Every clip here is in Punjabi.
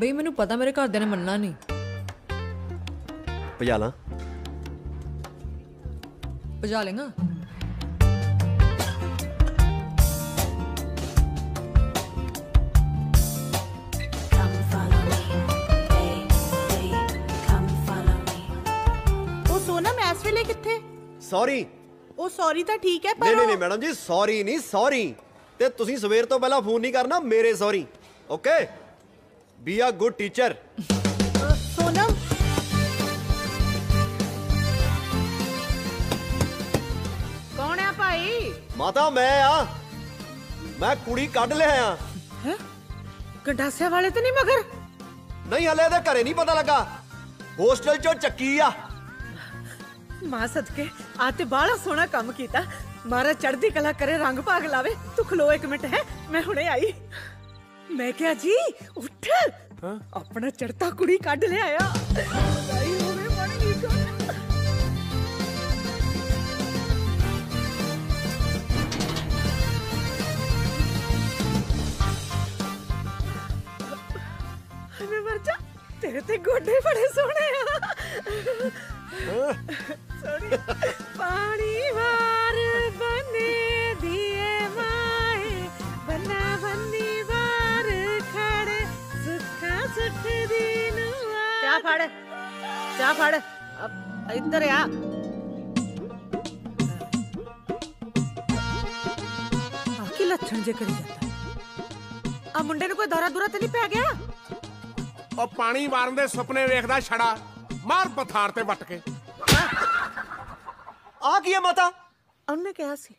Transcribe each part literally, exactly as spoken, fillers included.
ਬਈ ਮੈਨੂੰ ਪਤਾ ਮੇਰੇ ਘਰਦਿਆਂ ਨੇ ਮੰਨਣਾ ਨਹੀਂ। ਭਜਾ ਲਾਂ? ਭਜਾ ਲੇਗਾ? सॉरी ओ सॉरी तो ठीक है पर नहीं नहीं नहीं मैडम जी सॉरी नहीं सॉरी ते तुसी सवेर तो पहला फोन नहीं करना मेरे sorry okay be a good teacher. Sonam कौन है भाई? माता मैं आ मैं कुड़ी कढ़ ले आया। हैं गंडासिया वाले तो नहीं मगर? नहीं हले दे घरे नहीं पता लगा होस्टल चो चक्की आ। मां सदके आते बाला सोना काम कीता मारा चढ़दी कला करे रंग भाग लावे। तू खलो एक मिनट है मैं हुणे आई। मैं क्या जी उठ हा? अपना चढ़ता कुड़ी कढ़ ले आया। आई होवे बन गई को मैं मर जा तेरे ते गोडे बड़े सोहने पानी वार बने दिए माए बना बन्नी वार खड़े सुखा सुख दिन क्या फाड़े क्या फाड़े अब इधर आ। आकी लक्षण जे करी जाता आ मुंडे ने कोई दौरा दूरा ते नहीं पै गया? और पानी मारन दे सुपने वेखदा छड़ा मार पथार ते वट के आ की है माता? उन्हें क्या सी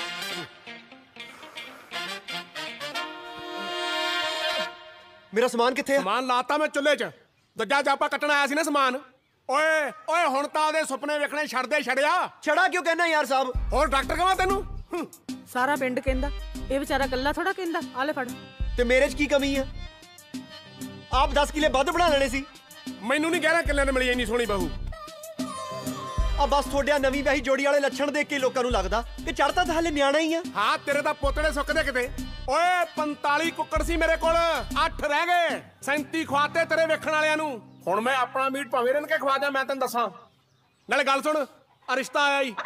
मेरा सामान किथे है? सामान लाता मैं चुल्हे च दज्जा जापा कटण आया सी ना सामान। ओए ओए हुण तां दे सुपने वेखणे छड़ दे छड़िया। छड़ा क्यों कहना यार साहब? और डॉक्टर कहां तैनू? सारा पिंड कहंदा ए बेचारा कल्ला थोड़ा कहंदा आ ले फड़। ते मेरे च की कमी है? आप दस किले बद बना लेने सी। मैनू नहीं कह रहा किले ने मिली इन्नी सोहनी बहू। आ बस थोड़िया नवी ब्याही जोड़ी वाले लक्षण देख के लोकां नू लगदा कि चढ़ता तां हले न्याणा ही आ। हां तेरे दा पोतड़े सुकदे किते। ओए पैंताली कुक्कड़ सी मेरे कोल आठ रह गए सैंती खवाते तेरे वेखण वालियां नू। हुण मैं अपना मीट भावें रन के खवा दियां मैं तैनूं दसां। नाले गल सुन आ रिश्ता आया ही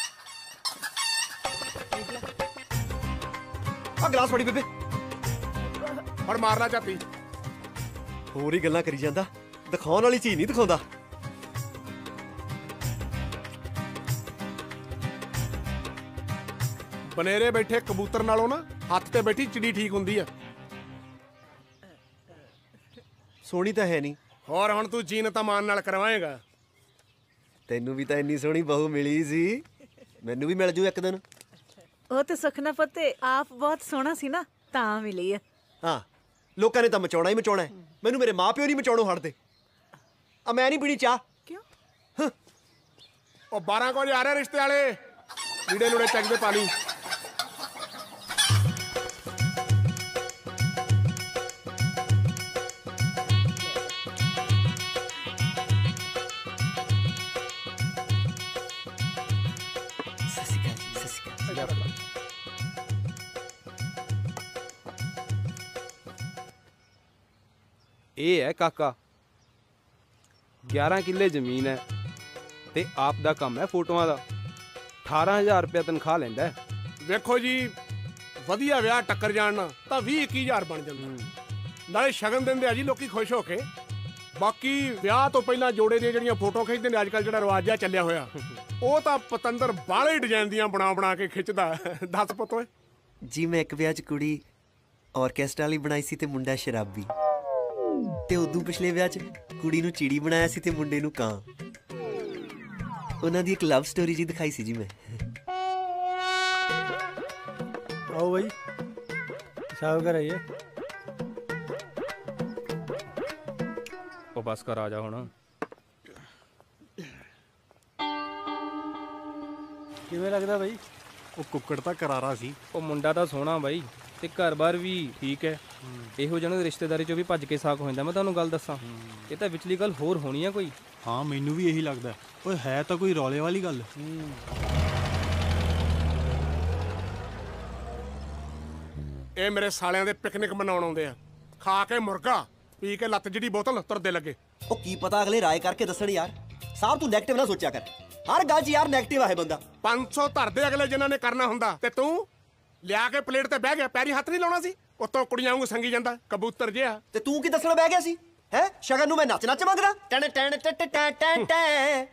आ गिलास फड़ी बेबे और मारना चाहती होर ही गल्लां करी जांदा दिखाउण वाली चीज नहीं दिखाउंदा। बनेरे बैठे कबूतर नालों ना हत्थ ते बैठी चिड़ी ठीक हुंदी है। सोहनी तां है नहीं और हुण तू जीन तां मान नाल करवाएगा। तैनू भी तां इन्नी सोहनी बहू मिली सी मैनू भी मिल जू एक दिन। ओ ते सुखना पते आप बहुत सोहना सी ना तां मिली है। हाँ लोकां ने तां मचाउणा ही मचाउणा है मैनू मेरे माँ प्यो नहीं मचाउणों हटदे। आ मैं नहीं पीनी चाह। क्यों? ओ बारह को आ रहे रिश्ते वाले लीड़े लुड़े चक दे पानी। ਇਹ ਹੈ ਕਾਕਾ ग्यारह किले ਜ਼ਮੀਨ ਹੈ ਤੇ ਆਪ ਦਾ ਕੰਮ ਹੈ ਫੋਟੋਆਂ ਦਾ। अठारह हज़ार ਰੁਪਏ ਤਨਖਾਹ ਲੈਂਦਾ। ਵੇਖੋ ਜੀ ਵਧੀਆ ਵਿਆਹ ਟੱਕਰ ਜਾਣ ਨਾ ਤਾਂ ਵੀਹ ਇੱਕੀ ਹਜ਼ਾਰ ਬਣ ਜਾਂਦਾ। ਨਾਲੇ ਸ਼ਗਨ ਦਿੰਦੇ ਆ ਜੀ ਲੋਕੀ ਖੁਸ਼ ਹੋ ਕੇ। ਬਾਕੀ ਵਿਆਹ ਤੋਂ ਪਹਿਲਾਂ ਜੋੜੇ ਦੀਆਂ ਜਿਹੜੀਆਂ ਫੋਟੋ ਖਿੱਚਦੇ ਨੇ ਅੱਜ ਕੱਲ੍ਹ ਜਿਹੜਾ ਰਿਵਾਜ ਆ ਚੱਲਿਆ ਹੋਇਆ ਉਹ ਤਾਂ ਪਤੰਦਰ ਬਾਹਲੇ ਡਿਜ਼ਾਈਨ ਦੀਆਂ ਬਣਾ ਬਣਾ ਕੇ ਖਿੱਚਦਾ। ਦੱਸ ਪੁੱਤ ਓਏ। ਜੀ ਮੈਂ ਇੱਕ ਵਿਆਹ 'ਚ ਕੁੜੀ ਆਰਕੈਸਟਰਾ ਵਾਲੀ ਬਣਾਈ ਸੀ ਤੇ ਮੁੰਡਾ ਸ਼ਰਾਬੀ ਤੇ ਉਦੋਂ ਪਿਛਲੇ ਵਿਆਹ 'ਚ ਕੁੜੀ ਨੂੰ ਚਿੜੀ ਬਣਾਇਆ ਸੀ ਤੇ ਮੁੰਡੇ ਨੂੰ ਕਾਂ। ਉਹਨਾਂ ਦੀ ਇੱਕ ਲਵ ਸਟੋਰੀ ਜੀ ਦਿਖਾਈ ਸੀ ਜੀ ਮੈਂ। आओ भाई पेशाब कर आइए। ਉਹ ਬਸ ਕਰ ਆ ਜਾ ਹੁਣ। किवें लगदा भाई? ਉਹ ਕੁੱਕੜ ਤਾਂ ਕਰਾਰਾ ਸੀ। ਉਹ ਮੁੰਡਾ ਤਾਂ ਸੋਹਣਾ ਬਾਈ ਤੇ ਘਰ-ਬਾਰ ਵੀ ਠੀਕ ਹੈ। ਇਹੋ ਜਿਹੇ ਰਿਸ਼ਤੇਦਾਰੀ ਚੋਂ ਵੀ ਭੱਜ ਕੇ ਸਾਕ ਹੋ ਜਾਂਦਾ। ਮੈਂ ਤੁਹਾਨੂੰ ਗੱਲ ਦੱਸਾਂ ਇਹ ਤਾਂ ਵਿਚਲੀ ਗੱਲ ਹੋਰ ਹੋਣੀ ਆ ਕੋਈ। हाँ मैनू भी यही लगता है। ओए है तो कोई रौले वाली गल। ਇਹ ਮੇਰੇ ਸਾਲਿਆਂ ਦੇ ਪਿਕਨਿਕ ਮਨਾਉਣ ਆਉਂਦੇ ਆ ਖਾ ਕੇ ਮੁਰਗਾ ਪੀ ਕੇ ਲੱਤ ਜਿਹੜੀ ਬੋਤਲ ਤੁਰਦੇ ਲੱਗੇ। ਉਹ ਕੀ ਪਤਾ ਅਗਲੇ ਰਾਏ ਕਰਕੇ ਦੱਸਣ ਯਾਰ। ਸਾਹਿਬ ਤੂੰ ਨੈਗੇਟਿਵ ਨਾ ਸੋਚਿਆ ਕਰ, ਹਰ ਗੱਲ 'ਚ ਯਾਰ ਨੈਗੇਟਿਵ ਆ ਇਹ ਬੰਦਾ। ਪੰਜ ਸੌ ਧਰਦੇ ਅਗਲੇ ਜਿਨ੍ਹਾਂ ਨੇ ਕਰਨਾ ਹੁੰਦਾ, ਤੇ ਤੂੰ ਲਿਆ ਕੇ ਪਲੇਟ ਤੇ ਬਹਿ ਗਿਆ, ਪੈਰੀ ਹੱਥ ਨਹੀਂ ਲਾਉਣਾ ਸੀ। ਉੱਤੋਂ ਕੁੜੀਆਂ ਵਾਂਗੂ ਸੰਗੀ ਜਾਂਦਾ ਕਬੂਤਰ ਜਿਹਾ। ਤੇ ਤੂੰ ਕੀ ਦੱਸਣ ਬਹਿ ਗਿਆ ਸੀ ਹੈ? ਸ਼ਗਨ ਨੂੰ ਮੈਂ ਨੱਚ ਨੱਚ ਮੰਗਦਾ ਟਣ ਟਣ ਟਟ ਟੈ ਟੈ ਟੈ।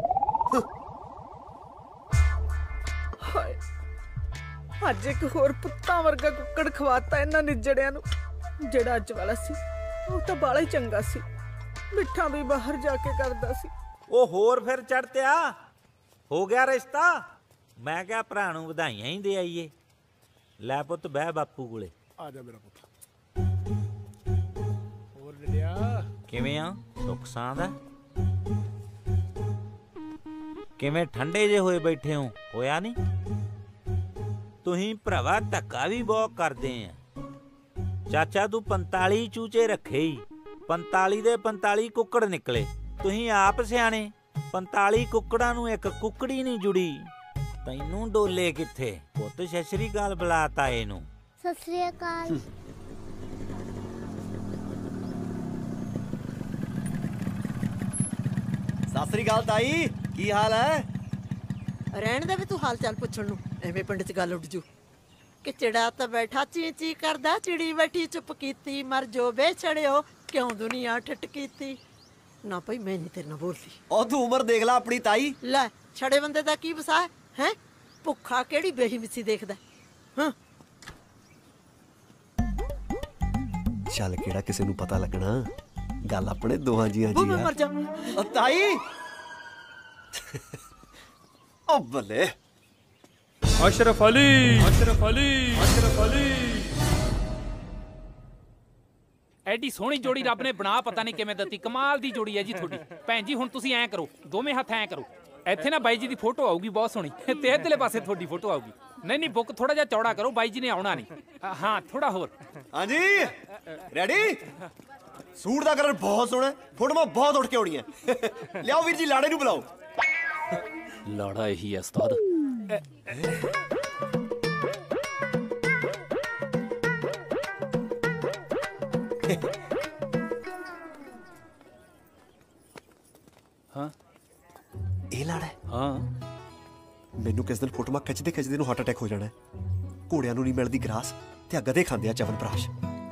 ਹਾਏ, ਅੱਜ ਇੱਕ ਹੋਰ ਪੁੱਤਾਂ ਵਰਗਾ ਕੁੱਕੜ ਖਵਾਤਾ ਇਹਨਾਂ ਨਿੱਜੜਿਆਂ ਨੂੰ। ਜਿਹੜਾ ਅੱਜ ਵਾਲਾ ਸੀ ਉਹ ਤਾਂ ਬਾਲਾ ਹੀ ਚੰਗਾ ਸੀ, ਮਿੱਠਾ ਵੀ ਬਾਹਰ ਜਾ ਕੇ ਕਰਦਾ ਸੀ। ਉਹ ਹੋਰ ਫਿਰ ਚੜਤਿਆ ਹੋ ਗਿਆ ਰਿਸ਼ਤਾ। ਮੈਂ ਕਿਹਾ ਭਰਾ ਨੂੰ ਵਧਾਈਆਂ ਹੀ ਦੇ ਆਈਏ। ਲੈ ਪੁੱਤ ਬਹਿ ਬਾਪੂ ਕੋਲੇ। ਆ ਜਾ ਮੇਰਾ ਪੁੱਤ। ਹੋਰ ਡੜਿਆ ਕਿਵੇਂ ਆ? ਸੁੱਖ ਸਾਂਦ ਆ? ਕਿਵੇਂ ਠੰਡੇ ਜੇ ਹੋਏ ਬੈਠੇ ਹੋ? ਹੋਇਆ ਨਹੀਂ? ਤੁਸੀਂ ਭਰਾਵਾ ਧੱਕਾ ਵੀ ਬਹੁਤ ਕਰਦੇ ਆ। ਚਾਚਾ ਤੂੰ ਪੰਤਾਲੀ ਚੂਚੇ ਰੱਖੇ ਹੀ, ਪੰਤਾਲੀ ਦੇ ਪੰਤਾਲੀ ਕੁੱਕੜ ਨਿਕਲੇ। ਤੁਸੀਂ ਆਪ ਸਿਆਣੇ, ਪੰਤਾਲੀ ਕੁੱਕੜਾਂ ਨੂੰ ਇੱਕ ਕੁੱਕੜੀ ਨਹੀਂ ਜੁੜੀ। ਤੈਨੂੰ ਡੋਲੇ ਕਿੱਥੇ? ਪੁੱਤ ਸਤਿ ਸ੍ਰੀ ਅਕਾਲ ਬੁਲਾਤਾ ਇਹਨੂੰ। ਸਤਿ ਸ੍ਰੀ ਅਕਾਲ। ਸਤਿ ਸ੍ਰੀ ਅਕਾਲ ਤਾਈ, ਕੀ ਹਾਲ ਹੈ? ਰਹਿਣ ਦੇ ਵੀ ਤੂੰ ਹਾਲ ਚਾਲ ਪੁੱਛਣ ਨੂੰ, ਐਵੇਂ ਪਿੰਡ 'ਚ ਗੱਲ ਉੱਡ ਜੂ। ਕਿ ਚਿੜਾ ਤਾਂ ਬੈਠਾ ਚੀ ਚੀ ਕਰਦਾ, ਚਿੜੀ ਬੈਠੀ ਚੁੱਪ ਕੀਤੀ। ਮਰ ਜੋ ਬੇਛੜਿਓ ਕਿਉਂ ਦੁਨੀਆ ਠੱਟ ਕੀਤੀ। ਨਾ ਭਾਈ ਮੈਂ ਨਹੀਂ ਤੇਰੇ ਨਾਲ ਬੋਲਦੀ। ਉਹ ਤੂੰ ਉਮਰ ਦੇਖ ਲੈ ਆਪਣੀ ਤਾਈ। ਲੈ ਛੜੇ ਬੰਦੇ ਦਾ ਕੀ ਵਸਾ ਹੈ? ਭੁੱਖਾ ਕਿਹੜੀ ਬੇਹੀ ਮਿੱਸੀ ਦੇਖਦਾ। ਹਾਂ ਚੱਲ ਕਿਹੜਾ ਕਿਸੇ ਨੂੰ ਪਤਾ ਲੱਗਣਾ, ਗੱਲ ਆਪਣੇ ਦੋਹਾਂ ਜੀਆਂ ਬੂ ਜੀ ਮੈਂ ਮਰ ਜਾ। ਉਹ ਤਾਈ ਉਹ ਬੱਲੇ। ਅਸ਼ਰਫ ਅਲੀ, ਅਸ਼ਰਫ ਅਲੀ, ਅਸ਼ਰਫ ਅਲੀ। ਐਡੀ ਸੋਹਣੀ ਜੋੜੀ ਰੱਬ ਨੇ ਬਣਾ ਪਤਾ ਨਹੀਂ ਕਿਵੇਂ ਦਿੱਤੀ। ਕਮਾਲ ਦੀ ਜੋੜੀ ਹੈ ਜੀ ਤੁਹਾਡੀ। ਭੈਣ ਜੀ ਹੁਣ ਤੁਸੀਂ ਐਂ ਕਰੋ, ਦੋਵੇਂ ਹੱਥ ਐਂ ਕਰੋ। ਇੱਥੇ ਨਾ ਬਾਈ ਜੀ ਦੀ ਫੋਟੋ ਆਊਗੀ ਬਹੁਤ ਸੋਹਣੀ, ਤੇ ਇੱਧਰਲੇ ਪਾਸੇ ਤੁਹਾਡੀ ਫੋਟੋ ਆਊਗੀ। ਨਹੀਂ ਨਹੀਂ ਬੁੱਕ ਥੋੜਾ ਜਿਹਾ ਚੌੜਾ ਕਰੋ, ਬਾਈ ਜੀ ਨੇ ਆਉਣਾ ਨਹੀਂ। ਹਾਂ ਥੋੜਾ ਹੋਰ। ਹਾਂਜੀ ਰੈਡੀ। ਸੂਟ ਦਾ ਕਲਰ ਬਹੁਤ ਸੋਹਣਾ, ਫੋਟੋਆਂ ਬਹੁਤ ਉੱਠ ਕੇ ਆਉਣੀਆਂ। ਲਿਆਓ ਵੀਰ ਜੀ ਲਾੜੇ ਨੂੰ ਬੁਲਾਓ। ਲਾੜਾ ਇਹੀ ਹੈ ਉਸਤਾਦ। ਹਾਂ ਇਹ ਲਾੜਾ ਹੈ? ਹਾਂ ਮੈਨੂੰ ਕਿਸ ਦਿਨ ਫੋਟੋਆਂ ਖਿੱਚਦੇ ਖਿੱਚਦੇ ਨੂੰ ਹਾਰਟ ਅਟੈਕ ਹੋ ਜਾਣਾ। ਘੋੜਿਆਂ ਨੂੰ ਨਹੀਂ ਮਿਲਦੀ ਗਰਾਸ ਤੇ ਆ ਗਧੇ ਖਾਂਦੇ ਆ ਚਵਨਪ੍ਰਾਸ਼।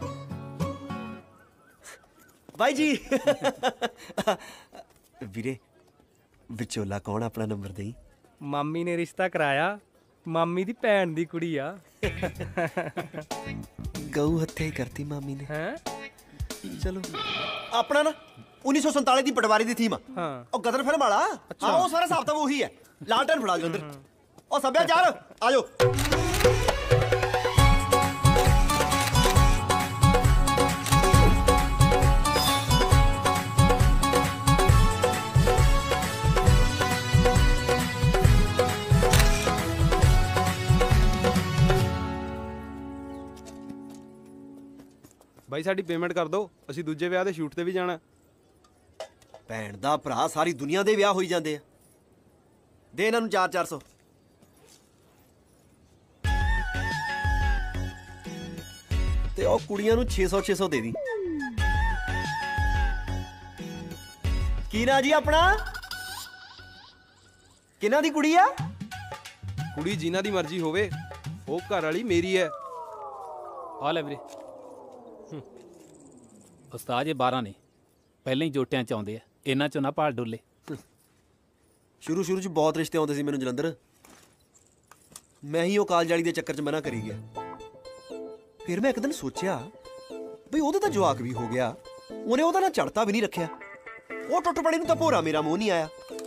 ਬਾਈ ਜੀ ਵੀਰੇ ਵਿਚੋਲਾ ਕੌਣ? ਆਪਣਾ ਨੰਬਰ ਦੇਈ। ਮਾਮੀ ਨੇ ਰਿਸ਼ਤਾ ਕਰਾਇਆ, ਮਾਮੀ ਦੀ ਭੈਣ ਦੀ ਕੁੜੀ ਆ। ਗਊ ਹੱਥੇ ਹੀ ਕਰਤੀ ਮਾਮੀ ਨੇ। ਹੈ ਚਲੋ ਆਪਣਾ ਨਾ ਉੱਨੀ ਸੌ ਸੰਤਾਲੀ ਦੀ ਪਟਵਾਰੀ ਦੀ ਥੀਮ ਆ। ਹਾਂ ਉਹ ਗਦਰ ਫਿਲਮ ਵਾਲਾ। ਹਾਂ ਉਹ ਸਾਰਾ ਹਿਸਾਬ ਤਾਂ ਉਹੀ ਹੈ। ਲਾਲਟਨ ਫੜਾ ਜਲੰਧਰ। ਉਹ ਸੱਭਿਆਚਾਰ ਆ ਜਾਓ। ਬਾਈ ਸਾਡੀ ਪੇਮੈਂਟ ਕਰ ਦਿਓ, ਅਸੀਂ ਦੂਜੇ ਵਿਆਹ ਦੇ ਸ਼ੂਟ ਤੇ ਵੀ ਜਾਣਾ। ਭੈਣ ਦਾ ਭਰਾ, ਸਾਰੀ ਦੁਨੀਆ ਦੇ ਵਿਆਹ ਹੋਈ ਜਾਂਦੇ ਆ। ਦੇ ਇਹਨਾਂ ਨੂੰ ਚਾਰ ਚਾਰ ਸੌ। ਤੇ ਉਹ ਕੁੜੀਆਂ ਨੂੰ ਛੇ ਸੌ ਛੇ ਸੌ ਦੇ ਦੀ। ਕੀ ਨਾ ਜੀ ਆਪਣਾ? ਕਿਹਨਾਂ ਦੀ ਕੁੜੀ ਆ? ਕੁੜੀ ਜਿਨ੍ਹਾਂ ਦੀ ਮਰਜ਼ੀ ਹੋਵੇ, ਉਹ ਘਰ ਵਾਲੀ ਮੇਰੀ ਹੈ। ਆ ਲੈ ਵੀਰੇ। ਉਸਤਾਦ ਇਹ ਬਾਰਾਂ ਨੇ, ਪਹਿਲਾਂ ਹੀ ਜੋਟਿਆਂ ਚ ਆਉਂਦੇ ਆ, ਇਹਨਾਂ ਚੋਂ ਨਾ ਭਾਲ ਡੋਲੇ। ਸ਼ੁਰੂ ਸ਼ੁਰੂ ਚ ਬਹੁਤ ਰਿਸ਼ਤੇ ਆਉਂਦੇ ਸੀ ਮੈਨੂੰ ਜਲੰਧਰ। ਮੈਂ ਹੀ ਉਹ ਕਾਲਜ ਵਾਲੀ ਦੇ ਚੱਕਰ ਚ ਮਨਾ ਕਰੀ ਗਿਆ। ਫਿਰ ਮੈਂ ਇੱਕ ਦਿਨ ਸੋਚਿਆ ਬਈ ਉਹਦੇ ਤਾਂ ਜਵਾਕ ਵੀ ਹੋ ਗਿਆ, ਉਹਨੇ ਉਹਦਾ ਨਾ ਚੜਤਾ ਵੀ ਨਹੀਂ ਰੱਖਿਆ। ਉਹ ਟੁੱਟ ਪੜੀ ਨੂੰ ਤਾਂ ਭੋਰਾ ਮੇਰਾ ਮੂੰਹ ਨਹੀਂ ਆਇਆ।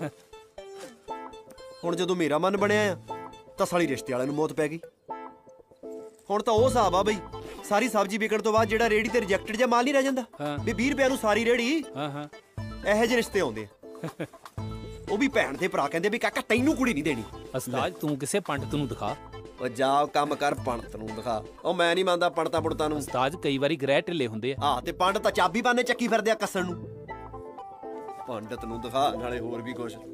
ਹੁਣ ਜਦੋਂ ਮੇਰਾ ਮਨ ਬਣਿਆ ਆ ਤਾਂ ਸਾਲੀ ਰਿਸ਼ਤੇ ਵਾਲਿਆਂ ਨੂੰ ਮੌਤ ਪੈ ਗਈ। ਹੁਣ ਤਾਂ ਉਹ ਹਿਸਾਬ ਆ ਬਈ, ਸਾਰੀ ਸਬਜ਼ੀ ਵਿਕਣ ਤੋਂ ਬਾਅਦ ਜਿਹੜਾ ਰੇੜੀ ਤੇ ਰਿਜੈਕਟਡ ਜਾਂ ਮਾਲ ਨਹੀਂ ਰਹਿ ਜਾਂਦਾ ਵੀ ਵੀਹ ਰੁਪਏ ਨੂੰ ਸਾਰੀ ਰੇੜੀ। ਹਾਂ ਹਾਂ ਇਹੋ ਜਿਹੇ ਰਿਸ਼ਤੇ ਆਉਂਦੇ ਆ। ਉਹ ਵੀ ਭੈਣ ਦੇ ਭਰਾ ਕਹਿੰਦੇ ਵੀ ਕਾਕਾ ਤੈਨੂੰ ਕੁੜੀ ਨਹੀਂ ਦੇਣੀ। ਉਸਤਾਦ ਤੂੰ ਕਿਸੇ ਪੰਡਤ ਨੂੰ ਦਿਖਾ। ਉਹ ਜਾ ਕੰਮ ਕਰ, ਪੰਡਤ ਨੂੰ ਦਿਖਾ। ਉਹ ਮੈਂ ਨਹੀਂ ਮੰਨਦਾ ਪੰਡਤਾਂ ਪੁੰਡਤਾਂ ਨੂੰ। ਉਸਤਾਦ ਕਈ ਵਾਰੀ ਗ੍ਰਹਿ ਢਿੱਲੇ ਹੁੰਦੇ ਆ। ਹਾਂ ਤੇ ਪੰਡਤ ਤਾਂ ਚਾਬੀ ਬਾਨੇ ਚੱਕੀ ਫਿਰਦੇ ਆ ਕੱਸਣ ਨੂੰ। ਪੰਡਤ ਨੂੰ ਦਿਖਾ ਨਾਲੇ ਹੋਰ ਵੀ ਕੁਛ।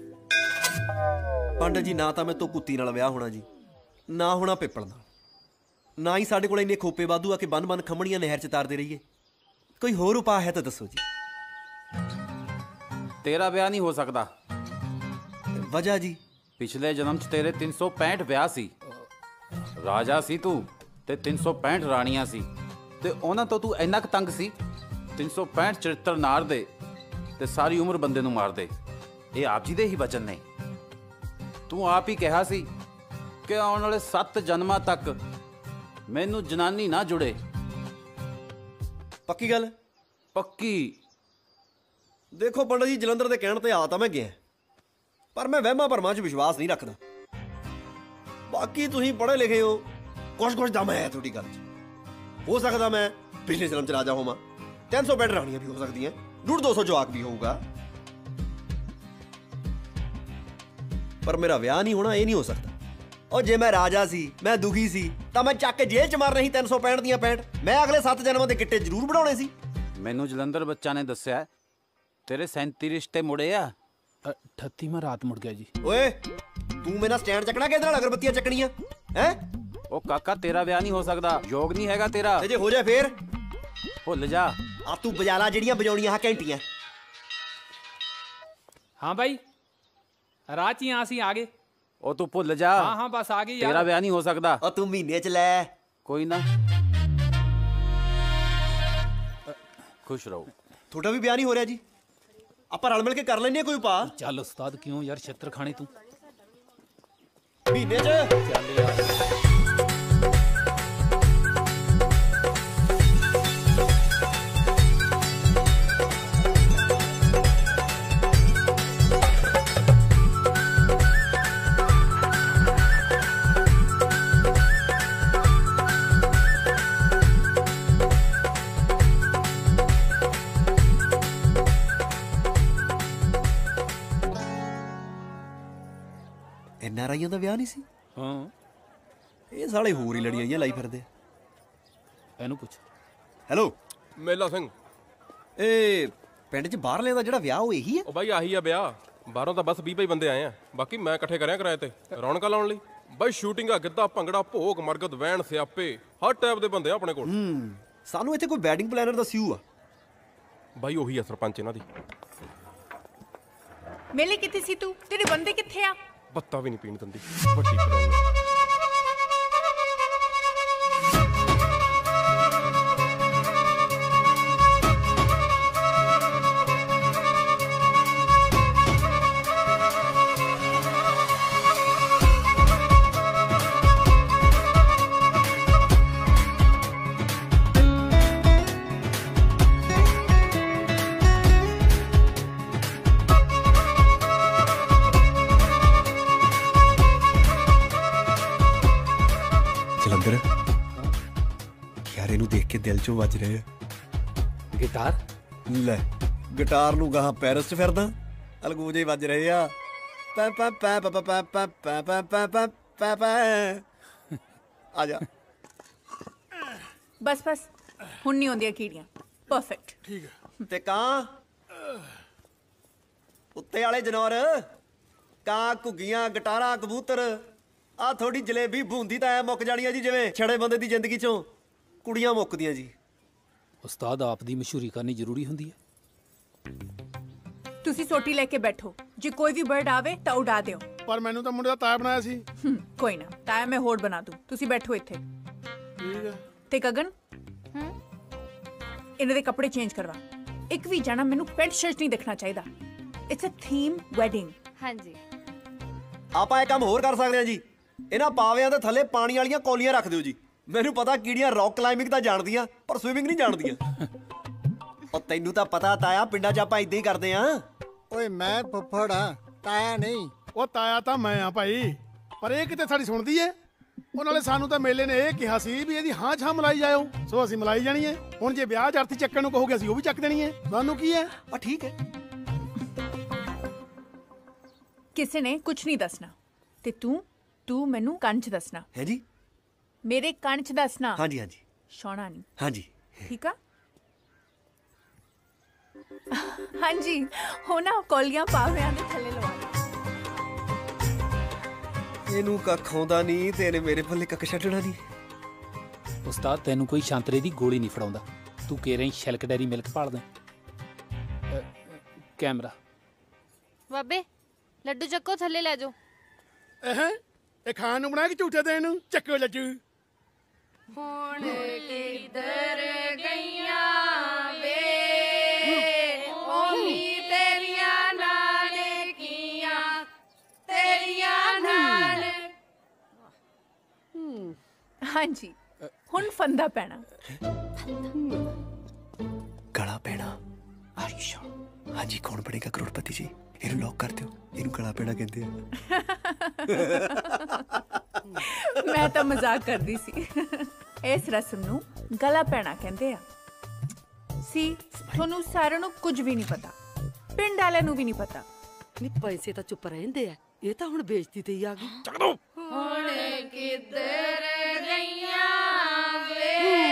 ਪੰਡਤ ਜੀ ਨਾ ਤਾਂ ਮੈਂ ਤੋਂ ਕੁੱਤੀ ਨਾਲ ਵਿਆਹ ਹੋਣਾ ਜੀ, ਨਾ ਹੋਣਾ ਪਿੱਪਲ ਨਾਲ। ਨਾ ਹੀ ਸਾਡੇ ਕੋਲ ਇੰਨੇ ਖੋਪੇ ਵਾਧੂ ਆ ਕਿ ਬੰਨ ਬੰਨ ਖੰਮਣੀਆਂ ਨਹਿਰ ਚ ਤਾਰਦੇ ਰਹੀਏ। ਕੋਈ ਹੋਰ ਉਪਾਅ ਹੈ ਤਾਂ ਦੱਸੋ ਜੀ। ਤੇਰਾ ਵਿਆਹ ਨਹੀਂ ਹੋ ਸਕਦਾ। ਵਜ੍ਹਾ ਜੀ? ਪਿਛਲੇ ਜਨਮ 'ਚ ਤੇਰੇ ਤਿੰਨ ਸੌ ਪੈਂਹਠ ਵਿਆਹ ਸੀ। ਰਾਜਾ ਸੀ ਤੂੰ ਤੇ ਤਿੰਨ ਸੌ ਪੈਂਹਠ ਰਾਣੀਆਂ ਸੀ, ਤੇ ਉਹਨਾਂ ਤੋਂ ਤੂੰ ਇੰਨਾ ਕੁ ਤੰਗ ਸੀ ਤਿੰਨ ਸੌ ਪੈਂਹਠ ਚਰਿੱਤਰ ਨਾਰ ਦੇ ਤੇ ਸਾਰੀ ਉਮਰ ਬੰਦੇ ਨੂੰ ਮਾਰ ਦੇ। ਇਹ ਆਪ ਜੀ ਦੇ ਹੀ ਵਚਨ ਨੇ। ਤੂੰ ਆਪ ਹੀ ਕਿਹਾ ਸੀ ਕਿ ਆਉਣ ਵਾਲੇ ਸੱਤ ਜਨਮਾਂ ਤੱਕ ਮੈਨੂੰ ਜਨਾਨੀ ਨਾ ਜੁੜੇ। ਪੱਕੀ ਗੱਲ? ਪੱਕੀ। ਦੇਖੋ ਪੰਡਤ ਜੀ, ਜਲੰਧਰ ਦੇ ਕਹਿਣ ਤੇ ਆ ਤਾਂ ਮੈਂ ਗਿਆ, ਪਰ ਮੈਂ ਵਹਿਮਾਂ ਭਰਮਾਂ 'ਚ ਵਿਸ਼ਵਾਸ ਨਹੀਂ ਰੱਖਦਾ। ਬਾਕੀ ਤੁਸੀਂ ਪੜ੍ਹੇ ਲਿਖੇ ਹੋ, ਕੁਛ ਕੁਛ ਦਮ ਹੈ ਤੁਹਾਡੀ ਗੱਲ 'ਚ। ਹੋ ਸਕਦਾ ਮੈਂ ਪਿਛਲੇ ਜਨਮ 'ਚ ਰਾਜਾ ਹੋਵਾਂ, ਤਿੰਨ ਸੌ ਪੈਂਹਠ ਰਾਣੀਆਂ ਵੀ ਹੋ ਸਕਦੀਆਂ, ਡੂਢ ਦੋ ਸੌ ਜਵਾਕ ਵੀ ਹੋਊਗਾ, ਪਰ ਮੇਰਾ ਵਿਆਹ ਨਹੀਂ ਹੋਣਾ, ਇਹ ਨਹੀਂ ਹੋ ਸਕਦਾ। ਉਹ ਜੇ ਮੈਂ ਰਾਜਾ ਸੀ, ਮੈਂ ਦੁਖੀ ਸੀ, ਤਾਂ ਮੈਂ ਚੱਕ ਕੇ ਜੇਲ੍ਹ 'ਚ ਮਾਰ ਰਹੀ ਤਿੰਨ ਸੌ ਪੈਂਹਠ ਦੀਆਂ ਪੈਂਹਠ। ਮੈਂ ਅਗਲੇ ਸੱਤ ਜਨਮਾਂ ਦੇ ਗਿੱਟੇ ਜ਼ਰੂਰ ਬਣਾਉਣੇ ਸੀ। ਮੈਨੂੰ ਜਲੰਧਰ ਬੱਚਾ ਨੇ ਦੱਸਿਆ ਤੇਰੇ ਸੈਂਤੀ ਰਿਸ਼ਤੇ ਮੁੜੇ ਆ। ਅਠੱਤੀਵਾਂ ਰਾਤ ਮੁੜ ਗਿਆ ਜੀ। ਓਏ ਤੂੰ ਮੇਰਾ ਸਟੈਂਡ ਚੱਕਣਾ, ਕਿਹਦੇ ਨਾਲ ਅਗਰਬੱਤੀਆਂ ਚੱਕਣੀਆਂ ਹੈ? ਉਹ ਕਾਕਾ ਤੇਰਾ ਵਿਆਹ ਨਹੀਂ ਹੋ ਸਕਦਾ, ਯੋਗ ਨਹੀਂ ਹੈਗਾ ਤੇਰਾ। ਤੇ ਜੇ ਹੋ ਜਾਏ ਫੇਰ? ਭੁੱਲ ਜਾ। ਆ ਤੂੰ ਬਜਾਲਾ ਜਿਹੜੀਆਂ ਵਜਾਉਣੀਆਂ ਆ ਘੰਟੀਆਂ। ਹਾਂ ਬਾਈ, ਰਾਹ 'ਚ ਹੀ ਆ, ਅਸੀਂ ਆ ਗਏ। ਉਹ ਤੂੰ ਭੁੱਲ ਜਾ। ਹਾਂ ਹਾਂ ਬਸ ਆ ਗਏ ਯਾਰ। ਤੇਰਾ ਵਿਆਹ ਨਹੀਂ ਹੋ ਸਕਦਾ। ਉਹ ਤੂੰ ਮਹੀਨੇ 'ਚ ਲੈ। ਕੋਈ ਨਾ, ਖੁਸ਼ ਰਹੋ। ਤੁਹਾਡਾ ਵੀ ਵਿਆਹ ਨਹੀਂ ਹੋ ਰਿਹਾ ਜੀ? ਆਪਾਂ ਰਲ ਮਿਲ ਕੇ ਕਰ ਲੈਂਦੇ ਆ ਕੋਈ ਉਪਾਅ। ਚੱਲ ਉਸਤਾਦ, ਕਿਉਂ ਯਾਰ ਛਿੱਤਰ ਖਾਣੇ ਤੂੰ? ਮਹੀਨੇ 'ਚ ਚੱਲ ਯਾਰ। ਐਨ ਆਰ ਆਈਆਂ ਦਾ ਵਿਆਹ ਨਹੀਂ ਸੀ? ਹਾਂ, ਇਹ ਸਾਲੇ ਹੋਰ ਹੀ ਲੜੀਆਂ ਜਿਹੀਆਂ ਲਾਈ ਫਿਰਦੇ। ਇਹਨੂੰ ਪੁੱਛ। ਹੈਲੋ, ਮੇਲਾ ਸਿੰਘ। ਇਹ ਪਿੰਡ 'ਚ ਬਾਹਰਲਿਆਂ ਦਾ ਜਿਹੜਾ ਵਿਆਹ ਉਹ ਇਹੀ ਹੈ? ਉਹ ਬਾਈ ਆਹੀ ਆ ਵਿਆਹ। ਬਾਹਰੋਂ ਤਾਂ ਬਸ ਵੀਹ ਬਾਈ ਬੰਦੇ ਆਏ ਆ, ਬਾਕੀ ਮੈਂ ਇਕੱਠੇ ਕਰਿਆ ਕਿਰਾਏ ਤੇ ਰੌਣਕਾਂ ਲਾਉਣ ਲਈ। ਬਾਈ ਸ਼ੂਟਿੰਗਾਂ, ਗਿੱਧਾ, ਭੰਗੜਾ, ਭੋਗ, ਮਰਗਤ, ਵੈਣ, ਸਿਆਪੇ, ਹਰ ਟਾਈਪ ਦੇ ਬੰਦੇ ਆ ਆਪਣੇ ਕੋਲ। ਹੂੰ, ਸਾਨੂੰ ਇੱਥੇ ਕੋਈ ਵੈਡਿੰਗ ਪਲੈਨਰ ਦਾ ਸਿਊ ਆ। ਬਾਈ ਉਹੀ ਆ ਸਰਪੰਚ ਇਹਨਾਂ ਦੀ। ਮੇਲੇ ਕਿੱਥੇ ਸੀ ਤੂੰ? ਤੇਰੇ ਬੰਦੇ ਕਿੱਥੇ ਆ? ਬੱਤਾ ਵੀ ਨਹੀਂ ਪੀਣ ਦਿੰਦੀ ਵੱਡੀ ਪਲੈਨਰ। ਜਲੰਧਰ ਯਾਰ, ਇਹਨੂੰ ਦੇਖ ਕੇ ਦਿਲ 'ਚੋਂ ਵੱਜ ਰਹੇ ਆ। ਗਿਟਾਰ ਲੈ, ਗਿਟਾਰ ਨੂੰ ਗਾਹਾਂ ਪੈਰਿਸ 'ਚ ਫਿਰਦਾ, ਅਲਗੂਜੇ ਵੱਜ ਰਹੇ ਆ। ਪੈ ਪੈ ਪੈ ਪੈ ਪੈ ਪੈ ਪੈ ਪੈ ਪੈ ਪੈ ਪੈ ਪੈ। ਆ ਜਾ। ਬਸ ਬਸ, ਹੁਣ ਨਹੀਂ ਆਉਂਦੀਆਂ ਕੀੜੀਆਂ। ਪਰਫੈਕਟ। ਠੀਕ ਹੈ। ਤੇ ਕਾਂ ਉੱਤੇ ਵਾਲੇ ਜਨੌਰ, ਕਾਂ, ਘੁੱਗੀਆਂ, ਗਟਾਰਾਂ, ਕਬੂਤਰ, ਆ ਥੋੜੀ ਜਲੇਬੀ ਬੂੰਦੀ ਤਾਂ ਐ ਮੁੱਕ ਜਾਣੀ ਆ ਜੀ, ਜਿਵੇਂ ਛੜੇ ਬੰਦੇ ਦੀ ਜ਼ਿੰਦਗੀ 'ਚੋਂ ਕੁੜੀਆਂ ਮੁੱਕਦੀਆਂ ਜੀ। ਉਸਤਾਦ, ਆਪ ਦੀ ਮਸ਼ਹੂਰੀ ਕਰਨੀ ਜ਼ਰੂਰੀ ਹੁੰਦੀ ਹੈ। ਤੁਸੀਂ ਸੋਟੀ ਲੈ ਕੇ ਬੈਠੋ, ਜੇ ਕੋਈ ਵੀ ਬਰਡ ਆਵੇ ਤਾਂ ਉਡਾ ਦਿਓ। ਪਰ ਮੈਨੂੰ ਤਾਂ ਮੁੰਡੇ ਦਾ ਤਾਇਆ ਬਣਾਇਆ ਸੀ। ਹਮ, ਕੋਈ ਨਾ, ਤਾਇਆ ਮੈਂ ਹੋਰ ਬਣਾ ਦੂੰ। ਤੁਸੀਂ ਬੈਠੋ ਇੱਥੇ। ਠੀਕ ਹੈ। ਤੇ ਗਗਨ, ਇਹਨਾਂ ਦੇ ਕੱਪੜੇ ਚੇਂਜ ਕਰਵਾ। ਇੱਕ ਵੀ ਜਾਣਾ ਮੈਨੂੰ ਪੈਂਟ ਸ਼ਰਟ ਨਹੀਂ ਦੇਖਣਾ ਚਾਹੀਦਾ। It's a theme wedding. ਹਾਂਜੀ, ਆਪਾਂ ਇਹ ਕੰਮ ਹੋਰ ਕਰ ਸਕਦੇ ਹਾਂ ਜੀ। ਇਹਨਾਂ ਪਾਵਿਆਂ ਦੇ ਥੱਲੇ ਪਾਣੀ ਵਾਲੀਆਂ ਕੌਲੀਆਂ ਰੱਖ ਦਿਓ ਜੀ। ਮੈਨੂੰ ਪਤਾ ਕੀੜੀਆਂ ਰੌਕ ਕਲਾਈਮਿੰਗ ਤਾਂ ਜਾਣਦੀਆਂ, ਪਰ ਸਵਿਮਿੰਗ ਨਹੀਂ ਜਾਣਦੀਆਂ। ਉਹ ਤੈਨੂੰ ਤਾਂ ਪਤਾ ਤਾਇਆ, ਪਿੰਡਾਂ 'ਚ ਆਪਾਂ ਇਦਾਂ ਹੀ ਕਰਦੇ ਆ। ਓਏ ਮੈਂ ਫੁੱਫੜ ਆ, ਤਾਇਆ ਨਹੀਂ। ਉਹ ਤਾਇਆ ਤਾਂ ਮੈਂ ਆ ਭਾਈ, ਪਰ ਇਹ ਕਿਤੇ ਸਾਡੀ ਸੁਣਦੀ ਏ। ਉਹ ਨਾਲੇ ਸਾਨੂੰ ਤਾਂ ਮੇਲੇ ਨੇ ਇਹ ਕਿਹਾ ਸੀ ਵੀ ਇਹਦੀ ਹਾਂ ਛਾਂ ਮਲਾਈ ਜਾਇਓ, ਸੋ ਅਸੀਂ ਮਲਾਈ ਜਾਣੀ ਏ। ਹੁਣ ਜੇ ਵਿਆਹ ਜਰਤੀ ਚੱਕਣ ਨੂੰ ਕਹੋਗੇ ਅਸੀਂ ਉਹ ਵੀ ਚੱਕ ਦੇਣੀ ਏ। ਤੁਹਾਨੂੰ ਕੀ ਹੈ? ਆ ਠੀਕ ਹੈ। ਕਿਸੇ ਨੇ ਕੁਝ ਨਹੀਂ ਦੱਸਣਾ, ਤੇ ਤੂੰ ਤੂੰ ਮੈਨੂੰ ਕੰਨ 'ਚ ਦੱਸਣਾ ਹੈ ਜੀ। ਮੇਰੇ ਕੰਨ 'ਚ ਦੱਸਣਾ। ਹਾਂਜੀ ਹਾਂਜੀ। ਸੋਣਾ ਨਹੀਂ। ਹਾਂਜੀ ਠੀਕ ਆ। ਹਾਂਜੀ, ਹੋ ਨਾ ਕੌਲੀਆਂ ਪਾਵਿਆਂ ਦੇ ਥੱਲੇ ਲਵਾ। ਇਹਨੂੰ ਕੱਖ ਆਉਂਦਾ ਨਹੀਂ ਤੇ ਇਹਨੇ ਮੇਰੇ ਪੱਲੇ ਕੱਖ ਛੱਡਣਾ ਨਹੀਂ। ਉਸਤਾਦ, ਤੈਨੂੰ ਕੋਈ ਸ਼ਾਂਤਰੇ ਦੀ ਗੋਲੀ ਨਹੀਂ ਫੜਾਉਂਦਾ। ਤੂੰ ਕਹਿ ਰਹੀ ਸ਼ਲਕ ਡੈਰੀ ਮਿਲਕ ਭਾਲ ਦੇ ਕੈਮਰਾ ਬਾਬੇ ਲੱਡੂ ਚੱਕੋ ਥੱਲੇ ਲੈ ਜਾਓ। ਇਹ ਇਹ ਖਾਣ ਨੂੰ ਬਣਾ ਕੇ ਝੂਠੇ ਦੇਣ ਨੂੰ ਚੱਕੋ ਲੱਡੂ। ਹੁਣ ਕਿੱਧਰ ਗਈਆਂ ਵੇ ਓਮੀ ਤੇਰੀਆਂ ਨਾਨਕੀਆਂ ਤੇਰੀਆਂ ਨਾਲ। ਹਾਂਜੀ ਹੁਣ ਫੰਦਾ ਪੈਣਾ। ਗਲਾ ਪੈਣਾ। ਆਰਿਸ਼ਾ ਹਾਂਜੀ ਕੌਣ ਬਣੇਗਾ ਕਰੋੜਪਤੀ ਜੀ? ਇਹਨੂੰ ਲੌਕ ਕਰ ਦਿਓ, ਇਹਨੂੰ ਗਲਾ ਪੈਣਾ ਕਹਿੰਦੇ ਆ। ਮੈਂ ਤਾਂ ਮਜ਼ਾਕ ਕਰਦੀ ਸੀ। ਇਸ ਰਸਮ ਨੂੰ ਗਲਾ ਪੈਣਾ ਕਹਿੰਦੇ ਆ। ਸੀ ਤੁਹਾਨੂੰ ਸਾਰਿਆਂ ਨੂੰ ਕੁਝ ਵੀ ਨਹੀਂ ਪਤਾ, ਪਿੰਡ ਵਾਲਿਆਂ ਨੂੰ ਵੀ ਨਹੀਂ ਪਤਾ। ਨਹੀਂ ਪੈਸੇ ਤਾਂ ਚੁੱਪ ਰਹਿੰਦੇ ਆ, ਇਹ ਤਾਂ ਹੁਣ ਬੇਇੱਜ਼ਤੀ ਤੇ ਹੀ ਆ ਗਈ। ਚੱਕ ਦੋ। ਹੁਣ ਕਿੱਧਰ ਗਈਆਂ ਵੇ।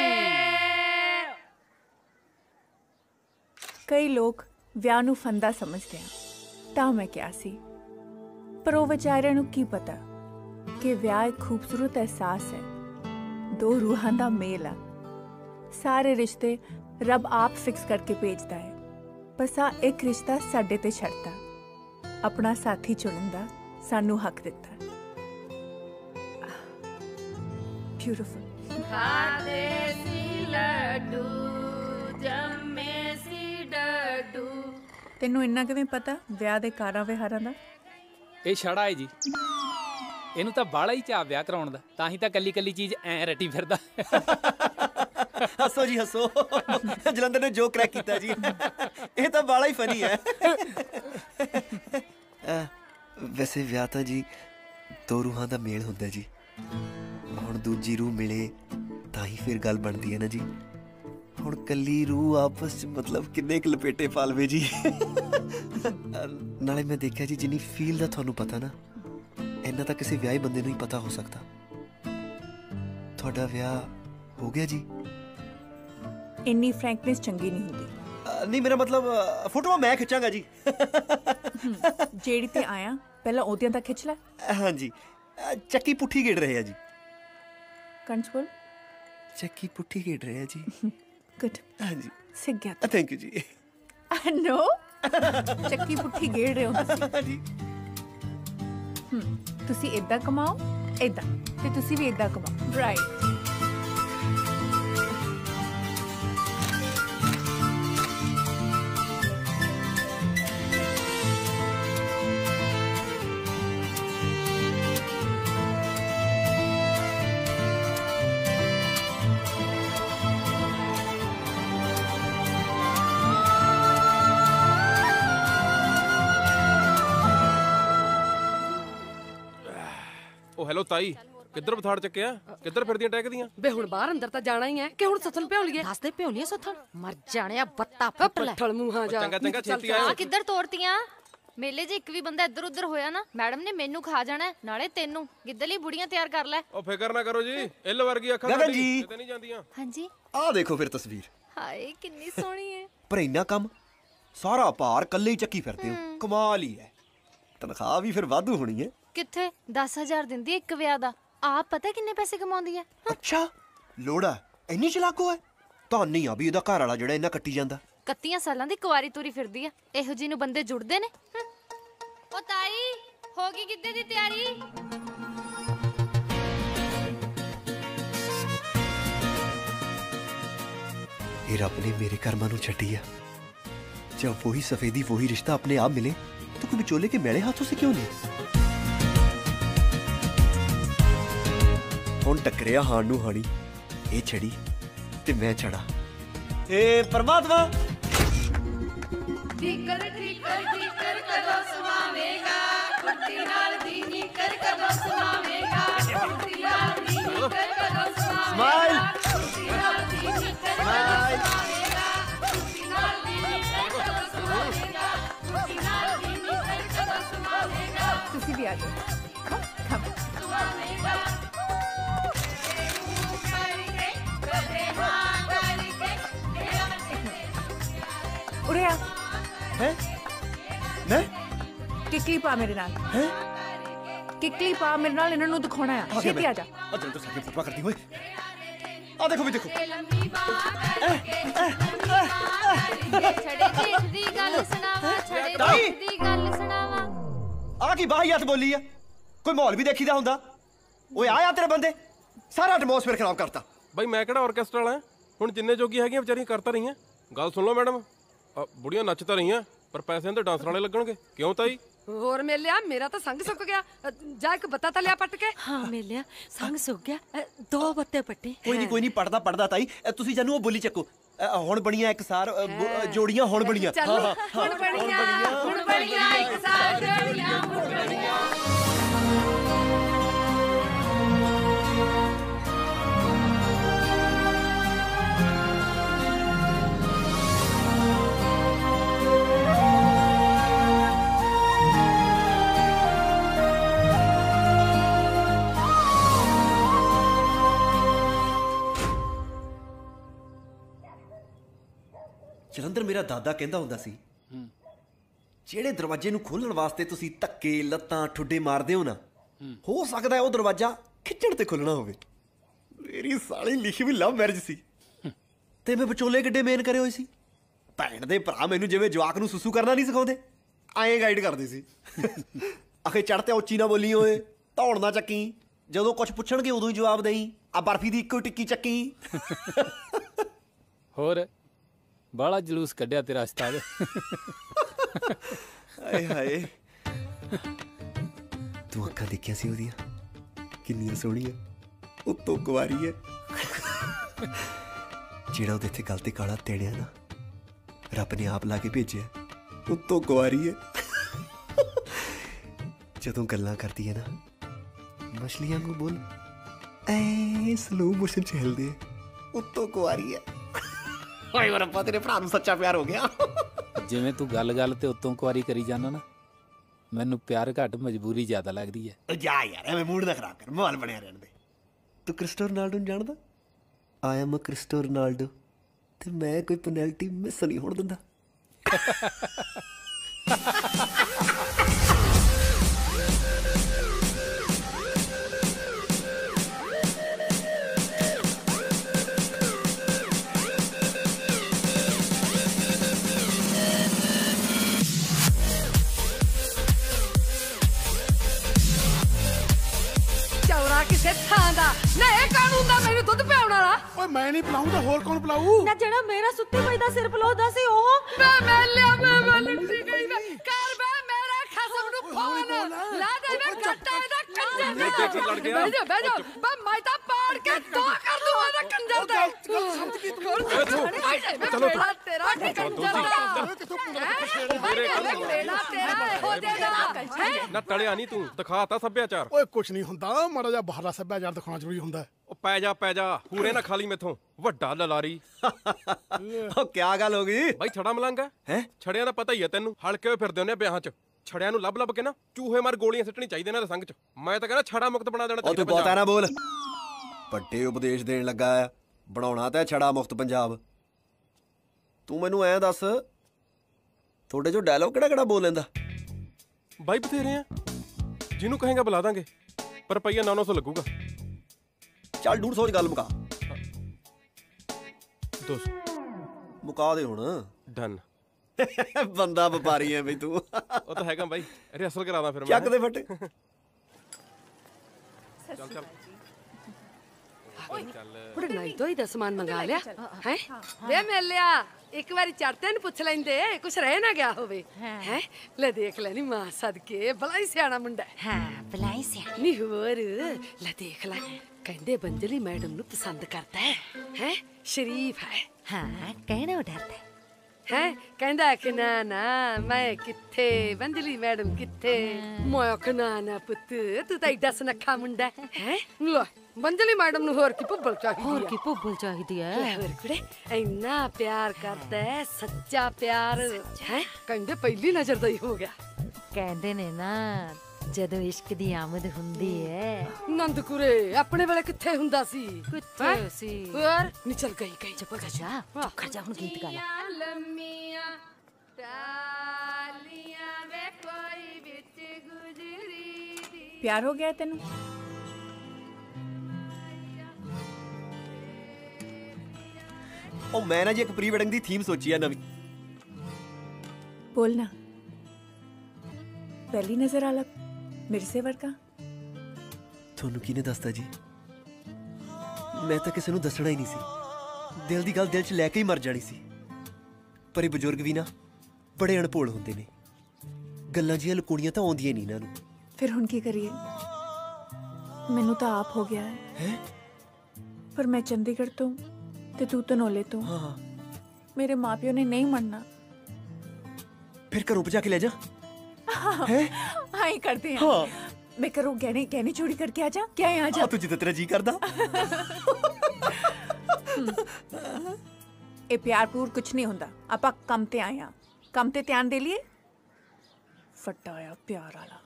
ਕਈ ਲੋਕ ਵਿਆਹ ਨੂੰ ਫੰਦਾ ਸਮਝਦੇ ਆ, ਤਾਂ ਮੈਂ ਕਿਹਾ ਸੀ, ਪਰ ਉਹ ਵਿਚਾਰਿਆਂ ਨੂੰ ਕੀ ਪਤਾ ਕਿ ਵਿਆਹ ਇੱਕ ਖੂਬਸੂਰਤ ਅਹਿਸਾਸ ਹੈ, ਦੋ ਰੂਹਾਂ ਦਾ ਮੇਲ ਆ। ਸਾਰੇ ਰਿਸ਼ਤੇ ਰੱਬ ਆਪ ਫਿਕਸ ਕਰਕੇ ਭੇਜਦਾ ਹੈ, ਬਸ ਆ ਇੱਕ ਰਿਸ਼ਤਾ ਸਾਡੇ ਤੇ ਛੱਡਦਾ, ਆਪਣਾ ਸਾਥੀ ਚੁਣਨ ਦਾ ਸਾਨੂੰ ਹੱਕ ਦਿੱਤਾ। ਬਿਊਟੀਫੁਲ। ਖਾਦੇ ਸੀ ਲੱਡੂ ਜੰਮੇ ਸੀ ਡੱਡੂ। ਤੈਨੂੰ ਇੰਨਾ ਕਿਵੇਂ ਪਤਾ ਵਿਆਹ ਦੇ ਕਾਰਾਂ ਵਿਹਾਰਾਂ ਦਾ? ਇਹ ਛੜਾ ਹੈ ਜੀ, ਇਹਨੂੰ ਤਾਂ ਬਾਲਾ ਹੀ ਚਾਅ ਵਿਆਹ ਕਰਾਉਣ ਦਾ, ਤਾਂ ਹੀ ਤਾਂ ਕੱਲੀ ਕੱਲੀ ਚੀਜ਼ ਐ ਰੱਟੀ ਫਿਰਦਾ। ਹੱਸੋ ਜੀ ਹੱਸੋ, ਜਲੰਧਰ ਨੇ ਜੋ ਕਰੈਕ ਕੀਤਾ ਜੀ, ਇਹ ਤਾਂ ਬਾਲਾ ਹੀ ਫਨੀ ਹੈ। ਵੈਸੇ ਵਿਆਹ ਤਾਂ ਜੀ ਦੋ ਰੂਹਾਂ ਦਾ ਮੇਲ ਹੁੰਦਾ ਜੀ, ਹੁਣ ਦੂਜੀ ਰੂਹ ਮਿਲੇ ਤਾਂ ਹੀ ਫਿਰ ਗੱਲ ਬਣਦੀ ਹੈ ਨਾ ਜੀ। ਹੁਣ ਕੱਲੀ ਰੂਹ ਆਪਸ ਚ ਮਤਲਬ ਕਿੰਨੇ ਕੁ ਲਪੇਟੇ ਪਾ ਲਵੇ ਜੀ। ਨਾਲੇ ਮੈਂ ਦੇਖਿਆ ਜੀ ਜਿੰਨੀ ਫੀਲ ਦਾ ਤੁਹਾਨੂੰ ਪਤਾ ਨਾ, ਇੰਨਾ ਤਾਂ ਕਿਸੇ ਵਿਆਹੇ ਬੰਦੇ ਨੂੰ ਹੀ ਪਤਾ ਹੋ ਸਕਦਾ। ਤੁਹਾਡਾ ਵਿਆਹ ਹੋ ਗਿਆ ਜੀ? ਇੰਨੀ ਫਰੈਂਕਨੈਸ ਚੰਗੀ ਨਹੀਂ ਹੁੰਦੀ। ਨਹੀਂ ਮੇਰਾ ਮਤਲਬ ਫੋਟੋਆਂ ਮੈਂ ਖਿੱਚਾਂਗਾ ਜੀ। ਜਿਹੜੀ ਤੇ ਆਇਆ ਪਹਿਲਾਂ ਉਹਦੀਆਂ ਤਾਂ ਖਿੱਚ ਲੈ। ਹਾਂਜੀ ਚੱਕੀ ਪੁੱਠੀ ਗੇੜ ਰਹੇ ਆ ਜੀ। ਕੰਟਰੋਲ। ਚੱਕੀ ਪੁੱਠੀ ਗੇੜ ਰਹੇ ਆ ਜੀ। ਗੁੱਡ। ਹਾਂਜੀ ਸਿੱਖ ਗਿਆ। ਥੈਂਕ ਯੂ ਜੀ। ਨੋ ਚੱਕੀ ਪੁੱਠੀ ਗੇੜ ਰਹੇ ਹੋ ਤੁਸੀਂ। ਹਮ ਤੁਸੀਂ ਇਦਾਂ ਕਮਾਓ, ਇਦਾਂ, ਤੇ ਤੁਸੀਂ ਵੀ ਇਦਾਂ ਕਮਾਓ। ਰਾਈਟ। ਉਹ ਹੈਲੋ ਤਾਈ, ਕਿੱਧਰ ਬਥਾੜ ਚੱਕਿਆ? ਕਿੱਧਰ ਫਿਰਦੀਆਂ ਟਹਿਕਦੀਆਂ? ਬੇ ਹੁਣ ਬਾਹਰ ਅੰਦਰ ਤਾਂ ਜਾਣਾ ਹੀ ਹੈ ਕਿ ਹੁਣ ਸੱਥਨ ਭਿਉ ਲਈਏ? ਦੱਸਦੇ ਭਿਉ ਲਈਏ ਸੱਥਨ? ਮਰ ਜਾਣਿਆ ਬੱਤਾ ਪੁੱਟ ਲੈ। ਪੱਠਲ ਮੂੰਹਾਂ ਜਾ। ਚੰਗਾ ਚੰਗਾ ਛੇਤੀ ਆਇਓ। ਆ ਕਿੱਧਰ ਤੋਰਤੀਆਂ? ਮੇਲੇ 'ਚ ਇੱਕ ਵੀ ਬੰਦਾ ਇੱਧਰ ਉੱਧਰ ਹੋਇਆ ਨਾ, ਮੈਡਮ ਨੇ ਮੈਨੂੰ ਖਾ ਜਾਣਾ, ਨਾਲੇ ਤੈਨੂੰ। ਗਿੱਦਲੀ ਬੁੜੀਆਂ ਤਿਆਰ ਕਰ ਲੈ। ਉਹ ਫਿਕਰ ਨਾ ਕਰੋ ਜੀ, ਇੱਲ ਵਰਗੀ ਅੱਖਾਂ ਗਗਨ ਜੀ। ਕਿਤੇ ਨਹੀਂ ਜਾਂਦੀਆਂ। ਹਾਂਜੀ ਆਹ ਦੇਖੋ ਫਿਰ ਤਸਵੀਰ। ਹਾਏ ਕਿੰਨੀ ਸੋਹਣੀ ਹੈ। ਪਰ ਇੰਨਾ ਕੰਮ, ਸਾਰਾ ਭਾਰ ਕੱਲੇ ਹੀ ਚੱਕੀ ਫਿਰਦੇ ਹੋ, ਕਮਾਲ ਹੀ ਹੈ। ਤਨਖਾਹ ਵੀ ਫਿਰ ਵਾਧੂ ਹੋਣੀ ਹੈ। ਕਿੱਥੇ ਦਸ ਹਜ਼ਾਰ ਦਿੰਦੀ ਇੱਕ ਵਿਆਹ ਦਾ। ਆਪ ਪਤਾ ਕਿੰਨੇ ਪੈਸੇ ਕਮਾਉਂਦੀ ਹੈ? ਅੱਛਾ ਲੋੜਾ ਇੰਨੀ ਚਲਾਕੋ ਹੈ। ਤਾਂ ਨਹੀਂ ਆ ਵੀ ਇਹਦਾ ਘਰ ਵਾਲਾ ਜਿਹੜਾ ਇੰਨਾ ਕੱਟੀ ਜਾਂਦਾ। ਇਕੱਤੀ ਸਾਲਾਂ ਦੀ ਕੁਆਰੀ ਤੁਰੀ ਫਿਰਦੀ ਆ। ਇਹੋ ਜਿਹੀ ਨੂੰ ਬੰਦੇ ਜੁੜਦੇ ਨੇ। ਉਹ ਤਾਈ ਹੋ ਗਈ ਗਿੱਧੇ ਦੀ ਤਿਆਰੀ? ਇਹ ਰੱਬ ਨੇ ਮੇਰੇ ਕਰਮਾਂ ਨੂੰ ਛੱਡੀ ਆ। जब वही सफेदी वही रिश्ता अपने आप मिले तो कोई विचोले के मेले हाथों से क्यों नहीं? ਹੁਣ ਟੱਕਰਿਆ ਹਾਣ ਨੂੰ ਹਾਣੀ, ਇਹ ਛੜੀ ਤੇ ਮੈਂ ਛੜਾ। ਏ ਪਰਮਾਤਮਾ ਠੀਕਰ ਠੀਕਰ ਠੀਕਰ ਕਦੋਂ ਸਮਾਵੇਂਗਾ, ਕੁੱਤੀ ਨਾਲ ਦੀ ਨੀਕਰ ਕਦੋਂ ਸਮਾਵੇਂਗਾ, ਕੁੱਤੀ ਨਾਲ ਦੀ ਨੀਕਰ ਕਦੋਂ ਸਮਾਵੇਂਗਾ, ਕੁੱਤੀ ਨਾਲ ਦੀ ਨੀਕਰ ਕਦੋਂ ਸਮਾਵੇਂਗਾ, ਕੁੱਤੀ ਨਾਲ ਦੀ ਨੀਕਰ ਕਦੋਂ ਸਮਾਵੇਂਗਾ, ਕੁੱਤੀ ਨਾਲ ਦੀ ਨੀਕਰ ਕਦੋਂ ਸਮਾਵੇਂਗਾ। ਤੁਸੀਂ ਵੀ ਆ ਜਾਓ। ਕਮ ਸਮਾਵੇਂਗਾ ਉਰੇ ਆ। ਹੈ ਮੈਂ ਕਿੱਕਲੀ ਪਾ ਮੇਰੇ ਨਾਲ। ਹੈ ਕਿੱਕਲੀ ਪਾ ਮੇਰੇ ਨਾਲ, ਇਹਨਾਂ ਨੂੰ ਦਿਖਾਉਣਾ ਆ। ਛੇਤੀ ਆ ਜਾ। ਅਜਲ ਤੋਂ ਸਾਡੀ ਫੁੱਟਵਾ ਕਰਦੀ ਹੋਏ ਆ ਦੇਖੋ ਵੀ ਦੇਖੋ ਲੰਮੀ ਬਾਹ ਕਰਕੇ ਲੰਮੀ ਬਾਹ ਕਰਕੇ ਛੜੇ ਜੇਠ ਦੀ ਗੱਲ ਸੁਣਾਵਾ ਛੜੇ ਜੇਠ ਦੀ ਗੱਲ ਸੁਣਾਵਾ। ਆ ਕੀ ਬਾਹੀਆਤ ਬੋਲੀ ਆ? ਕੋਈ ਮਾਹੌਲ ਵੀ ਦੇਖੀਦਾ ਹੁੰਦਾ? ਓਏ ਆਇਆ ਤੇਰੇ ਬੰਦੇ ਸਾਰਾ ਐਟਮੋਸਫੇਅਰ ਖਰਾਬ ਕਰਤਾ। ਬਾਈ ਮੈਂ ਕਿਹੜਾ ਆਰਕੈਸਟਰਾ ਵਾਲਾ ਹੁਣ ਜਿੰਨੇ ਜੋਗੀ ਹੈਗੀਆਂ ਵਿਚਾਰੀਆਂ ਕਰਤਾ ਰਹੀਆਂ। ਗੱਲ ਸੁਣ ਲਓ ਮੈਡਮ, ਬੁੜੀਆਂ ਨੱਚਤਾ ਰਹੀਆਂ ਪਰ ਪੈਸਿਆਂ ਤੇ ਡਾਂਸਰ ਵਾਲੇ ਲੱਗਣਗੇ। ਕਿਉਂ ਤਾਈ? ਹੋਰ ਮੇਲਿਆ ਮੇਰਾ ਤਾਂ ਸੰਗ ਸੁੱਕ ਗਿਆ। ਜਾ ਇੱਕ ਬੱਤਾ ਤਾਂ ਲਿਆ ਪੱਟ ਕੇ। ਹਾਂ ਮੇਲਿਆ ਸੰਗ ਸੁੱਕ ਗਿਆ। ਦੋ ਬੱਤੇ ਪੱਟੇ। ਕੋਈ ਨਹੀਂ ਕੋਈ ਨਹੀਂ ਪੜਦਾ ਪੜਦਾ ਤਾਈ। ਤੁਸੀਂ ਜਾਨੂੰ ਉਹ ਬੋਲੀ ਚੱਕੋ। ਹੁਣ ਬਣੀਆਂ ਇੱਕ ਸਾਰ ਜੋੜੀਆਂ ਹੁਣ ਬਣੀਆਂ। ਹਾਂ ਹਾਂ ਹੁਣ ਬਣੀਆਂ ਹੁਣ ਬਣੀਆਂ ਇੱਕ ਸਾਰ ਜੋੜੀਆਂ ਹੁਣ ਬਣੀਆਂ। ਜਲੰਧਰ ਮੇਰਾ ਦਾਦਾ ਕਹਿੰਦਾ ਹੁੰਦਾ ਸੀ, ਜਿਹੜੇ ਦਰਵਾਜ਼ੇ ਨੂੰ ਖੋਲਣ ਵਾਸਤੇ ਤੁਸੀਂ ਧੱਕੇ ਲੱਤਾਂ ਠੁੱਡੇ ਮਾਰਦੇ ਹੋ ਨਾ, ਹੋ ਸਕਦਾ ਉਹ ਦਰਵਾਜ਼ਾ ਖਿੱਚਣ ਤੇ ਖੁੱਲਣਾ ਹੋਵੇ। ਮੇਰੀ ਸਾਲੀ ਲਿਖੀ ਵੀ ਲਵ ਮੈਰਿਜ ਸੀ ਤੇ ਮੈਂ ਵਿਚੋਲੇ ਕਿੱਡੇ ਮੇਨ ਕਰੇ ਹੋਏ ਸੀ। ਭੈਣ ਦੇ ਭਰਾ ਮੈਨੂੰ ਜਿਵੇਂ ਜਵਾਕ ਨੂੰ ਸੁਸੂ ਕਰਨਾ ਨਹੀਂ ਸਿਖਾਉਂਦੇ, ਐਂ ਗਾਈਡ ਕਰਦੇ ਸੀ। ਆਖੇ ਚੜ੍ਹ ਤੇ ਉੱਚੀ ਨਾ ਬੋਲੀ ਓਏ, ਧੌਣ ਨਾ ਚੱਕੀ, ਜਦੋਂ ਕੁਝ ਪੁੱਛਣਗੇ ਉਦੋਂ ਹੀ ਜਵਾਬ ਦੇਈ, ਆ ਬਰਫੀ ਦੀ ਇੱਕੋ ਟਿੱਕੀ ਚੱਕੀ। ਹੋਰ ਬਾਲਾ ਜਲੂਸ ਕੱਢਿਆ ਤੇਰਾ ਉਸਤਾਦ। ਹਾਏ ਹਾਏ, ਤੂੰ ਅੱਖਾਂ ਦੇਖਿਆ ਸੀ ਉਹਦੀਆਂ ਕਿੰਨੀਆਂ ਸੋਹਣੀਆਂ, ਉੱਤੋਂ ਕੁਆਰੀ ਹੈ। ਜਿਹੜਾ ਉਹਦੇ ਇੱਥੇ ਗਲ ਤੇ ਕਾਲਾ ਤੇੜਿਆ ਨਾ, ਰੱਬ ਨੇ ਆਪ ਲਾ ਕੇ ਭੇਜਿਆ, ਉੱਤੋਂ ਕੁਆਰੀ ਹੈ। ਜਦੋਂ ਗੱਲਾਂ ਕਰਦੀ ਹੈ ਨਾ, ਮਛਲੀਆਂ ਨੂੰ ਬੋਲ ਐ ਸਲੋ ਮੋਸ਼ਨ ਚ ਹਿਲਦੀ ਹੈ, ਉੱਤੋਂ ਕੁਆਰੀ ਹੈ। ਹਾਏ ਓ ਰੱਬਾ, ਤੇਰੇ ਭਰਾ ਨੂੰ ਸੱਚਾ ਪਿਆਰ ਹੋ ਗਿਆ। ਜਿਵੇਂ ਤੂੰ ਗੱਲ ਗੱਲ ਤੇ ਉੱਤੋਂ ਕੁਆਰੀ ਕਰੀ ਜਾਂਦਾ ਨਾ, ਮੈਨੂੰ ਪਿਆਰ ਘੱਟ ਮਜਬੂਰੀ ਜ਼ਿਆਦਾ ਲੱਗਦੀ ਹੈ। ਜਾ ਯਾਰ ਐਵੇਂ ਮੂਡ ਨਾ ਖਰਾਬ ਕਰ, ਮਾਹੌਲ ਬਣਿਆ ਰਹਿਣ ਦੇ। ਤੂੰ ਕ੍ਰਿਸਟੋ ਰੋਨਾਲਡੋ ਨੂੰ ਜਾਣਦਾ? ਆਈ ਐਮ ਅ ਕ੍ਰਿਸਟੋ ਰੋਨਾਲਡੋ ਤੇ ਮੈਂ ਕੋਈ ਪੈਨਲਟੀ ਮਿਸ ਨਹੀਂ ਹੋਣ ਦਿੰਦਾ। ਚੌਰਾ ਕਿਸੇ ਥਾਂ ਦਾ ਨਾ, ਇਹ ਕਾਨੂੰਨ ਦਾ ਮੈਨੂੰ ਦੁੱਧ ਪਿਆਉਣ ਵਾਲਾ। ਓਏ ਮੈਂ ਨਹੀਂ ਪਿਲਾਉਂਦਾ, ਹੋਰ ਕੌਣ ਪਿਲਾਊ? ਨਾ ਜਿਹੜਾ ਮੇਰਾ ਸੁੱਤੇ ਪਈ ਦਾ ਸਿਰ ਪਲਾਉਦਾ ਸੀ ਉਹ। ਮੈਂ ਮੈਂ ਲਿਆ ਮੈਂ ਮੈਂ ਲੁੱਟੀ ਗਈ ਮੈਂ ਕਰ ਮੈਂ ਮੇਰਾ ਖਸਮ ਨੂੰ ਫੋਨ ਲਾ ਦੇ ਮੈਂ ਕੱਟਾ ਇਹਦਾ ਕੰਜਰ ਦਾ। ਦੇਖੇ ਕੀ ਲੜ ਗਿਆ? ਬਹਿ ਜਾ ਬਹਿ ਜਾ, ਮੈਂ ਮੈਂ ਤਾਂ ਪਾੜ ਕੇ ਦੋ ਕਰ ਦੂੰ ਇਹਦਾ ਕੰਜਰ ਦਾ। ਸਮਝ ਗਈ ਤੂੰ? ਚਲੋ ਤੇਰਾ ਕੰਜਰ ਦਾ ਮੇਰਾ ਤੇਰਾ ਹੋ ਜਾਏਗਾ। ਨਾ ਟਲਿਆ ਨਹੀਂ ਤੂੰ, ਦਿਖਾਤਾ ਸੱਭਿਆਚਾਰ। ਓਏ ਕੁਛ ਨਹੀਂ ਹੁੰਦਾ, ਮਾੜਾ ਜਿਹਾ ਬਾਹਰਲਾ ਸੱਭਿਆਚਾਰ ਦਿਖਾਉਣਾ ਜ਼ਰੂਰੀ ਹੁੰਦਾ। ਉਹ ਪੈ ਜਾ ਪੈ ਜਾ, ਪੂਰੇ ਨਾ ਖਾਲੀ ਮੈਥੋਂ, ਵੱਡਾ ਲਲਾਰੀ। ਉਹ ਕਿਆ ਗੱਲ ਹੋ ਗਈ? ਬਾਈ ਛੜਾ ਮਲੰਗਾ ਹੈ, ਛੜਿਆਂ ਦਾ ਪਤਾ ਹੀ ਹੈ ਤੈਨੂੰ, ਹਲਕੇ ਹੋਏ ਫਿਰਦੇ ਹੁੰਦੇ ਵਿਆਹਾਂ 'ਚ। ਛੜਿਆਂ ਨੂੰ ਲੱਭ ਲੱਭ ਕੇ ਨਾ ਚੂਹੇ ਮਾਰ ਗੋਲੀਆਂ ਸਿੱਟਣੀ ਚਾਹੀਦੀਆਂ ਇਹਨਾਂ ਦੇ ਸੰਗ 'ਚ। ਮੈਂ ਤਾਂ ਕਹਿੰਦਾ ਛੜਾ ਮੁਕਤ ਬਣਾ ਦੇਣਾ ਉਹ ਤੂੰ ਬਹੁਤਾ ਨਾ ਬੋਲ, ਵੱਡੇ ਉਪਦੇਸ਼ ਦੇਣ ਲੱਗਾ ਆ। ਬਣਾਉਣਾ ਤਾਂ ਛੜਾ ਮੁਕਤ ਪੰਜਾਬ। ਤੂੰ ਮੈਨੂੰ ਐਂ ਦੱਸ, ਤੁਹਾਡੇ ਚੋਂ ਡਾਇਲੌਗ ਕਿਹੜਾ ਕਿਹੜਾ ਬੋਲ ਲੈਂਦਾ? ਬਾਈ ਬਥੇਰੇ ਆ, ਜਿਹਨੂੰ ਕਹੇਗਾ ਬੁਲਾ ਦਾਂਗੇ, ਪਰ ਰੁਪਈਆ ਨੌ ਨੌ ਸੌ ਲੱਗੂਗਾ। ਚੱਲ ਡੂਢ ਸੌ ਚ ਗੱਲ ਮੁਕਾ। ਦੋ ਸੌ ਮੁਕਾ ਦੇ ਹੁਣ। ਡਨ। ਬੰਦਾ ਵਪਾਰੀ ਐ ਬਈ ਤੂੰ। ਉਹ ਤਾਂ ਹੈਗਾ ਬਾਈ, ਰਿਹਰਸਲ ਕਰਾਦਾ ਫਿਰ ਮੈਂ। ਚੱਕ ਦੇ ਫੱਟੇ। ਚੱਲ ਚੱਲ ਬੜੇ ਨਾਈ ਦੋਈ ਦਾ ਸਮਾਨ ਮੰਗਾ ਲਿਆ ਹੈ ਵੇ ਮੇਲਿਆ। ਇੱਕ ਵਾਰੀ ਚੜਤੇ ਨੂੰ ਪੁੱਛ ਲੈਂਦੇ ਕੁਛ ਰਹਿ ਨਾ ਗਿਆ ਹੋਵੇ ਹੈ। ਲੈ ਦੇਖ ਲੈ ਨੀ ਮਾਂ ਸਦਕੇ ਬੜਾ ਹੀ ਸਿਆਣਾ ਮੁੰਡਾ। ਹਾਂ ਬੜਾ ਹੀ ਸਿਆਣਾ। ਨੀ ਹੋਰ ਲੈ ਦੇਖ ਲੈ, ਕਹਿੰਦੇ ਬੰਜਲੀ ਮੈਡਮ ਨੂੰ ਪਸੰਦ ਕਰਦਾ ਹੈ ਹੈ ਸ਼ਰੀਫ ਹੈ। ਹਾਂ ਕਹਿਣੋਂ ਡਰਦਾ ਹੈ, ਕਹਿੰਦਾ ਕਿ ਨਾ ਨਾ ਮੈਂ ਕਿੱਥੇ, ਬੰਜਲੀ ਮੈਡਮ ਕਿੱਥੇ। ਮੈਂ ਕਿ ਨਾ ਨਾ ਪੁੱਤ ਤੂੰ ਤਾਂ ਏਡਾ ਸੁਨੱਖਾ ਮੁੰਡਾ ਹੈ। ਲੈ ਬੰਜਲੀ ਮੈਡਮ ਨੂੰ ਹੋਰ ਕੀ ਭੁੱਬਲ ਚਾਹੀਦੀ ਹੈ। ਹੋਰ ਕੀ ਭੁੱਬਲ ਚਾਹੀਦੀ ਹੈ। ਹੋਰ ਕੁੜੇ ਇੰਨਾ ਪਿਆਰ ਕਰਦਾ ਹੈ, ਸੱਚਾ ਪਿਆਰ ਹੈ। ਕਹਿੰਦੇ ਪਹਿਲੀ ਨਜ਼ਰ ਦਾ ਹੀ ਹੋ ਗਿਆ। ਕਹਿੰਦੇ ਨੇ ਨਾ ਜਦੋਂ ਇਸ਼ਕ ਦੀ ਆਮਦ ਹੁੰਦੀ ਹੈ। ਨੰਦਕੁਰੇ ਆਪਣੇ ਵੇਲੇ ਕਿੱਥੇ ਹੁੰਦਾ ਸੀ? ਕਿੱਥੇ ਸੀ? ਹੋਰ ਨੀ ਚਲ ਗਈ ਗਈ। ਚੁੱਪ ਕਰ ਜਾ, ਚੁੱਪ ਕਰ ਜਾ, ਹੁਣ ਗੀਤ ਗਾ ਲੈ। ਲੰਮੀਆਂ ਟਾਲੀਆਂ ਵੇ ਕੋਈ ਵਿੱਚ ਗੁਜਰੀ ਦੀ। ਪਿਆਰ ਹੋ ਗਿਆ ਤੈਨੂੰ? ਉਹ ਮੈਂ ਨਾ ਜੀ ਇੱਕ ਪ੍ਰੀ ਵੈਡਿੰਗ ਦੀ ਥੀਮ ਸੋਚੀ ਆ ਨਵੀਂ। बोलना पहली नजर अलग मेरे से वर्गा। ਤੁਹਾਨੂੰ ਕਿਹਨੇ ਦੱਸਤਾ ਜੀ? ਮੈਂ ਤਾਂ ਕਿਸੇ ਨੂੰ ਦੱਸਣਾ ਹੀ ਨਹੀਂ ਸੀ। ਦਿਲ ਦੀ ਗੱਲ ਦਿਲ 'ਚ ਲੈ ਕੇ ਹੀ ਮਰ ਜਾਣੀ ਸੀ। ਪਰ ਇਹ ਬਜ਼ੁਰਗ ਵੀ ਨਾ ਬੜੇ ਅਣਭੋਲ ਹੁੰਦੇ ਨੇ। ਗੱਲਾਂ ਜੀਆਂ ਲੁਕਾਉਣੀਆਂ ਤਾਂ ਆਉਂਦੀਆਂ ਨਹੀਂ ਇਹਨਾਂ ਨੂੰ। फिर हुण की करिए? मैनू तो आप हो गया है, है? पर मैं चंडीगढ़ तो ते तू धनौले तो। हाँ। मेरे माँ प्यो ने नहीं मनना। फिर घरों भजा के ले जा। हैं? हाँ ही करते हैं। हाँ। मैं करूँ गहने गहने चोरी करके आ जा। क्या यहाँ जा? हाँ, तुझे तो तेरा जी करदा। ए प्यार पूर कुछ नहीं होंदा। आपा कम ते आए हैं, कम ते ध्यान दे लिए। फटा आया प्यार वाला।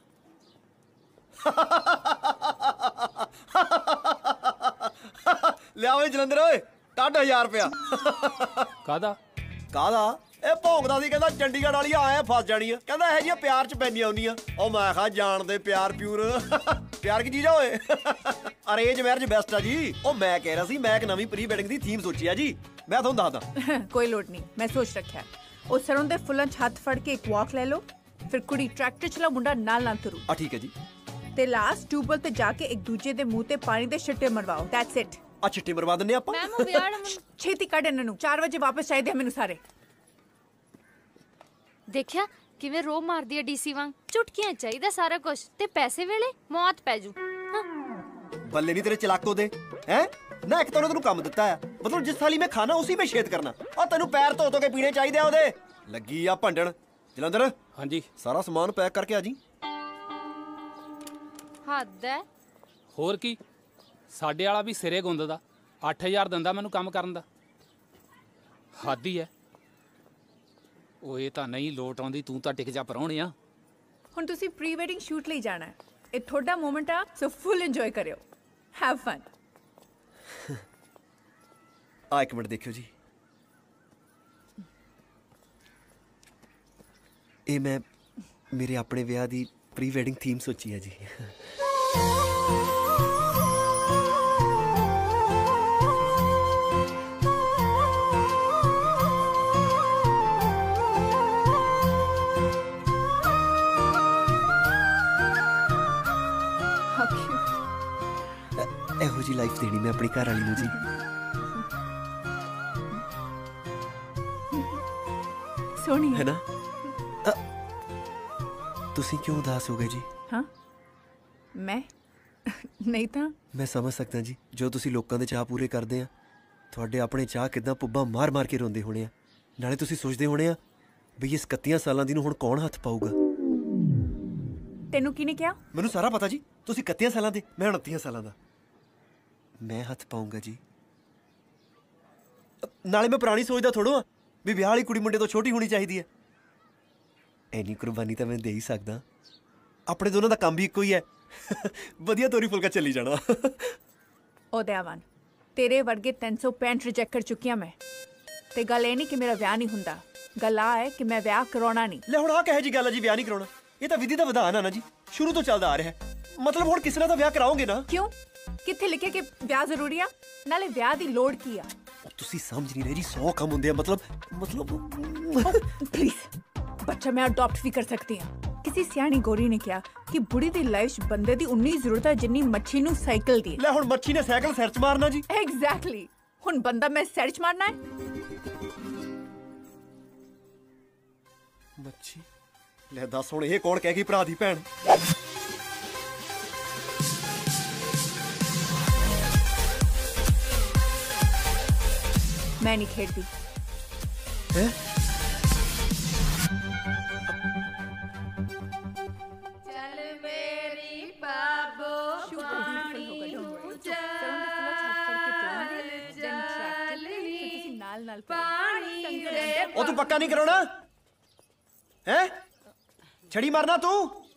ਲਿਆ ਓਏ ਜਲੰਧਰ ਓਏ ਕੱਢ ਹਜ਼ਾਰ ਰੁਪਇਆ। ਕਾਦਾ ਕਾਦਾ? ਇਹ ਭੌਂਕਦਾ ਸੀ ਕਹਿੰਦਾ ਚੰਡੀਗੜ੍ਹ ਵਾਲੀ ਆਇਆ ਫਸ ਜਾਣੀ ਆ। ਕਹਿੰਦਾ ਇਹੋ ਜਿਹੀਆਂ ਪਿਆਰ ਚ ਪੈਂਦੀਆਂ ਹੁੰਦੀਆਂ। ਉਹ ਮੈਂ ਕਿਹਾ ਜਾਣਦੇ ਪਿਆਰ ਪਿਊਰ। ਪਿਆਰ ਕੀ ਚੀਜ਼ ਆ ਓਏ? ਅਰੇਂਜ ਮੈਰਿਜ ਬੈਸਟ ਆ ਜੀ। ਉਹ ਮੈਂ ਕਹਿ ਰਿਹਾ ਸੀ ਮੈਂ ਇੱਕ ਨਵੀਂ ਪ੍ਰੀ ਵੈਡਿੰਗ ਦੀ ਥੀਮ ਸੋਚੀ ਆ ਜੀ। ਮੈਂ ਤੁਹਾਨੂੰ ਦੱਸਦਾ। कोई लोड़ नहीं, मैं सोच रखा है। ਉਹ ਸਰੋਂ ਦੇ ਫੁੱਲਾਂ 'ਚ ਹੱਥ ਫੜ ਕੇ ਇੱਕ ਵਾਕ ਲੈ ਲਓ। ਫਿਰ ਕੁੜੀ ਟਰੈਕਟਰ ਚਲਾ, ਮੁੰਡਾ ਨਾਲ ਨਾਲ ਤੁਰੂ। ਆ ਠੀਕ ਹੈ ਜੀ। ਤੇ ਲਾਸਟ ਟਿਊਬਲ ਤੇ ਜਾ ਕੇ ਇੱਕ ਦੂਜੇ ਦੇ ਮੂੰਹ ਤੇ ਪਾਣੀ ਦੇ ਛਿੱਟੇ ਮਰਵਾਓ। That's it. ਆ ਛਿੱਟੇ ਮਰਵਾ ਦਿੰਨੇ ਆਪਾਂ। ਮੈਮ ਉਹ ਵਿਆਹ ਛੇਤੀ ਕੱਢ ਇਹਨਾਂ ਨੂੰ। ਚਾਰ ਵਜੇ ਵਾਪਸ ਚਾਹੀਦੇ ਆ ਮੈਨੂੰ ਸਾਰੇ। ਦੇਖਿਆ ਕਿਵੇਂ ਰੋ ਮਾਰਦੀ ਹੈ ਡੀਸੀ ਵਾਂਗ। ਚੁਟਕੀਆਂ ਚਾਹੀਦਾ ਸਾਰਾ ਕੁਝ ਤੇ ਪੈਸੇ ਵੇਲੇ ਮੌਤ ਪੈ ਜੂ। ਬੱਲੇ ਨਹੀਂ ਤੇਰੇ ਚਲਾਕੋ ਦੇ ਹੈ ਨਾ। ਇੱਕ ਤਾਂ ਉਹਨੇ ਤੈਨੂੰ ਕੰਮ ਦਿੱਤਾ ਆ, ਮਤਲਬ ਜਿਸ ਥਾਲੀ ਮੈਂ ਖਾਣਾ ਉਸੇ ਮੈਂ ਛੇਦ ਕਰਨਾ। ਆ ਤੈਨੂੰ ਪੈਰ ਧੋ ਧੋ ਕੇ ਪੀਣੇ ਚਾਹੀਦੇ ਆ ਉਹਦੇ। ਲੱਗੀ ਆ ਭੰਡਣ। ਜਲੰਧਰ ਹਾਂਜੀ ਸਾਰਾ ਸਮਾਨ ਪੈਕ ਕਰਕੇ ਆ ਜੀ। ਹੱਦ ਹੈ। ਹੋਰ ਕੀ ਸਾਡੇ ਵਾਲਾ ਵੀ ਸਿਰੇ ਗੁੰਦਦਾ। ਅੱਠ ਹਜ਼ਾਰ ਦਿੰਦਾ ਮੈਨੂੰ ਕੰਮ ਕਰਨ ਦਾ। ਹੱਦ ਹੀ ਹੈ। ਉਹ ਇਹ ਤਾਂ ਨਹੀਂ ਲੋਟ ਆਉਂਦੀ। ਤੂੰ ਤਾਂ ਟਿਕ ਜਾ ਪਰਾਉਣੇ ਆ। ਹੁਣ ਤੁਸੀਂ ਪ੍ਰੀ ਵੈਡਿੰਗ ਸ਼ੂਟ ਲਈ ਜਾਣਾ ਹੈ। ਇਹ ਤੁਹਾਡਾ ਮੂਮੈਂਟ ਆ, ਸੋ ਫੁੱਲ ਇੰਜੋਏ ਕਰਿਓ। Have fun. ਆ ਇੱਕ ਮਿੰਟ ਦੇਖਿਓ ਜੀ। ਇਹ ਮੈਂ ਮੇਰੇ ਆਪਣੇ ਵਿਆਹ ਦੀ ਪ੍ਰੀ ਵੈਡਿੰਗ ਥੀਮ ਸੋਚੀ ਹੈ ਜੀ। ਇਹੋ ਜੀ ਲਾਈਫ ਦੇਣੀ ਮੈਂ ਆਪਣੀ ਘਰ ਵਾਲੀ ਨੂੰ ਜੀ। ਸੋਹਣੀ ਹੈ ਨਾ? ਤੁਸੀਂ ਕਿਉਂ ਉਦਾਸ ਹੋ ਗਏ ਜੀ? ਹਾਂ ਮੈਂ ਨਹੀਂ ਤਾਂ ਮੈਂ ਸਮਝ ਸਕਦਾ ਜੀ। ਜੋ ਤੁਸੀਂ ਲੋਕਾਂ ਦੇ ਚਾਹ ਪੂਰੇ ਕਰਦੇ ਆ, ਤੁਹਾਡੇ ਆਪਣੇ ਚਾਹ ਕਿਦਾਂ ਪੁੱਬਾਂ ਮਾਰ ਮਾਰ ਕੇ ਰੋਂਦੇ ਹੋਣੇ ਆ। ਨਾਲੇ ਤੁਸੀਂ ਸੋਚਦੇ ਹੋਣੇ ਆ ਵੀ ਇਸ ਇਕੱਤੀ ਸਾਲਾਂ ਦੀ ਨੂੰ ਹੁਣ ਕੌਣ ਹੱਥ ਪਾਊਗਾ। ਤੈਨੂੰ ਕਿਹਨੇ ਕਿਹਾ? ਮੈਨੂੰ ਸਾਰਾ ਪਤਾ ਜੀ। ਤੁਸੀਂ ਇਕੱਤੀ ਸਾਲਾਂ ਦੇ, ਮੈਂ ਉਨੱਤੀ ਸਾਲਾਂ ਦਾ। ਮੈਂ ਹੱਥ ਪਾਉਂਗਾ ਜੀ। ਨਾਲੇ ਮੈਂ ਪੁਰਾਣੀ ਸੋਚਦਾ ਥੋੜੋ ਆ ਵੀ ਵਿਆਹ ਵਾਲੀ ਕੁੜੀ ਮੁੰਡੇ ਤੋਂ ਛੋਟੀ ਹੋਣੀ ਚਾਹੀਦੀ ਹੈ। ਐਨੀ ਕੁਰਬਾਨੀ ਤਾਂ ਮੈਂ ਦੇ ਹੀ ਸਕਦਾ। ਆਪਣੇ ਦੋਨਾਂ ਦਾ ਕੰਮ ਵੀ ਇੱਕੋ ਹੀ ਹੈ। ਵਧੀਆ ਤੋਰੀ ਫੁਲਕਾ ਚੱਲੀ ਜਾਣਾ। ਉਹ ਦਿਆਵਾਨ ਤੇਰੇ ਵਰਗੇ ਤਿੰਨ ਸੌ ਪੈਂਹਠ ਰਿਜੈਕਟ ਕਰ ਚੁੱਕੀ ਆ ਮੈਂ। ਤੇ ਗੱਲ ਇਹ ਨਹੀਂ ਕਿ ਮੇਰਾ ਵਿਆਹ ਨਹੀਂ ਹੁੰਦਾ। ਗੱਲ ਆ ਹੈ ਕਿ ਮੈਂ ਵਿਆਹ ਕਰਾਉਣਾ ਨਹੀਂ। ਲੈ ਹੁਣ ਆ ਕਹੇ ਜੀ ਗੱਲ ਆ ਜੀ ਵਿਆਹ ਨਹੀਂ ਕਰਾਉਣਾ। ਇਹ ਤਾਂ ਵਿਧੀ ਦਾ ਵਿਧਾਨ ਆ ਨਾ ਜੀ, ਸ਼ੁਰੂ ਤੋਂ ਚੱਲਦਾ ਆ ਰਿਹਾ। ਮਤਲਬ ਹੁਣ ਕਿਸੇ ਨਾਲ ਤਾਂ ਵਿਆਹ ਕਰਾਓਗੇ ਨਾ। ਕਿਉਂ? ਕਿੱਥੇ ਲਿਖਿਆ ਕਿ ਵਿਆਹ ਜ਼ਰੂਰੀ ਆ? ਨਾਲੇ ਵਿਆਹ ਦੀ ਲੋੜ ਕੀ ਆ? ਤੁਸੀਂ ਸਮਝ ਨਹੀਂ ਰਹੇ ਜੀ। ਸੌ ਕੰਮ ਹੁੰਦੇ ਆ। ਮਤਲਬ ਮਤਲਬ ਪਲੀਜ਼ ਬੱਚਾ ਮੈਂ ਅਡਾਪਟ ਵੀ ਕਰ ਸਕਦੀ ਹਾਂ। ਕਿਸੇ ਸਿਆਣੀ ਗੋਰੀ ਨੇ ਕਿਹਾ ਕਿ ਬੁੜੀ ਦੀ ਲਾਈਫ 'ਚ ਬੰਦੇ ਦੀ ਉਨੀ ਜ਼ਰੂਰਤ ਹੈ ਜਿੰਨੀ ਮੱਛੀ ਨੂੰ ਸਾਈਕਲ ਦੀ। ਲੈ ਹੁਣ ਮੱਛੀ ਨੇ ਸਾਈਕਲ ਸਿਰ 'ਚ ਮਾਰਨਾ ਜੀ। ਐਗਜ਼ੈਕਟਲੀ। ਹੁਣ ਬੰਦਾ ਮੈਂ ਸਿਰ 'ਚ ਮਾਰਨਾ ਹੈ। ਮੱਛੀ ਲੈ ਦੱਸ ਹੁਣ ਇਹ ਕੌਣ ਕਹਿ ਗਈ ਭਰਾ ਦੀ ਭੈਣ? ਮੈਂ ਨਹੀਂ ਖੇਡਦੀ। ਹੈ चल मेरी बाबो पानी ਉਹ ਤੂੰ ਪੱਕਾ ਨਹੀਂ ਕਰਾਉਣਾ ਹੈ? ਛੜੀ ਮਾਰਨਾ ਤੂੰ?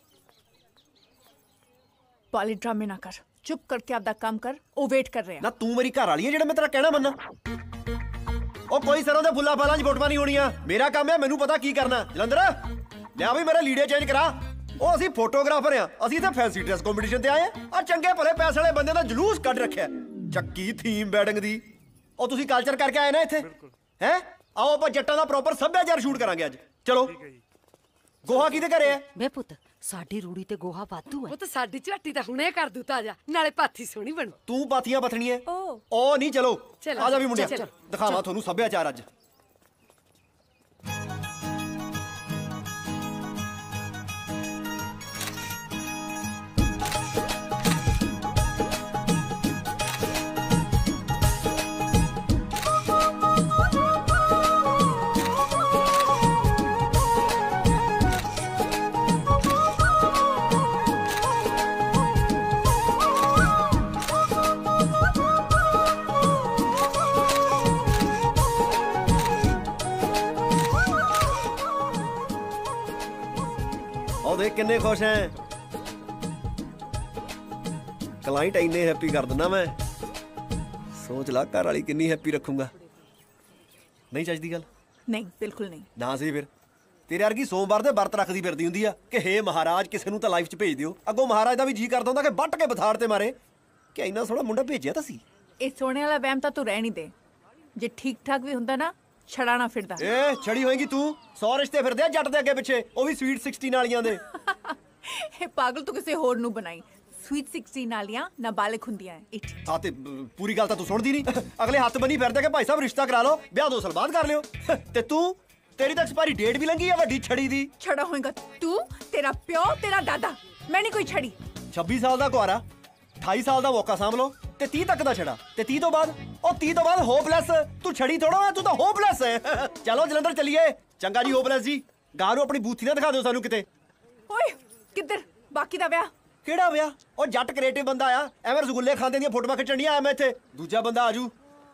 ਪਾਲੀ ਡਰਾਮੇ ਨਾ ਕਰ। ਚੁੱਪ ਕਰਕੇ ਆਪਦਾ ਕੰਮ ਕਰ। ਉਹ ਵੇਟ ਕਰ ਰਿਹਾ। ਨਾ ਤੂੰ ਮੇਰੀ ਘਰ ਵਾਲੀ ਹੈ ਜਿਹੜਾ ਮੈਂ ਤੇਰਾ ਕਹਿਣਾ ਮੰਨਾਂ? ਉਹ ਕੋਈ ਸਰੋਂ ਦੇ ਫੁੱਲਾਂ ਫਾਲਾਂ 'ਚ ਫੋਟੋਆਂ ਨਹੀਂ ਹੋਣੀਆਂ। ਮੇਰਾ ਕੰਮ ਹੈ, ਮੈਨੂੰ ਪਤਾ ਕੀ ਕਰਨਾ। ਜਲੰਧਰ ਲਿਆ ਵੀ ਮੇਰੇ ਲੀੜੇ ਚੇਂਜ ਕਰਾ। ਉਹ ਅਸੀਂ ਫੋਟੋਗ੍ਰਾਫਰ ਆ। ਅਸੀਂ ਇੱਥੇ ਫੈਂਸੀ ਡਰੈਸ ਕੰਪੀਟੀਸ਼ਨ ਤੇ ਆਏ ਆ। ਆ ਚੰਗੇ ਭਲੇ ਪੈਸੇ ਵਾਲੇ ਬੰਦੇ ਦਾ ਜਲੂਸ ਕੱਢ ਰੱਖਿਆ। ਚੱਕੀ ਥੀਮ ਵੈਡਿੰਗ ਦੀ। ਉਹ ਤੁਸੀਂ ਕਲਚਰ ਕਰਕੇ ਆਏ ਨਾ ਇੱਥੇ ਹੈ। ਆਓ ਆਪਾਂ ਜੱਟਾਂ ਦਾ ਪ੍ਰੋਪਰ ਸੱਭਿਆਚਾਰ ਸ਼ੂਟ ਕਰਾਂਗੇ ਅੱਜ। ਚਲੋ। ਗੋਹਾ ਕਿਹਦੇ ਘਰੇ ਹੈ? ਬੇ ਪੁੱਤ ਸਾਡੀ ਰੂੜੀ ਤੇ ਗੋਹਾ ਵਾਧੂ ਉਹ ਤਾਂ ਸਾਡੀ ਝਾਟੀ ਤਾਂ ਹੁਣੇ ਕਰ ਦੂ ਤਾਜਾ, ਨਾਲੇ ਪਾਥੀ ਸੋਹਣੀ ਬਣੂ। ਤੂੰ ਪਾਥੀਆਂ ਪਥਣੀਆਂ ਉਹ ਨਹੀਂ। ਚਲੋ ਚਲੋ, ਆ ਜਾ ਵੀ ਮੁੰਡਿਆ, ਚਲੋ, ਦਿਖਾਵਾਂ ਤੁਹਾਨੂੰ ਸੱਭਿਆਚਾਰ ਅੱਜ। देख किन्ने खुश हैं। क्लाइंट इन्ने हैप्पी कर दिना मैं। सोच ला घर वाली किन्नी हैप्पी रखूंगा। नहीं चजदी गल? नहीं बिल्कुल नहीं। ना सही फिर तेरे वर्गी सोमवार दे वरत रखदी फिरदी हुंदी आ कि हे महाराज किसे नूं तां लाइफ च भेज दिओ। अगों महाराज दा भी जी करदा हुंदा कि बट के बथाड़ ते मारे कि इन्ना सोहना मुंडा भेजिया तां सी। ए सोने वाला वहम तां तू रह नहीं दे। जे ठीक ठाक भी हुंदा ना छड़ाना फिरदा। ए छड़ी होएगी तू। सौ रिश्ते फिरदे जट दे अगे पिछे, ओ भी स्वीट सिक्सटीन वालियां दे। ए पागल तू किसे होर नूं बनाई। स्वीट सिक्सटीन वालियां नाबालिग हुंदियां हैं। इट हां ते पूरी गल तां तू सुणदी नहीं। अगले हत्थ बनी फिरदे कि भाई साहब रिश्ता करा लो, ब्याह दो साल बाद कर लियो। ते तू तेरी तां एक्सपायरी डेट भी लंघी है वड्डी छड़ी दी। छड़ा होएगा तू, तेरा प्यो, तेरा दादा। मैं नहीं कोई छड़ी। छब्बी साल दा कुआरा, अठाई साल दा मौका सांभ लो ते तीह तक दा छड़ा ते तीह तो बाद ओ तीह तो बाद होपलेस। तू छड़ी थोड़ा है, तू तो होपलेस है। चलो जलंधर चलिए। चंगा जी होपलेस जी। गां नूं अपनी बूथी ना दिखा दिओ सानू किते। ओए किधर बाकी दा ब्याह? किहड़ा ब्याह? ओ जट क्रिएटिव बंदा आ, एवें रसगुल्ले खांदे दी फोटोआं खिच्चण नहीं आया मैं इत्थे। दूजा बंदा आजू।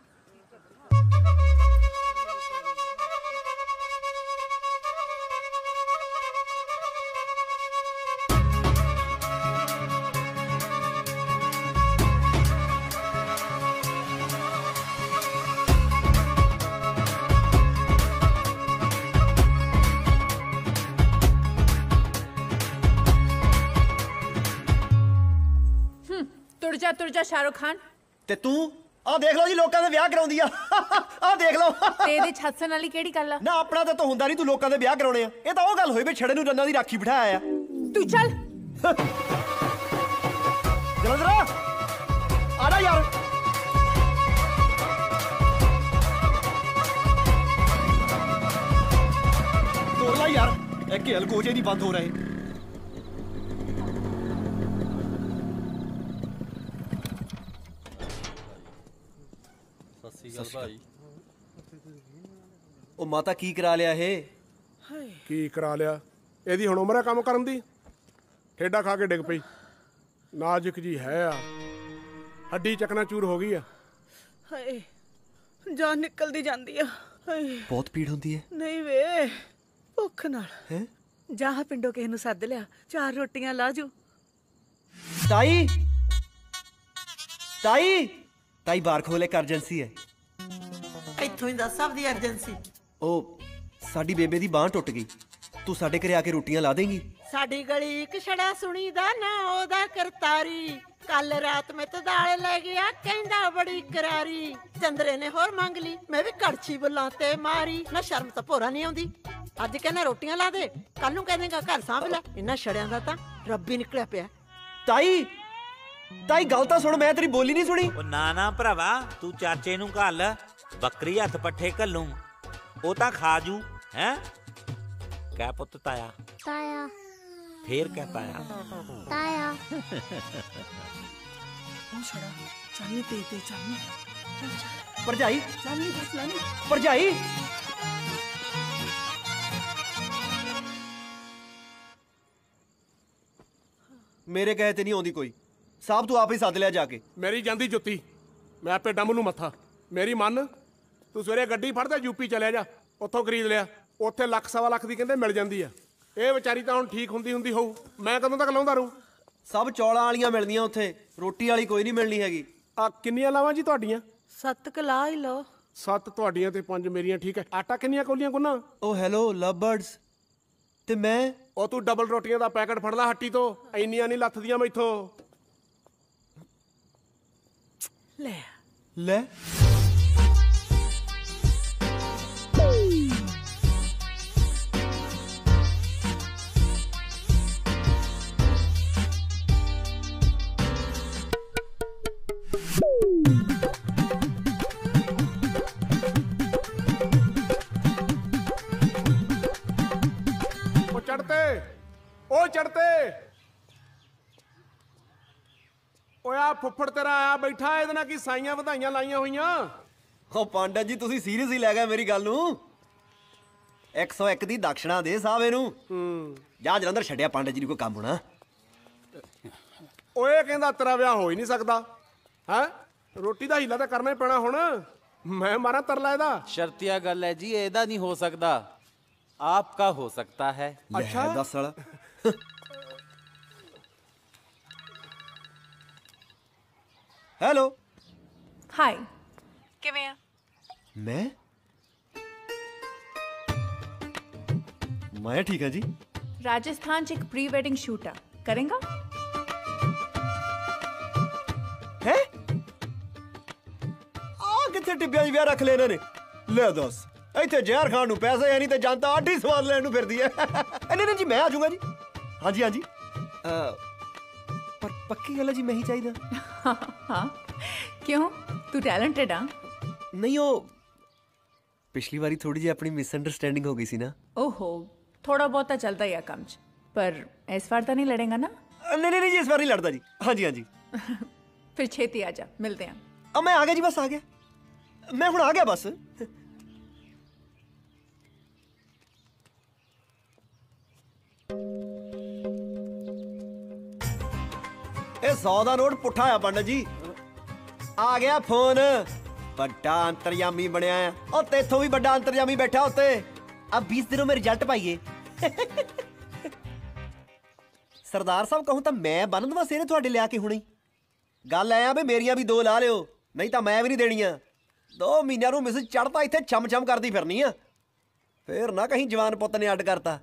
तुरजा तुरजा शाहरुख खान। ते तू आ देख लो जी लोकां दे ब्याह कराउंदी आ। आ देख लो ते इहदे च हੱਸਣ वाली केड़ी गल आ? ना अपना ते तो हुंदा नहीं, तू लोकां दे ब्याह कराउणे आ। ए तां ओ गल होई भी छड़े नूं रन्ना दी राखी बिठाया आ। तू चल जलंधरा आ जा यार। तोड़ ला यार, ए घेल गोचे नहीं बंद हो रहे। भाई ओ माता की करा लिया है? ਕੀ ਕਰਾ ਲਿਆ? ਇਹਦੀ ਹੁਣ ਉਮਰ ਹੈ ਕੰਮ ਕਰਨ ਦੀ। ਠੇਡਾ ਖਾ ਕੇ ਡਿੱਗ ਪਈ। ਨਾਜ਼ੁਕ ਜੀ ਹੈ ਆ, ਹੱਡੀ ਚਕਨਾ ਚੂਰ ਹੋ ਗਈ ਆ। ਹਾਏ ਜਾਨ ਨਿਕਲਦੀ ਜਾਂਦੀ ਆ। ਹਾਏ ਬਹੁਤ ਪੀੜ ਹੁੰਦੀ ਹੈ। ਨਹੀਂ ਵੇ ਭੁੱਖ ਨਾਲ ਹੈ। ਜਾ ਪਿੰਡੋਂ ਕਿਸੇ ਨੂੰ ਸੱਦ ਲਿਆ, ਚਾਰ ਰੋਟੀਆਂ ਲਾ ਜੂ। ਤਾਈ ਤਾਈ ਤਾਈ ਬਾਹਰ ਖੋਲੇ ਇੱਕ ਐਮਰਜੈਂਸੀ ਹੈ। ਇੱਥੋਂ ਹੀ ਦੱਸ ਸਭ ਦੀ ਐਮਰਜੈਂਸੀ। ਉਹ ਸਾਡੀ ਬੇਬੇ ਦੀ ਬਾਂਹ ਟੁੱਟ ਗਈ, ਤੂੰ ਸਾਡੇ ਘਰੇ ਆ ਕੇ ਰੋਟੀਆਂ ਲਾ ਦੇਂਗੀ? ਸਾਡੀ ਗਲੀ ਇੱਕ ਛੜਾ ਸੁਣੀ ਦਾ ਨਾ ਉਹਦਾ ਕਰਤਾਰੀ। ਕੱਲ ਰਾਤ ਮੈਂ ਤਾਂ ਦਾਲ ਲੈ ਗਿਆ, ਕਹਿੰਦਾ ਬੜੀ ਕਰਾਰੀ। ਚੰਦਰੇ ਨੇ ਹੋਰ ਮੰਗ ਲਈ, ਮੈਂ ਵੀ ਕੜਛੀ ਬੁੱਲਾਂ ਤੇ ਮਾਰੀ। ਨਾ ਸ਼ਰਮ ਤਾਂ ਭੋਰਾ ਨਹੀਂ ਆਉਂਦੀ। ਅੱਜ ਕਹਿੰਦਾ ਰੋਟੀਆਂ ਲਾ ਦੇ, ਕੱਲ ਨੂੰ ਕਹਿੰਦੇਗਾ ਘਰ ਸਾਂਭ ਲੈ। ਇਹਨਾਂ ਛੜਿਆਂ ਦਾ ਤਾਂ ਰੱਬ ਹੀ ਨਿਕਲਿਆ ਪਿਆ। ਤਾਈ ਤਾਈ ਗੱਲ ਤਾਂ ਸੁਣ, ਮੈਂ ਤੇਰੀ ਬੋਲੀ ਨਹੀਂ ਸੁਣੀ। ਉਹ ਨਾ ਨਾ ਭਰਾਵਾ, ਤੂੰ ਚਾਚੇ ਨੂੰ ਘੱਲ, ਬੱਕਰੀ ਹੱਥ ਪੱਠੇ ਘੱਲੂ, ਉਹ ਤਾਂ ਖਾ ਜੂ। ਹੈ ਕਹਿ ਪੁੱਤ ਤਾਇਆ। ਤਾਇਆ। ਫੇਰ ਕਹਿ ਤਾਇਆ। ਤਾਇਆ। ਉਹ ਛੜਾ ਚਾਲੀ ਤੇ ਤੇ ਚਾਲੀ। ਭਰਜਾਈ ਚਾਲੀ ਬਸ ਲਾਨੀ ਭਰਜਾਈ। ਮੇਰੇ ਕਹੇ ਤੇ ਨਹੀਂ ਆਉਂਦੀ ਕੋਈ। ਸਾਹਿਬ ਤੂੰ ਆਪ ਹੀ ਸੱਦ ਲਿਆ ਜਾ ਕੇ। ਮੇਰੀ ਜਾਂਦੀ ਜੁੱਤੀ, ਮੈਂ ਆਪੇ ਡੰਮ ਨੂੰ ਮੱਥਾ। ਮੇਰੀ ਮੰਨ, ਤੂੰ ਸਵੇਰੇ ਗੱਡੀ ਫੜਦਾ ਯੂਪੀ ਚਲਿਆ ਜਾ, ਉੱਥੋਂ ਖਰੀਦ ਲਿਆ। ਉੱਥੇ ਲੱਖ ਸਵਾ ਲੱਖ ਦੀ ਕਹਿੰਦੇ ਮਿਲ ਜਾਂਦੀ ਆ। ਇਹ ਵਿਚਾਰੀ ਤਾਂ ਹੁਣ ਠੀਕ ਹੁੰਦੀ ਹੁੰਦੀ ਹੋਊ, ਮੈਂ ਕਦੋਂ ਤੱਕ ਲਾਉਂਦਾ ਰਹੂੰ। ਸਭ ਚੌਲਾਂ ਵਾਲੀਆਂ ਮਿਲਦੀਆਂ ਉੱਥੇ, ਰੋਟੀ ਵਾਲੀ ਕੋਈ ਨਹੀਂ ਮਿਲਣੀ ਹੈਗੀ। ਆ ਕਿੰਨੀਆਂ ਲਾਵਾਂ ਜੀ ਤੁਹਾਡੀਆਂ? ਸੱਤ ਕ ਲਾ ਹੀ ਲਓ। ਸੱਤ ਤੁਹਾਡੀਆਂ ਤੇ ਪੰਜ ਮੇਰੀਆਂ, ਠੀਕ ਹੈ। ਆਟਾ ਕਿੰਨੀਆਂ ਕੋਲੀਆਂ ਗੁੰਨਾ? ਓ ਹੈਲੋ ਲਵ ਬਰਡਸ। ਤੇ ਮੈਂ ਉਹ ਤੂੰ ਡਬਲ ਰੋਟੀਆਂ ਦਾ ਪੈਕਟ ਫੜ ਲੈ ਹੱਟੀ ਤੋਂ, ਇੰਨੀਆਂ ਨਹੀਂ ਲੱਥਦੀਆਂ ਮੈਥੋਂ। ਲੈ ਲੈ ਚੜਤੇ ਉਹ ਚੜਤੇ ਓਏ ਆ ਫੁੱਫੜ ਤੇਰਾ ਆਇਆ ਬੈਠਾ ਇਹਦੇ ਨਾਲ ਕੀ ਸਾਈਆਂ ਵਧਾਈਆਂ ਲਾਈਆਂ ਹੋਈਆਂ। ਉਹ ਪੰਡਤ ਜੀ ਤੁਸੀਂ ਸੀਰੀਅਸ ਹੀ ਲੈ ਗਏ ਮੇਰੀ ਗੱਲ ਨੂੰ। ਇੱਕ ਸੌ ਇੱਕ ਦੀ ਦਕਸ਼ਣਾ ਦੇ ਸਾਹਿਬ ਇਹਨੂੰ। ਜਾ ਜਲੰਧਰ ਛੱਡਿਆ ਪੰਡਤ ਜੀ ਨੂੰ ਕੋਈ ਕੰਮ ਹੋਣਾ। ਓਏ ਕਹਿੰਦਾ ਤੇਰਾ ਵਿਆਹ ਹੋ ਹੀ ਨਹੀਂ ਸਕਦਾ ਹੈ। ਰੋਟੀ ਦਾ ਹੀਲਾ ਤਾਂ ਕਰਨਾ ਹੀ ਪੈਣਾ ਹੁਣ। ਮੈਂ ਮਾਰਾਂ ਤਰਲਾ ਇਹਦਾ। शर्तिया गल है जी एदा नहीं हो सकता आपका हो सकता है। अच्छा दस साल हेलो हाय किवें आ मैं मैं ठीक है जी। राजस्थान च एक प्री वेडिंग शूट आ करेंगा है आ किथे टिब्बियां च विआह रख ले इन्हां ने। ले दस ਇੱਥੇ ਜ਼ਹਿਰ ਖਾਣ ਨੂੰ ਪੈਸੇ ਹੈ ਨਹੀਂ ਤੇ ਜਨਤਾ ਆਢੀ ਸਵਾਦ ਲੈਣ ਨੂੰ ਫਿਰਦੀ ਹੈ। ਨਹੀਂ ਨਹੀਂ ਜੀ ਮੈਂ ਆ ਜਾਊਂਗਾ ਜੀ। ਹਾਂਜੀ ਹਾਂਜੀ ਪਰ ਪੱਕੀ ਗੱਲ ਹੈ ਜੀ ਮੈਂ ਹੀ ਚਾਹੀਦਾ। हाँ क्यों तू टैलेंटेड आ ਨਹੀਂ ਉਹ ਪਿਛਲੀ ਵਾਰੀ ਥੋੜੀ ਜਿਹੀ ਆਪਣੀ ਮਿਸਅੰਡਰਸਟੈਂਡਿੰਗ ਹੋ ਗਈ ਸੀ ਨਾ। ओहो थोड़ा बहुत तो चलता ही है काम च पर इस बार तो नहीं लड़ेगा ना। नहीं नहीं जी इस बार नहीं लड़ता जी। हाँ जी हाँ जी फिर छेती आ जा मिलते हैं। अब मैं आ गया जी बस आ गया मैं हूँ आ गया बस। ਇਹ ਸੌ ਦਾ ਨੋਟ ਪੁੱਠਾ ਆ ਪੰਡਤ ਜੀ। ਆ ਗਿਆ ਫੋਨ ਵੱਡਾ ਅੰਤਰਯਾਮੀ ਬਣਿਆ ਆ। ਉਹ ਤੇਥੋਂ ਵੀ ਵੱਡਾ ਅੰਤਰਯਾਮੀ ਬੈਠਾ ਉੱਤੇ। ਆ बीस ਦਿਨੋਂ में ਰਿਜ਼ਲਟ ਪਾਈਏ। ਸਰਦਾਰ ਸਾਹਿਬ ਕਹੂੰ ਤਾਂ ਮੈਂ ਬੰਨ ਦਵਾਂ ਸਿਰੇ ਤੁਹਾਡੇ ਲਿਆ ਕੇ ਹੁਣੇ। ਗੱਲ ਐ ਆ ਵੀ ਮੇਰੀਆਂ ਵੀ ਦੋ ਲਾ ਲਿਓ ਨਹੀਂ ਤਾਂ ਮੈਂ ਵੀ ਨਹੀਂ ਦੇਣੀਆਂ। ਦੋ ਮਹੀਨਿਆਂ ਨੂੰ ਮਿਸ ਚੜ੍ਹਤਾ ਇੱਥੇ ਛਮ ਛਮ ਕਰਦੀ ਫਿਰਨੀ ਆ। ਫੇਰ ਨਾ ਕਹੀਂ ਜਵਾਨ ਪੁੱਤ ਨੇ ਅੱਡ ਕਰਤਾ।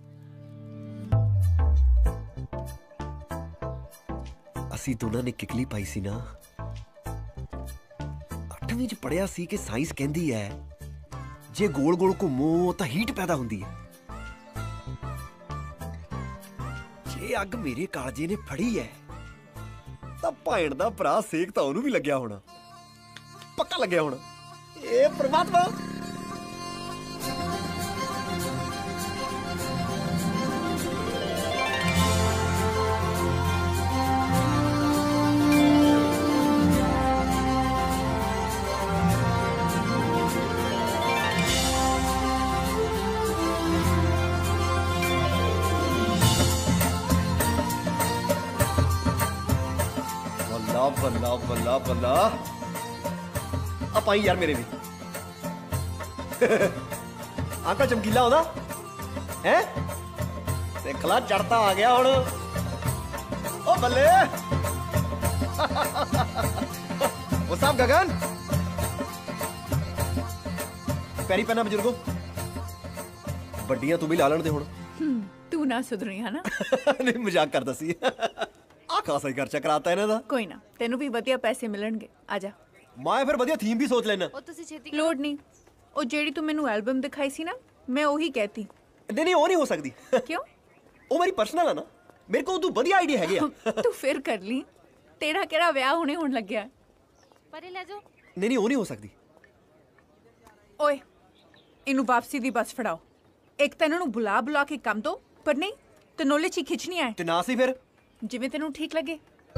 ਅਸੀਂ ਦੋਨਾਂ ਨੇ ਕਿਕਲੀ ਪਾਈ ਸੀ ਨਾ। ਅੱਠਵੀਂ ਚ ਪੜਿਆ ਸੀ ਕਿ ਸਾਇੰਸ ਕਹਿੰਦੀ ਹੈ ਜੇ ਗੋਲ ਗੋਲ ਘੁੰਮੋ ਤਾਂ ਹੀਟ ਪੈਦਾ ਹੁੰਦੀ ਹੈ। ਜੇ ਅੱਗ ਮੇਰੇ ਕਾਲਜੇ ਨੇ ਫੜੀ ਹੈ ਤਾਂ ਭੈਣ ਦਾ ਭਰਾ ਸੇਕ ਤਾਂ ਉਹਨੂੰ ਵੀ ਲੱਗਿਆ ਹੋਣਾ। ਪੱਕਾ ਲੱਗਿਆ ਹੋਣਾ। ਇਹ ਪ੍ਰਮਾਤਮਾ ਬੱਲਾ ਬੱਲਾ ਬੱਲਾ ਆ ਪਾਈ ਯਾਰ ਮੇਰੇ ਵੀ। ਆਂਕਾ ਚਮਕੀਲਾ ਆਉਂਦਾ ਹੈ ਦੇਖ ਲਾ ਚੜਤਾ ਆ ਗਿਆ ਹੁਣ। ਓ ਬੱਲੇ ਉਹ ਸਾਹਿਬ ਗਗਨ ਪੈਰੀ ਪੈਣਾ ਬਜ਼ੁਰਗੋ ਵੱਡੀਆਂ ਤੂੰ ਵੀ ਲਾ ਲੈਣ ਦੇ ਹੁਣ। तू ना सुधरी है ना। ਨਹੀਂ ਮਜ਼ਾਕ ਕਰਦਾ ਸੀ। ਆ ਖਾਸਾ ਹੀ ਖਰਚਾ ਕਰਾਤਾ ਇਹਨਾਂ ਦਾ। कोई ना तेनू भी वधिया पैसे मिलणगे आ जा। ਮੈਂ ਫਿਰ ਵਧੀਆ ਥੀਮ ਵੀ ਸੋਚ ਲੈਣਾ। ਉਹ ਤੁਸੀਂ ਛੇਤੀ लोड नहीं ਉਹ ਜਿਹੜੀ ਤੂੰ ਮੈਨੂੰ ਐਲਬਮ ਦਿਖਾਈ ਸੀ ਨਾ ਮੈਂ ਉਹੀ ਕਹਿਤੀ। ਨਹੀਂ ਨਹੀਂ ਉਹ ਨਹੀਂ ਹੋ ਸਕਦੀ। ਕਿਉਂ ਉਹ ਮੇਰੀ ਪਰਸਨਲ ਆ ਨਾ ਮੇਰੇ ਕੋਲ ਤੂੰ ਵਧੀਆ ਆਈਡੀਆ ਹੈਗੇ ਆ। ਤੂੰ ਫਿਰ ਕਰ ਲਈ ਤੇਰਾ ਕਿਹੜਾ ਵਿਆਹ ਹੁਣੇ ਹੋਣ ਲੱਗਿਆ। ਪਰੇ ਲੈ ਜਾਓ। ਨਹੀਂ ਨਹੀਂ ਉਹ ਨਹੀਂ ਹੋ ਸਕਦੀ। ਓਏ ਇਹਨੂੰ ਵਾਪਸੀ ਦੀ ਬੱਸ ਫੜਾਓ। ਇੱਕ ਤਾਂ ਇਹਨਾਂ ਨੂੰ ਬੁਲਾ ਬੁਲਾ ਕੇ ਕੰਮ ਦੋ ਪਰ ਨਹੀਂ ਤਨੋਲੇ ਚ ਹੀ ਖਿੱਚਣੀ ਆਏ ਤੇ ਨਾ ਸੀ ਫਿਰ ਜਿਵੇਂ ਤੈਨੂੰ ਠੀਕ ਲੱਗੇ।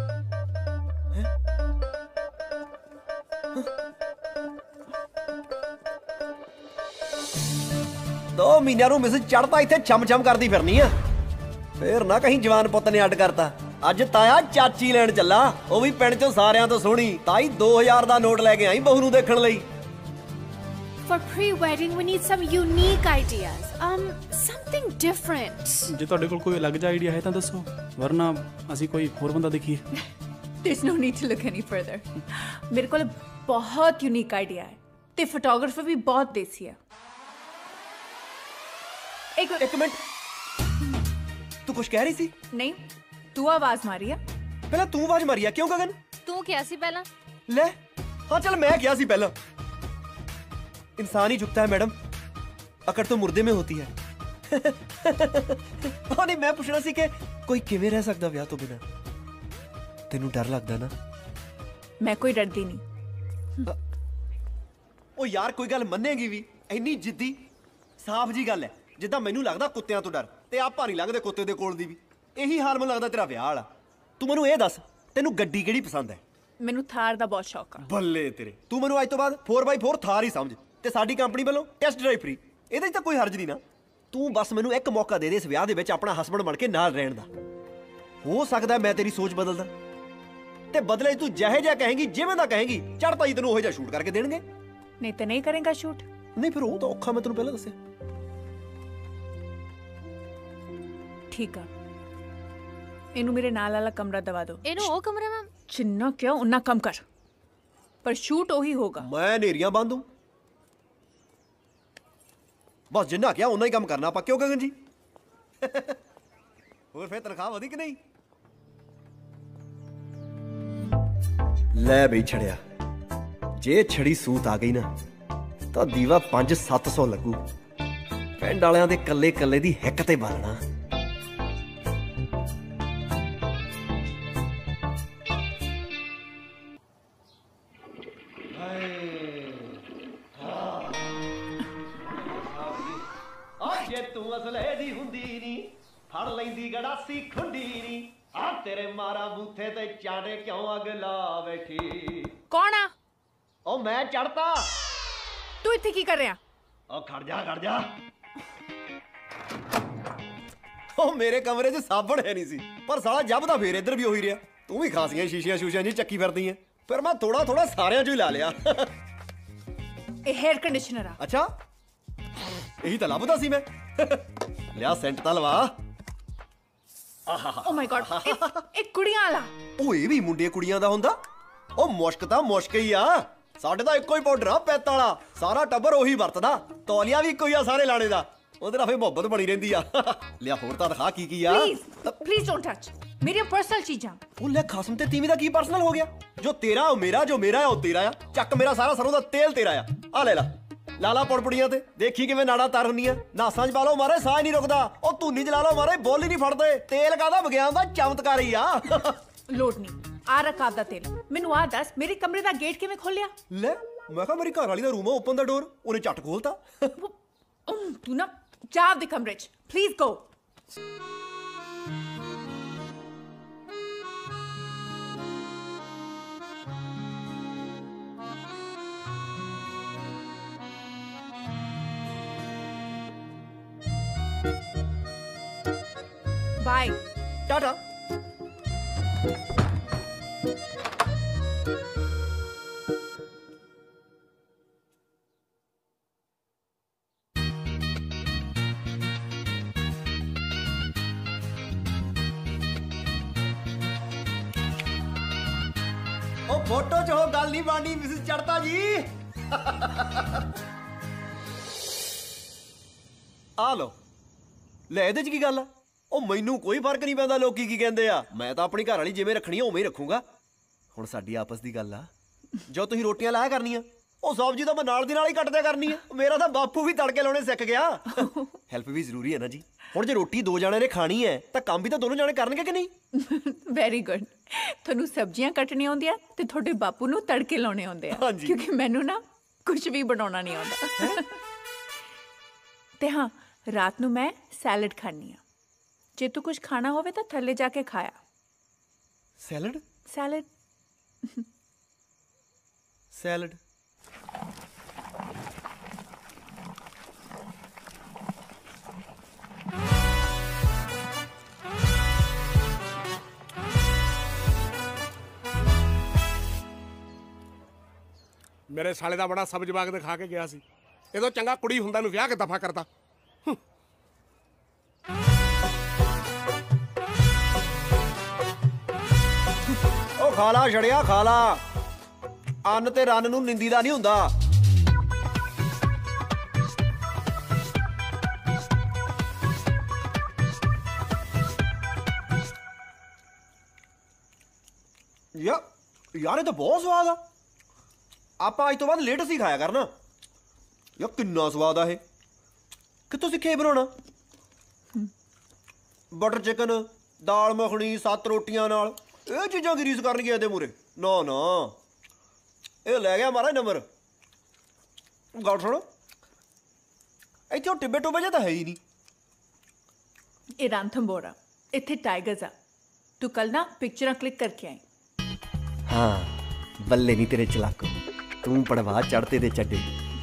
ਦੋ ਮਹੀਨਿਆਂ ਨੂੰ ਮਿਸ ਚੜ੍ਹਤਾ ਇੱਥੇ ਛਮ ਛਮ ਕਰਦੀ ਫਿਰਨੀ ਆ। ਫੇਰ ਨਾ ਕਹੀਂ ਜਵਾਨ ਪੁੱਤ ਨੇ ਅੱਡ ਕਰਤਾ। ਅੱਜ ਤਾਇਆ ਚਾਚੀ ਲੈਣ ਚੱਲਾ ਉਹ ਵੀ ਪਿੰਡ ਚੋਂ ਸਾਰਿਆਂ ਤੋਂ ਸੋਹਣੀ। ਤਾਈ ਦੋ ਹਜ਼ਾਰ ਦਾ ਨੋਟ ਲੈ ਕੇ ਆਈ ਬਹੂ ਨੂੰ ਦੇਖਣ ਲਈ। For pre-wedding, we need some unique ideas. Um, something different. ਜੇ ਤੁਹਾਡੇ ਕੋਲ ਕੋਈ ਅਲੱਗ ਜਿਹਾ ਆਈਡੀਆ ਹੈ ਤਾਂ ਦੱਸੋ ਵਰਨਾ ਅਸੀਂ ਕੋਈ ਹੋਰ ਬੰਦਾ ਦੇਖੀਏ। There's no need to look any further. ਮੇਰੇ ਕੋਲ ਬਹੁਤ ਯੂਨੀਕ ਆਈਡੀਆ ਹੈ ਤੇ ਫੋਟੋਗ੍ਰਾਫਰ ਵੀ ਬਹੁਤ ਦੇਸੀ ਹੈ। ਇੱਕ ਇੱਕ ਮਿੰਟ ਤੂੰ ਕੁਝ ਕਹਿ ਰਹੀ ਸੀ? ਨਹੀਂ ਤੂੰ ਆਵਾਜ਼ ਮਾਰੀ ਆ। ਪਹਿਲਾਂ ਤੂੰ ਆਵਾਜ਼ ਮਾਰੀ ਆ ਕਿਉਂ ਗਗਨ? ਤੂੰ ਕਿਹਾ ਸੀ ਪਹਿਲਾਂ। ਲੈ ਹਾਂ ਚੱਲ ਮੈਂ ਕਿਹਾ ਸੀ ਪਹਿਲਾਂ। इंसान ही झुकता है मैडम अकड़ तो मुर्दे में होती है। हाँ नहीं मैं पूछना सी कि कोई किवें रह सकदा विआह तो बिना। तेनू डर लगदा ना? मैं कोई डरदी नहीं। ओ यार कोई गल मन्नेगी भी इन्नी जिद्दी साफ जी गल है ਜਿੱਦਾਂ ਮੈਨੂੰ ਲੱਗਦਾ ਕੁੱਤਿਆਂ ਤੋਂ ਡਰ ਤੇ ਆ ਭਾਰੀ ਲੱਗਦੇ ਕੁੱਤੇ ਦੇ ਕੋਲ ਦੀ ਵੀ ਇਹੀ ਹਾਲ ਮੈਨੂੰ ਲੱਗਦਾ ਤੇਰਾ ਵਿਆਹ ਵਾਲਾ। ਤੂੰ ਮੈਨੂੰ ਇਹ ਦੱਸ ਤੈਨੂੰ ਗੱਡੀ ਕਿਹੜੀ ਪਸੰਦ ਹੈ? ਮੈਨੂੰ ਥਾਰ ਦਾ ਬਹੁਤ ਸ਼ੌਕ ਆ। ਬੱਲੇ ਤੇਰੇ, ਤੂੰ ਮੈਨੂੰ ਅੱਜ ਤੋਂ ਬਾਅਦ ਫੋਰ ਬਾਈ ਫੋਰ ਥਾਰ ਹੀ ਸਮਝ ਤੇ ਸਾਡੀ ਕੰਪਨੀ ਵੱਲੋਂ ਟੈਸਟ ਡਰਾਈਵ ਫ੍ਰੀ। ਇਹਦੇ 'ਚ ਤਾਂ ਕੋਈ ਹਰਜ ਨਹੀਂ ਨਾ। ਤੂੰ ਬਸ ਮੈਨੂੰ ਇੱਕ ਮੌਕਾ ਦੇ ਦੇ ਇਸ ਵਿਆਹ ਦੇ ਵਿੱਚ ਆਪਣਾ ਹਸਬੈਂਡ ਬਣ ਕੇ ਨਾਲ ਰਹਿਣ ਦਾ। ਹੋ ਸਕਦਾ ਮੈਂ ਤੇਰੀ ਸੋਚ ਬਦਲਦਾ ਤੇ ਬਦਲੇ ਤੂੰ ਜਿਹੇ ਜਿਹਾ ਕਹੇਂਗੀ ਜਿਵੇਂ ਦਾ ਕਹੇਂਗੀ ਚੜ੍ਹਤਾ ਹੀ ਤੈਨੂੰ ਉਹੋ ਜਿਹਾ ਸ਼ੂਟ ਕਰਕੇ ਦੇਣਗੇ। ਨਹੀਂ ਤਾਂ ਨਹੀਂ ਕਰੇਗਾ ਸ਼ੂਟ? ਨਹੀਂ ਫਿਰ ਉਹ ਤਾਂ ਔਖਾ, ਮੈਂ ਤੈਨੂੰ ਪਹਿਲਾਂ ਦੱਸਿਆ। ਠੀਕ ਆ, ਇਹਨੂੰ ਮੇਰੇ ਨਾਲ ਵਾਲਾ ਕਮਰਾ ਦਵਾ ਦਿਓ। ਇਹਨੂੰ ਉਹ ਕਮਰਾ ਮੈਮ? ਜਿੰਨਾ ਕਿਹਾ ਉਨਾ ਕੰਮ ਕਰ, ਪਰ ਸ਼ੂਟ ਉਹੀ ਹੋਗਾ। ਮੈਂ ਨੇਰੀਆਂ ਬੰਦ ਹੂੰ, ਬਸ ਜਿੰਨਾ ਕਿਹਾ ਉਨਾ ਹੀ ਕੰਮ ਕਰਨਾ ਆਪਾਂ। ਕਿਉਂ ਗਗਨ ਜੀ? ਹੋਰ ਫਿਰ ਤਨਖਾਹ ਵਧੀ ਕਿ ਨਹੀਂ? ਲੈ ਬਈ ਛੜਿਆ, ਜੇ ਛੜੀ ਸੂਤ ਆ ਗਈ ਨਾ ਤਾਂ ਦੀਵਾ ਪੰਜ ਸੱਤ ਸੌ ਲੱਗੂ। ਪਿੰਡ ਵਾਲਿਆਂ ਦੇ ਕੱਲੇ ਕੱਲੇ ਦੀ ਹਿੱਕ ਤੇ ਬਾਲਣਾ। ਜੇ ਤੂੰ ਅਸਲੇ ਦੀ ਹੁੰਦੀ ਨੀ ਫੜ ਲੈਂਦੀ ਗੜਾਸੀ ਖੁੰਡੀ ਨੀ ਆ ਤੇਰੇ ਮਾਰਾ ਬੂਥੇ ਤੇ ਚਾੜੇ ਕਿਉਂ ਅਗ ਲਾ ਬੈਠੀ। ਕੌਣ ਆ? ਉਹ ਮੈਂ ਚੜਤਾ। ਤੂੰ ਇੱਥੇ ਕੀ ਕਰ ਰਿਹਾ? ਉਹ ਖੜ ਜਾ ਖੜ ਜਾ। ਉਹ ਮੇਰੇ ਕਮਰੇ 'ਚ ਸਾਬਣ ਹੈ ਨਹੀਂ ਸੀ, ਪਰ ਸਾਲਾ ਜੱਬ ਦਾ ਫੇਰ ਇੱਧਰ ਵੀ ਉਹੀ ਰਿਹਾ। ਤੂੰ ਵੀ ਖਾਸੀਆਂ ਸ਼ੀਸ਼ੀਆਂ ਸ਼ੂਸ਼ੀਆਂ ਜੀ ਚੱਕੀ ਫਿਰਦੀ ਐ। ਫਿਰ ਮੈਂ ਥੋੜਾ ਥੋੜਾ ਸਾਰਿਆਂ 'ਚੋਂ ਹੀ ਲਾ ਲਿਆ। ਇਹ ਹੇਅਰ ਕੰਡੀਸ਼ਨਰ ਆ। ਅੱਛਾ, ਇਹੀ ਤਾਂ ਲੱਭਦਾ ਸੀ ਮੈਂ। ਲਿਆ ਸੈਂਟ ਤਾਂ ਲਵਾ। ਓ ਮਾਈ ਗॉड, ਇਹ ਕੁੜੀਆਂ ਵਾਲਾ। ਉਹ ਇਹ ਵੀ ਮੁੰਡੇ ਕੁੜੀਆਂ ਦਾ ਹੁੰਦਾ? ਉਹ ਮੁਸ਼ਕ ਤਾਂ ਮੁਸ਼ਕ ਹੀ ਆ। ਸਾਡੇ ਤਾਂ ਇੱਕੋ ਹੀ ਪਾਊਡਰ ਆ ਪਿੱਤ ਵਾਲਾ, ਸਾਰਾ ਟੱਬਰ ਉਹੀ ਵਰਤਦਾ। ਤੌਲੀਆ ਵੀ ਇੱਕੋ ਹੀ ਆ ਸਾਰੇ ਲਾਣੇ ਦਾ, ਉਹਦੇ ਨਾਲ ਫੇ ਮੁਹੱਬਤ ਬਣੀ ਰਹਿੰਦੀ ਆ। ਲਿਆ ਹੋਰ ਤਾਂ ਦਿਖਾ ਕੀ ਕੀ ਆ। ਪਲੀਜ਼ ਪਲੀਜ਼ ਡੋਨਟ ਟੱਚ ਮੇਰੀਆਂ ਪਰਸਨਲ ਚੀਜ਼ਾਂ। ਉਹ ਲੈ ਖਸਮ ਤੇ ਤੀਵੀਂ ਦਾ ਕੀ ਪਰਸਨਲ ਹੋ ਗਿਆ? ਜੋ ਤੇਰਾ ਉਹ ਮੇਰਾ, ਜੋ ਮੇਰਾ ਆ ਉਹ ਤੇਰਾ ਆ। ਚੱਕ ਮੇਰਾ ਸਾਰਾ ਸਰੋਂ ਦਾ ਤੇਲ ਤੇਰਾ ਆ। ਆ ਲੈ ਲਾ ਲਾਲਾ ਪੜਪੜੀਆਂ ਤੇ ਦੇਖੀ ਕਿਵੇਂ ਨਾੜਾ ਤਰ ਹੁੰਦੀਆਂ। ਨਾਸਾਂ 'ਚ ਪਾ ਲਓ ਮਾਰੇ ਸਾਹ ਨਹੀਂ ਰੁਕਦਾ। ਉਹ ਧੂਨੀ 'ਚ ਲਾ ਲਓ ਮਾਰੇ ਬੋਲ ਹੀ ਨਹੀਂ ਫੜਦੇ। ਤੇਲ ਕਾਹਦਾ ਵਿਗਿਆਨ ਦਾ ਚਮਤਕਾਰ ਹੀ ਆ। ਲੋੜ ਨਹੀਂ ਆ ਰਕਾਬ ਦਾ ਤੇਲ। ਮੈਨੂੰ ਆ ਦੱਸ ਮੇਰੇ ਕਮਰੇ ਦਾ ਗੇਟ ਕਿਵੇਂ ਖੋਲਿਆ? ਲੈ ਮੈਂ ਕਿਹਾ ਮੇਰੀ ਘਰ ਵਾਲੀ ਦਾ ਰੂਮ ਆ, ਓਪਨ ਦਾ ਡੋਰ। ਉਹਨੇ ਝੱਟ ਖੋਲਤਾ। ਤੂੰ ਨਾ ਜਾ ਆਪਦੇ ਕਮਰੇ 'ਚ ਪਲੀਜ਼ ਗੋ। ਬਾਏ ਟਾਟਾ। ਉਹ ਫੋਟੋ 'ਚ ਉਹ ਗੱਲ ਨਹੀਂ ਬਣਨੀ ਮਿਸਿਸ ਚੜਤਾ ਜੀ। ਆ ਲੋ ਲੈ, ਇਹਦੇ 'ਚ ਕੀ ਗੱਲ ਆ? ਉਹ ਮੈਨੂੰ ਕੋਈ ਫਰਕ ਨਹੀਂ ਪੈਂਦਾ ਲੋਕੀ ਕੀ ਕਹਿੰਦੇ ਆ। ਮੈਂ ਤਾਂ ਆਪਣੀ ਘਰ ਵਾਲੀ ਜਿਵੇਂ ਰੱਖਣੀ ਆ ਉਵੇਂ ਹੀ ਰੱਖੂੰਗਾ। ਹੁਣ ਸਾਡੀ ਆਪਸ ਦੀ ਗੱਲ ਆ। ਜੋ ਤੁਸੀਂ ਰੋਟੀਆਂ ਲਾਇਆ ਕਰਨੀਆਂ ਉਹ ਸਬਜ਼ੀ ਤਾਂ ਮੈਂ ਨਾਲ ਦੀ ਨਾਲ ਹੀ ਕੱਟ ਦਿਆ ਕਰਨੀ ਆ। ਮੇਰਾ ਤਾਂ ਬਾਪੂ ਵੀ ਤੜਕੇ ਲਾਉਣੇ ਸਿੱਖ ਗਿਆ। ਹੈਲਪ ਵੀ ਜ਼ਰੂਰੀ ਹੈ ਨਾ ਜੀ। ਹੁਣ ਜੇ ਰੋਟੀ ਦੋ ਜਾਣਿਆਂ ਨੇ ਖਾਣੀ ਹੈ ਤਾਂ ਕੰਮ ਵੀ ਤਾਂ ਦੋਨੋਂ ਜਾਣੇ ਕਰਨਗੇ ਕਿ ਨਹੀਂ? Very good. ਤੁਹਾਨੂੰ ਸਬਜ਼ੀਆਂ ਕੱਟਣੀਆਂ ਆਉਂਦੀਆਂ ਤੇ ਤੁਹਾਡੇ ਬਾਪੂ ਨੂੰ ਤੜਕੇ ਲਾਉਣੇ ਆਉਂਦੇ ਆ। ਕਿਉਂਕਿ ਮੈਨੂੰ ਨਾ ਕੁਝ ਵੀ ਬਣਾਉਣਾ ਨਹੀਂ ਆਉਂਦਾ। ਤੇ ਹਾਂ, ਰਾਤ ਨੂੰ ਮੈਂ ਸੈਲਡ ਖਾਣੀ ਆ। ਜੇ ਤੂੰ ਕੁਝ ਖਾਣਾ ਹੋਵੇ ਤਾਂ ਥੱਲੇ ਜਾ ਕੇ ਖਾਇਆ। ਸੈਲਡ? ਸੈਲਡ ਸੈਲਡ ਮੇਰੇ ਸਾਲੇ ਦਾ ਬੜਾ ਸਬਜ਼ ਬਾਗ ਦਿਖਾ ਕੇ ਗਿਆ ਸੀ। ਇਹ ਤੋਂ ਚੰਗਾ ਕੁੜੀ ਹੁੰਦਾ ਨੂੰ ਵਿਆਹ ਕੇ ਦਫਾ ਕਰਦਾ। ਉਹ ਖਾਲਾ ਛੜਿਆ ਖਾਲਾ। ਅੰਨ ਤੇ ਰੰਨ ਨੂੰ ਨਿੰਦੀ ਦਾ ਨਹੀਂ ਹੁੰਦਾ। ਯਾ ਯਾਰ ਇਹ ਤਾਂ ਬਹੁਤ ਸਵਾਦ ਆ। ਆਪਾਂ ਅੱਜ ਤੋਂ ਬਾਅਦ ਲੇਟ ਅਸੀਂ ਖਾਇਆ ਕਰਨਾ। ਯਾ ਕਿੰਨਾ ਸਵਾਦ ਆ ਇਹ। ਕਿੱਥੋਂ ਸਿੱਖਿਆ ਬਣਾਉਣਾ? ਬਟਰ ਚਿਕਨ, ਦਾਲ ਮੱਖਣੀ, ਸੱਤ ਰੋਟੀਆਂ ਨਾਲ ਇਹ ਚੀਜ਼ਾਂ ਕੀ ਰੀਸ ਕਰਨਗੀਆਂ ਇਹਦੇ ਮੂਰੇ? ਨਾ ਨਾ, ਇਹ ਲੈ ਗਿਆ ਮਾਰਾ ਨੰਬਰ। ਗੱਲ ਸੁਣ, ਇੱਥੇ ਉਹ ਟਿੱਬੇ ਟੋਬੇ ਜਿਹਾ ਤਾਂ ਹੈ ਹੀ ਨਹੀਂ। ਇਹ ਰਾਂਥੰਬੋਰਾ ਇੱਥੇ ਟਾਈਗਰਸ ਆ ਤੂੰ ਕੱਲ ਨਾ ਪਿਕਚਰਾਂ ਕਲਿੱਕ ਕਰਕੇ ਆਈ हाँ बल्ले नहीं तेरे चलाको तू पड़वा चढ़ते दे चड्डे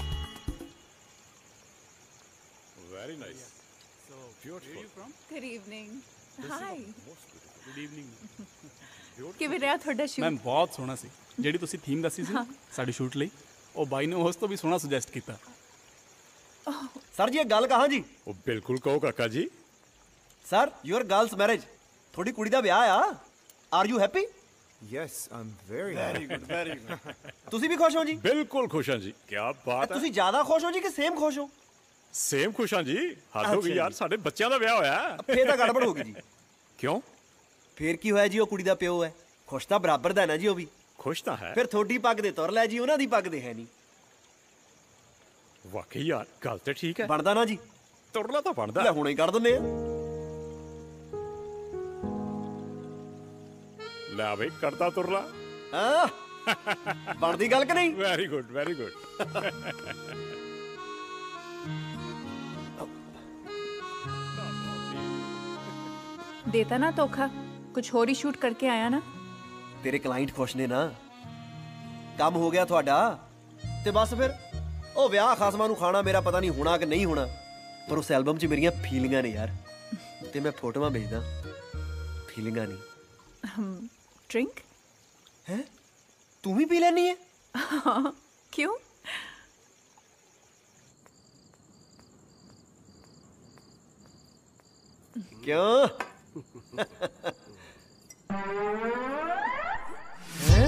Very nice. So beautiful. Where are you from? Good evening hi good evening ਕਿਵੇਂ ਰਿਹਾ ਤੁਹਾਡਾ ਸ਼ੂਟ ਮੈਮ ਬਹੁਤ ਸੋਹਣਾ ਸੀ ਜਿਹੜੀ ਤੁਸੀਂ ਥੀਮ ਦੱਸੀ ਸੀ ਸਾਡੇ ਸ਼ੂਟ ਲਈ ਉਹ ਬਾਈ ਨੇ ਉਸ ਤੋਂ ਵੀ ਸੋਹਣਾ ਸੁਜੈਸਟ ਕੀਤਾ सर जी एक गल कहा जी ਉਹ ਬਿਲਕੁਲ ਕਹੋ ਕਾਕਾ ਜੀ सर योर गर्ल्स मैरिज थोड़ी कुड़ी दा ब्याह आ are you happy Yes, I'm very Very happy. good, very good. ਤੁਸੀਂ ਵੀ ਖੁਸ਼ ਹੋ ਜੀ ਬਿਲਕੁਲ ਖੁਸ਼ ਹਾਂ ਜੀ ਕੀ ਬਾਤ ਹੈ ਤੁਸੀਂ ਜ਼ਿਆਦਾ ਖੁਸ਼ ਹੋ ਜੀ ਕਿ ਸੇਮ ਖੁਸ਼ ਹੋ ਸੇਮ ਖੁਸ਼ ਹਾਂ ਜੀ ਹੱਦ ਹੋ ਗਈ ਅੱਛਾ ਯਾਰ ਜੀ। ਸਾਡੇ ਬੱਚਿਆਂ ਦਾ ਵਿਆਹ ਹੋਇਆ ਫੇਰ ਤਾਂ ਗੜਬੜ ਹੋ ਗਈ ਜੀ ਕਿਉਂ ਫੇਰ ਕੀ ਹੋਇਆ ਜੀ ਉਹ ਕੁੜੀ ਦਾ ਪਿਓ ਹੈ ਖੁਸ਼ ਤਾਂ ਬਰਾਬਰ ਦਾ ਨਾ ਜੀ ਉਹ ਵੀ ਖੁਸ਼ ਤਾਂ ਹੈ ਫਿਰ ਤੁਹਾਡੀ ਪੱਗ ਦੇ ਤੁਰ ਲੈ ਜੀ ਉਹਨਾਂ ਦੀ ਪੱਗ ਦੇ ਹੈ ਨਹੀਂ ਵਾਕਈ ਯਾਰ ਗੱਲ ਤੇ ਠੀਕ ਹੈ ਬਣਦਾ ਨਾ ਜੀ ਤੁਰਨਾ ਤਾਂ ਬਣਦਾ ਲੈ ਹੁਣੇ ਹੀ ਕੱਢ ਦਿੰਦੇ ਆ ਲੈ ਬਈ ਕਰਦਾ ਤੁਰਲਾ ਹਾਂ ਬਣਦੀ ਗੱਲ ਕਿ ਨਹੀਂ ਵੈਰੀ ਗੁੱਡ ਵੈਰੀ ਗੁੱਡ देता ना धोखा कुछ होर ही शूट करके आया ना ਤੇਰੇ ਕਲਾਇੰਟ ਖੁਸ਼ ਨੇ ਨਾ ਕੰਮ ਹੋ ਗਿਆ ਤੁਹਾਡਾ ਤੇ ਬਸ ਫਿਰ ਉਹ ਵਿਆਹ ਖਾਸਮਾਂ ਨੂੰ ਖਾਣਾ ਮੇਰਾ ਪਤਾ ਨਹੀਂ ਹੋਣਾ ਕਿ ਨਹੀਂ ਹੋਣਾ ਪਰ ਉਸ ਐਲਬਮ 'ਚ ਮੇਰੀਆਂ ਫੀਲਿੰਗਾਂ ਨੇ ਯਾਰ ਤੇ ਮੈਂ ਫੋਟੋਆਂ ਭੇਜਦਾ ਫੀਲਿੰਗਾਂ ਨਹੀਂ ड्रिंक है तू भी पी लेनी है हाँ, क्यों क्यों हैं?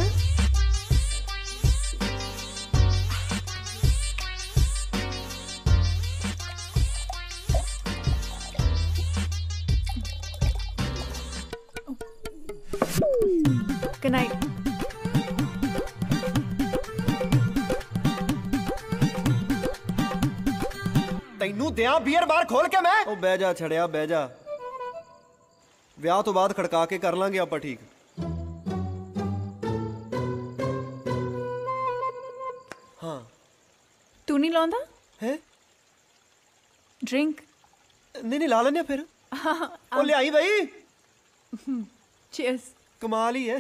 Good night. ਤੈਨੂੰ ਦਿਆਂ ਬੀਅਰ ਬਾਰ ਖੋਲ ਕੇ ਮੈਂ ਉਹ ਬਹਿ ਜਾ ਛੜਿਆ ਬਹਿ ਜਾ ਵਿਆਹ ਤੋਂ ਬਾਅਦ ਖੜਕਾ ਕੇ ਕਰ ਲਾਂਗੇ ਆਪਾਂ ਠੀਕ ਹਾਂ तू नहीं लाਉਂਦਾ ਹੈ ड्रिंक ਨਹੀਂ ਨਹੀਂ ਲਾ ਲੈਨੇ ਫਿਰ ਉਹ ਲਿਆਈ ਬਈ चीयर्स ਕਮਾਲ ਹੀ ਹੈ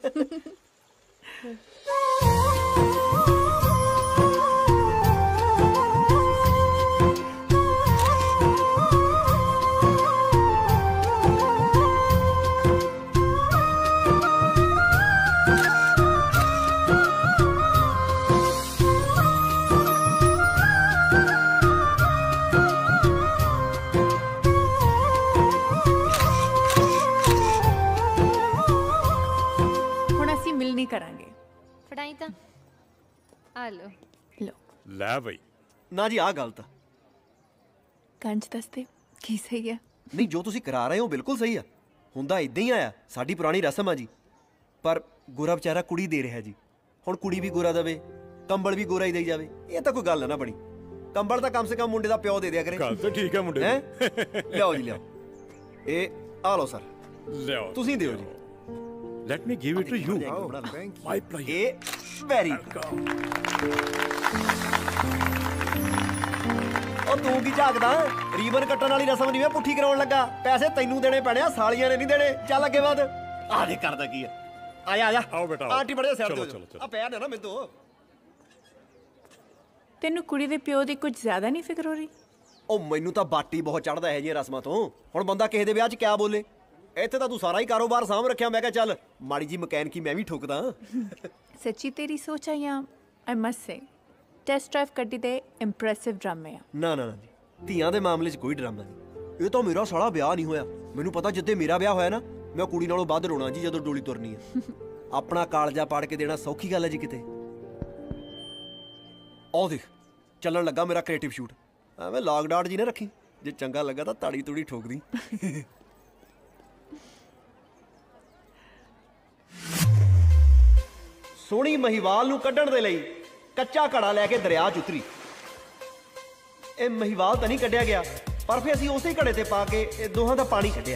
नहीं करांगे ਫੜਾਈ ਤਾਂ ਆ ਲੋ लो ਲੈ ਬਈ ਨਾ ਜੀ ਆ ਗਲਤ ਕੰਜ ਦੱਸਦੇ ਕੀ ਸਹੀ ਹੈ ਨਹੀਂ ਜੋ ਤੁਸੀਂ ਕਰਾ ਰਹੇ ਹੋ ਬਿਲਕੁਲ ਸਹੀ ਆ ਹੁੰਦਾ ਇਦਾਂ ਹੀ ਆਇਆ ਸਾਡੀ ਪੁਰਾਣੀ ਰਸਮ ਆ ਜੀ ਪਰ ਗੋਰਾ ਵਿਚਾਰਾ ਕੁੜੀ ਦੇ ਰਿਹਾ ਜੀ ਹੁਣ ਕੁੜੀ ਵੀ ਗੋਰਾ ਦੇਵੇ ਕੰਬਲ ਵੀ ਗੋਰਾ ਹੀ ਦੇਈ ਜਾਵੇ ਇਹ ਤਾਂ ਕੋਈ ਗੱਲ ਨਾ ਬਣੀ ਕੰਬਲ ਤਾਂ ਕਮ ਸੇ ਕਮ ਮੁੰਡੇ ਦਾ ਪਿਓ ਦੇ ਦਿਆ ਕਰੇ ਗੱਲ ਤਾਂ ਠੀਕ ਹੈ ਮੁੰਡੇ ਹੈਂ? ਲਿਆਓ ਜੀ ਲਿਆਓ ਇਹ ਆ ਲਓ ਸਰ ਲਿਆਓ ਤੁਸੀਂ ਦਿਓ ਜੀ let me give it to you my pleasure ਇਹ ਵੈਰੀ ਉਹ ਤੂੰ ਕੀ ਝਾਕਦਾ ਰੀਬਨ ਕੱਟਣ ਵਾਲੀ ਰਸਮ ਨਹੀਂ ਮੈਂ ਪੁੱਠੀ ਕਰਾਉਣ ਲੱਗਾ ਪੈਸੇ ਤੈਨੂੰ ਦੇਣੇ ਪੈਣੇ ਆ ਸਾਲੀਆਂ ਨੇ ਨਹੀਂ ਦੇਣੇ ਚੱਲ ਅੱਗੇ ਬਾਅਦ ਆ ਦੇ ਕਰਦਾ ਕੀ ਆ ਆ ਜਾ ਆ ਜਾ ਆਓ ਬੇਟਾ ਆਂਟੀ ਬੜੇ ਸਾਈਡ ਚਲੋ ਤੇ ਚਲੋ ਆ ਪਿਆ ਨਾ ਨਾ ਮੈਨੂੰ ਤੈਨੂੰ ਕੁੜੀ ਦੇ ਪਿਓ ਦੀ ਕੁਝ ਜ਼ਿਆਦਾ ਨਹੀਂ ਫਿਕਰ ਹੋ ਰਹੀ ਉਹ ਮੈਨੂੰ ਤਾਂ ਬਾਟੀ ਬਹੁਤ ਚੜਦਾ ਹੈ ਜੀ ਰਸਮਾਂ ਤੋਂ ਹੁਣ ਬੰਦਾ ਕਿਸੇ ਦੇ ਵਿਆਹ 'ਚ ਕਿਆ ਬੋਲੇ ਇੱਥੇ ਤਾਂ ਤੂੰ ਸਾਰਾ ਹੀ ਕਾਰੋਬਾਰ ਸਾਂਭ ਰੱਖਿਆ ਮੈਂ ਕਿਹਾ ਚੱਲ ਮਾੜੀ ਜੀ ਮਕੈਨਿਕੀ ਮੈਂ ਵੀ ਠੋਕਦਾ ਸੱਚੀ ਤੇਰੀ ਸੋਚ ਆ ਜਾਂ I must say test drive ਗੱਡੀ ਦੇ ਇੰਪ੍ਰੈਸਿਵ ਡਰਾਮੇ ਆ ਨਾ ਨਾ ਨਾ ਜੀ ਧੀਆਂ ਦੇ ਮਾਮਲੇ 'ਚ ਕੋਈ ਡਰਾਮਾ ਨਹੀਂ ਇਹ ਤਾਂ ਮੇਰਾ ਸਾਲਾ ਵਿਆਹ ਨਹੀਂ ਹੋਇਆ ਮੈਨੂੰ ਪਤਾ ਜਿੱਦੇ ਮੇਰਾ ਵਿਆਹ ਹੋਇਆ ਨਾ ਮੈਂ ਕੁੜੀ ਨਾਲੋਂ ਵੱਧ ਰੋਣਾ ਜੀ ਜਦੋਂ ਡੋਲੀ ਤੁਰਨੀ ਹੈ ਆਪਣਾ ਕਾਲਜਾ ਪਾੜ ਕੇ ਦੇਣਾ ਸੌਖੀ ਗੱਲ ਹੈ ਜੀ ਕਿਤੇ ਆਹ ਦੇਖ ਚੱਲਣ ਲੱਗਾ ਮੇਰਾ ਕ੍ਰੀਏਟਿਵ ਸ਼ੂਟ ਐਵੇਂ ਲਾਕਡਾਊਨ ਜੀ ਨਾ ਰੱਖੀ ਜੇ ਚੰਗਾ ਲੱਗਾ ਤਾਂ ਤਾੜੀ ਤੂੜੀ ਠੋਕਦੀ ਸੋਹਣੀ ਮਹੀਵਾਲ ਨੂੰ ਕੱਢਣ ਦੇ ਲਈ ਕੱਚਾ ਘੜਾ ਲੈ ਕੇ ਦਰਿਆ 'ਚ ਉਤਰੀ ਇਹ ਮਹੀਵਾਲ ਤਾਂ ਨਹੀਂ ਕੱਢਿਆ ਗਿਆ ਪਰ ਫਿਰ ਅਸੀਂ ਉਸੇ ਘੜੇ ਤੇ ਪਾ ਕੇ ਇਹ ਦੋਹਾਂ ਦਾ ਪਾਣੀ ਕੱਢਿਆ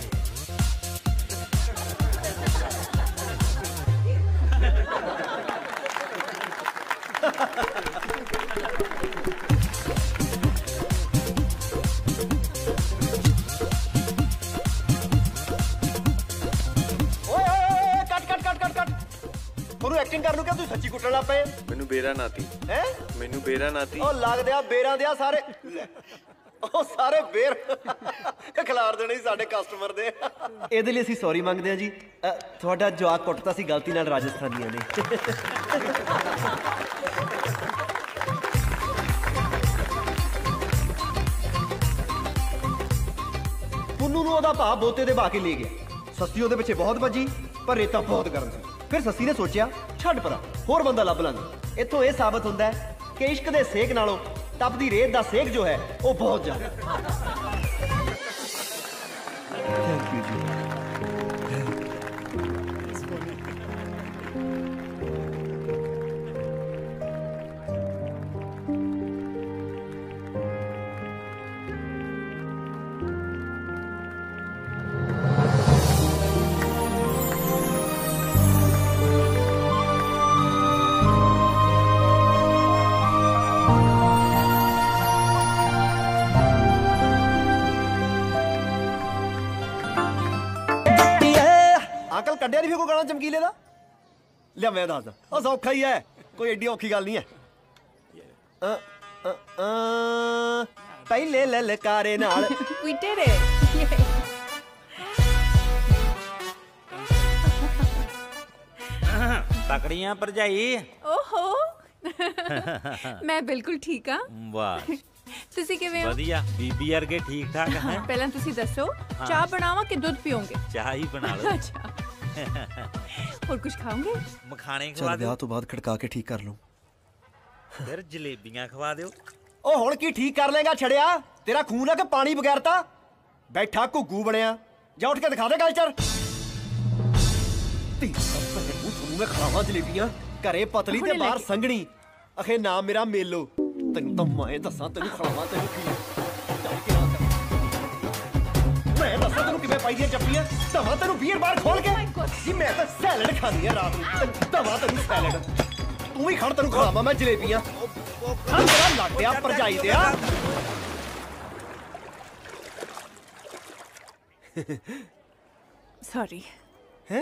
ਐਕਟਿੰਗ ਕਰਨ ਨੂੰ ਕਿਹਾ ਤੁਸੀਂ ਸੱਚੀ ਕੁੱਟਣ ਲੱਗ ਪਏ ਮੈਨੂੰ ਬੇਰਾ ਨਾਤੀ ਹੈ ਮੈਨੂੰ ਬੇਰਾ ਨਾਤੀ ਉਹ ਲੱਗਦੇ ਆ ਬੇਰਾਂ ਦੇ ਆ ਸਾਰੇ ਉਹ ਸਾਰੇ ਬੇਰ ਖਿਲਾਰ ਦੇਣੇ ਸੀ ਸਾਡੇ ਕਸਟਮਰ ਦੇ ਇਹਦੇ ਲਈ ਅਸੀਂ ਸੌਰੀ ਮੰਗਦੇ ਆ ਜੀ ਅ, ਤੁਹਾਡਾ ਜਵਾਕ ਕੁੱਟਤਾ ਸੀ ਗਲਤੀ ਨਾਲ ਰਾਜਸਥਾਨੀਆਂ ਨੇ ਪੁੰਨੂ ਨੂੰ ਉਹਦਾ ਭਾ ਬੋਤੇ ਦੇ ਬਾ ਕੇ ਲੈ ਗਿਆ ਸੱਸੀ ਉਹਦੇ ਪਿੱਛੇ ਬਹੁਤ ਭੱਜੀ ਪਰ ਰੇਤਾ ਬਹੁਤ ਗਰਮ ਸੀ ਫਿਰ ਸੱਸੀ ਨੇ ਸੋਚਿਆ ਛੱਡ ਪਰਾਂ ਹੋਰ ਬੰਦਾ ਲੱਭ ਲਾਂਗੇ ਇੱਥੋਂ ਇਹ ਸਾਬਤ ਹੁੰਦਾ ਹੈ ਕਿ ਇਸ਼ਕ ਦੇ ਸੇਕ ਨਾਲੋਂ ਤਪਦੀ ਰੇਤ ਦਾ ਸੇਕ ਜੋ ਹੈ ਉਹ ਬਹੁਤ ਜ਼ਿਆਦਾ ਥੈਂਕ ਯੂ ਜੀ ਅੰਕਲ ਕੱਢਿਆ ਨਹੀਂ ਫਿਰ ਕੋਈ ਗਾਣਾ ਚਮਕੀਲੇ ਦਾ ਲਿਆ ਮੈਂ ਦੱਸਦਾ ਉਹ ਸੌਖਾ ਹੀ ਹੈ ਕੋਈ ਏਡੀ ਔਖੀ ਗੱਲ ਨਹੀਂ ਹੈ ਅ ਅ ਅ ਪਹਿਲੇ ਲਲਕਾਰੇ ਨਾਲ We did it. ਤਕੜੀਆਂ ਭਰਜਾਈ ਓਹੋ ਮੈਂ ਬਿਲਕੁਲ ਠੀਕ ਆ ਵਾਹ ਤੁਸੀਂ ਕਿਵੇਂ ਹੋ ਵਧੀਆ ਬੀਬੀ ਵਰਗੇ ਠੀਕ ਠਾਕ ਹੈ ਪਹਿਲਾਂ ਤੁਸੀਂ ਦੱਸੋ ਹਾਂ। ਚਾਹ ਬਣਾਵਾਂ ਕਿ ਦੁੱਧ ਪੀਓਗੇ ਚਾਹ ਹੀ ਬਣਾ ਲਓ ਅੱਛਾ ਹੋਰ ਕੁਝ ਖਾਓਗੇ ਮਖਾਣੇ ਖਵਾ ਚੱਲ ਦਿਓ ਵਿਆਹ ਤੋਂ ਬਾਅਦ ਖੜਕਾ ਕੇ ਠੀਕ ਕਰ ਲੂੰ ਫਿਰ ਜਲੇਬੀਆਂ ਖਵਾ ਦਿਓ ਉਹ ਹੁਣ ਕੀ ਠੀਕ ਕਰ ਲੇਗਾ ਛੜਿਆ ਤੇਰਾ ਖੂਨ ਆ ਕਿ ਪਾਣੀ ਬਗੈਰਤਾ ਬੈਠਾ ਘੁੱਗੂ ਬਣਿਆ ਜਾ ਉੱਠ ਕੇ ਦਿਖਾ ਦੇ ਕਲਚਰ ਤੀ ਉਹ ਤੁਹਾਨੂੰ ਮੈਂ ਖਵਾਵਾਂ ਜਲੇਬੀਆਂ ਘਰੇ ਪਤਲੀ ਤੇ ਬਾਹਰ ਸੰਘਣੀ ਅਖੇ ਨਾਮ ਮੇਰਾ ਮੇਲੋ ਤੈਨੂੰ ਤਾਂ ਮੈਂ ਦੱਸਾਂ ਤੈਨੂੰ ਖਵਾਵਾਂ ਤੈਨੂੰ ਕੀ ਮੈਂ ਦੱਸਾਂ ਤੈਨੂੰ ਕਿਵੇਂ ਪਾਈ ਦੀਆਂ ਚੱਪੀਆਂ ਦਵਾ ਤੈਨੂੰ ਵੀਰ ਬਾਰ ਖੋਲ ਕੇ ਜੀ ਮੈਂ ਤਾਂ ਸੈਲਡ ਖਾਣੀ ਆ ਰਾਤ ਨੂੰ ਦਵਾ ਤੈਨੂੰ ਸੈਲਡ ਤੂੰ ਵੀ ਖੜ ਤੈਨੂੰ ਖਵਾਵਾਂ ਮੈਂ ਜਲੇਬੀਆਂ ਹਾਂ ਮੇਰਾ ਲੱਗਿਆ ਭਰਜਾਈ ਦਿਆ ਸੌਰੀ ਹੈ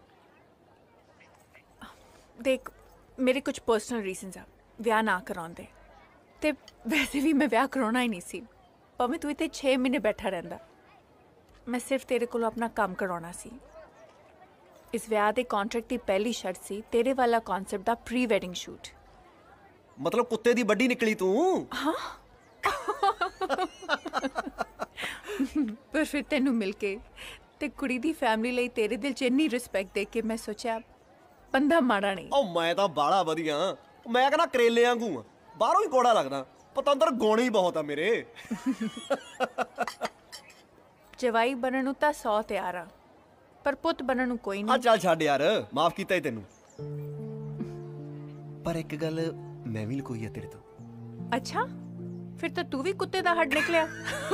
ਦੇਖ ਮੇਰੇ ਕੁਝ ਪਰਸਨਲ ਰੀਜ਼ਨਸ ਆ ਵਿਆਹ ਨਾ ਕਰਾਉਂਦੇ ਤੇ ਵੈਸੇ ਵੀ ਮੈਂ ਵਿਆਹ ਕਰਾਉਣਾ ਹੀ ਨਹੀਂ ਸੀ ਭਾਵੇਂ ਤੂੰ ਇੱਥੇ ਛੇ ਮਹੀਨੇ ਬੈਠਾ ਰਹਿੰਦਾ ਮੈਂ ਸਿਰਫ ਤੇਰੇ ਕੋਲੋਂ ਆਪਣਾ ਕੰਮ ਕਰਾਉਣਾ ਸੀ ਇਸ ਵਿਆਹ ਦੇ ਕੰਟਰੈਕਟ ਦੀ ਪਹਿਲੀ ਸ਼ਰਤ ਸੀ ਤੇਰੇ ਵਾਲਾ ਕਨਸੈਪਟ ਦਾ ਪ੍ਰੀ ਵੈਡਿੰਗ ਸ਼ੂਟ ਮਤਲਬ ਕੁੱਤੇ ਦੀ ਵੱਡੀ ਨਿਕਲੀ ਤੂੰ ਹਾਂ ਪਰ ਫਿਰ ਤੈਨੂੰ ਮਿਲ ਕੇ ਤੇ ਕੁੜੀ ਦੀ ਫੈਮਿਲੀ ਲਈ ਤੇਰੇ ਦਿਲ 'ਚ ਇੰਨੀ ਰਿਸਪੈਕਟ ਦੇ ਕੇ ਮੈਂ ਸੋਚਿਆ ਬੰਦਾ ਮਾੜਾ ਨਹੀਂ ਉਹ ਮੈਂ ਤਾਂ ਬਾਲਾ ਵਧੀਆ ਮੈਂ ਕਹਿੰਦਾ ਕਰੇਲੇ ਵਾਂਗੂ ਆ ਬਾਹਰੋਂ ਹੀ ਕੋੜਾ ਲੱਗਦਾ ਪਤੰਦਰ ਗੋਣੇ ਹੀ ਬਹੁਤ ਆ ਮੇਰੇ ਜਵਾਈ ਬਣਨ ਨੂੰ ਤਾਂ ਸੌ ਤਿਆਰ ਆ ਪਰ ਪੁੱਤ ਬਣਨ ਨੂੰ ਕੋਈ ਆ ਨਹੀਂ ਚੱਲ ਛੱਡ ਯਾਰ ਮਾਫ ਕੀਤਾ ਹੀ ਤੈਨੂੰ ਪਰ ਇੱਕ ਗੱਲ ਮੈਂ ਵੀ ਲਕੋਈ ਆ ਤੇਰੇ ਤੋਂ ਅੱਛਾ ਫਿਰ ਤਾਂ ਤੂੰ ਵੀ ਕੁੱਤੇ ਦਾ ਹੱਡ ਨਿਕਲਿਆ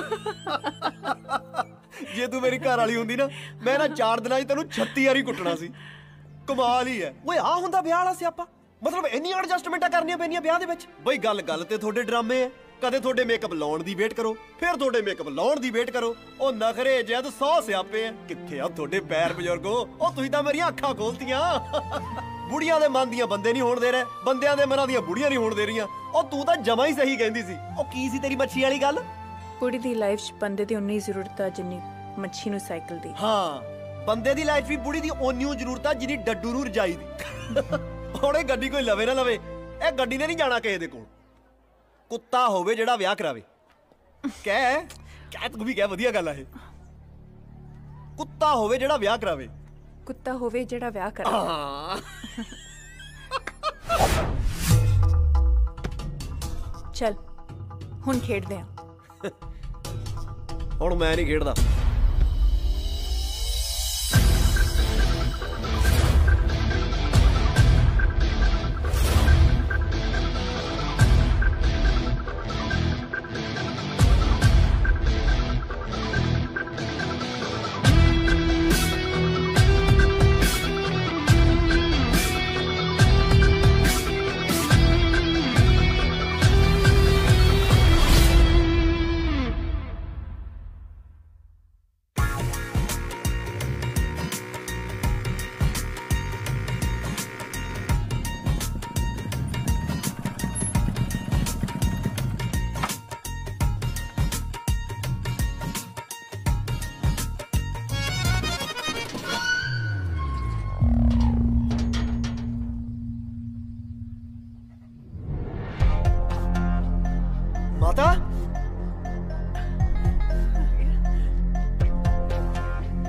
ਜੇ ਤੂੰ ਮੇਰੀ ਘਰ ਵਾਲੀ ਹੁੰਦੀ ਨਾ ਮੈਂ ਨਾ ਚਾਰ ਦਿਨਾਂ 'ਚ ਤੈਨੂੰ ਛੱਤੀ ਵਾਰੀ ਕੁੱਟਣਾ ਸੀ ਕਮਾਲ ਹੀ ਹੈ ਓਏ ਆ ਹੁੰਦਾ ਵਿਆਹ ਵਾਲਾ ਸਿਆਪਾ ਮਤਲਬ ਇੰਨੀਆਂ ਐਡਜਸਟਮੈਂਟਾਂ ਕਰਨੀਆਂ ਪੈਂਦੀਆਂ ਵਿਆਹ ਦੇ ਵਿੱਚ ਬਈ ਗੱਲ ਗੱਲ ਤੇ ਤੁਹਾਡੇ ਡਰਾਮੇ ਆ ਕਦੇ ਤੁਹਾਡੇ ਮੇਕਅਪ ਲਾਉਣ ਦੀ ਵੇਟ ਕਰੋ ਫਿਰ ਤੁਹਾਡੇ ਮੇਕਅਪ ਲਾਉਣ ਦੀ ਵੇਟ ਕਰੋ ਉਹ ਨਖਰੇ ਜਦ ਸੌ ਸਿਆਪੇ ਆ ਕਿੱਥੇ ਆ ਤੁਹਾਡੇ ਪੈਰ ਬਜ਼ੁਰਗੋ ਉਹ ਤੁਸੀਂ ਤਾਂ ਮੇਰੀਆਂ ਅੱਖਾਂ ਖੋਲਤੀਆਂ ਬੁੜੀਆਂ ਦੇ ਮਨ ਦੀਆਂ ਬੰਦੇ ਨਹੀਂ ਹੋਣ ਦੇ ਰਹੇ ਬੰਦਿਆਂ ਦੇ ਮਨਾਂ ਦੀਆਂ ਬੁੜੀਆਂ ਨਹੀਂ ਹੋਣ ਦੇ ਰਹੀਆਂ ਉਹ ਤੂੰ ਤਾਂ ਜਮਾ ਹੀ ਸਹੀ ਕਹਿੰਦੀ ਸੀ ਉਹ ਕੀ ਸੀ ਤੇਰੀ ਮੱਛੀ ਵਾਲੀ ਗੱਲ ਕੁੜੀ ਦੀ ਲਾਈਫ 'ਚ ਬੰਦੇ ਦੀ ਉਨੀ ਜ਼ਰੂਰਤ ਆ ਜਿੰਨੀ ਮੱਛੀ ਨੂੰ ਸਾਈਕਲ ਦੀ ਹਾਂ ਬੰਦੇ ਦੀ ਲਾਈਫ ਵੀ ਬੁੜੀ ਦੀ ਓਨੀ ਜ਼ਰੂਰਤ ਆ ਜਿੰਨੀ ਡੱਡੂ ਨੂੰ ਰਜਾਈ ਦੀ ਹੁਣ ਇਹ ਗੱਡੀ ਕੋਈ ਲਵੇ ਨਾ ਲਵੇ ਇਹ ਗੱਡੀ ਨੇ ਨਹੀਂ ਜਾਣਾ ਕਿਸੇ ਦੇ ਕੋਲ ਕੁੱਤਾ ਹੋਵੇ ਜਿਹੜਾ ਵਿਆਹ ਕਰਾਵੇ ਕਹਿ ਕਹਿ ਤੂੰ ਵੀ ਕਹਿ ਵਧੀਆ ਗੱਲ ਆ ਇਹ ਕੁੱਤਾ ਹੋਵੇ ਜਿਹੜਾ ਵਿਆਹ ਕਰਾਵੇ ਕੁੱਤਾ ਹੋਵੇ ਜਿਹੜਾ ਵਿਆਹ ਕਰੇ ਹਾਂ ਚੱਲ ਹੁਣ ਖੇਡਦੇ ਆਂ ਹੁਣ ਮੈਂ ਨਹੀਂ ਖੇਡਦਾ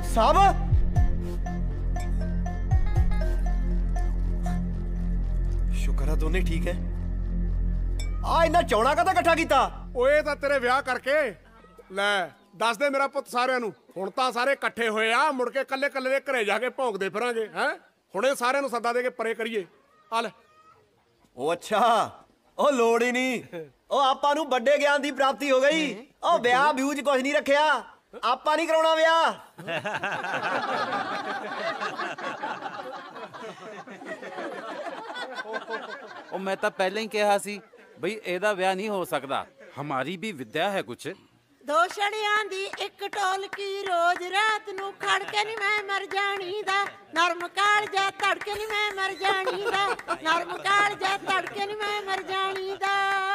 साहब शुक्र है दोने ठीक है। आ इन्ना चौड़ा कदा इकट्ठा कीता? ਓਏ ਤਾਂ ਤੇਰੇ ਵਿਆਹ ਕਰਕੇ ਲੈ ਦੱਸ ਦੇ ਮੇਰਾ ਪੁੱਤ ਸਾਰਿਆਂ ਨੂੰ। ਹੁਣ ਤਾਂ ਸਾਰੇ ਇਕੱਠੇ ਹੋਏ ਆ, ਮੁੜ ਕੇ ਕੱਲੇ ਕੱਲੇ ਦੇ ਘਰੇ ਜਾ ਕੇ ਭੌਂਕਦੇ ਫਿਰਾਂਗੇ ਹੈ। ਹੁਣੇ ਸਾਰਿਆਂ ਨੂੰ ਸੱਦਾ ਦੇ ਕੇ ਪਰੇ ਕਰੀਏ। ਆ ਲੈ। ਉਹ ਅੱਛਾ ਉਹ ਲੋੜ ਹੀ ਨਹੀਂ। ਉਹ ਆਪਾਂ ਨੂੰ ਵੱਡੇ ਗਿਆਨ ਦੀ ਪ੍ਰਾਪਤੀ ਹੋ ਗਈ। ਉਹ ਵਿਆਹ ਵਿਊ ਚ ਕੁਝ ਨਹੀਂ ਰੱਖਿਆ, ਆਪਾਂ ਨਹੀਂ ਕਰਾਉਣਾ ਵਿਆਹ। ਉਹ ਮੈਂ ਤਾਂ ਪਹਿਲਾਂ ਹੀ ਕਿਹਾ ਸੀ ਬਈ ਇਹਦਾ ਵਿਆਹ ਨਹੀਂ ਹੋ ਸਕਦਾ। ਹਮਾਰੀ ਵੀ ਵਿਦਿਆ ਹੈ ਕੁਛ। ਦੋ ਛੜਿਆਂ ਦੀ ਇੱਕ ਢੋਲਕੀ ਰੋਜ਼ ਰਾਤ ਨੂੰ ਖੜਕੇ ਨੀ ਮੈਂ ਮਰ ਜਾਣੀ ਦਾ। ਨਰਮ ਕਾਲਜਾ ਧੜਕੇ ਨੀ ਮੈਂ ਮਰ ਜਾਣੀ ਦਾ। ਨਰਮ ਕਾਲਜਾ ਧੜਕੇ ਨੀ ਮੈਂ ਮਰ ਜਾਣੀ ਦਾ।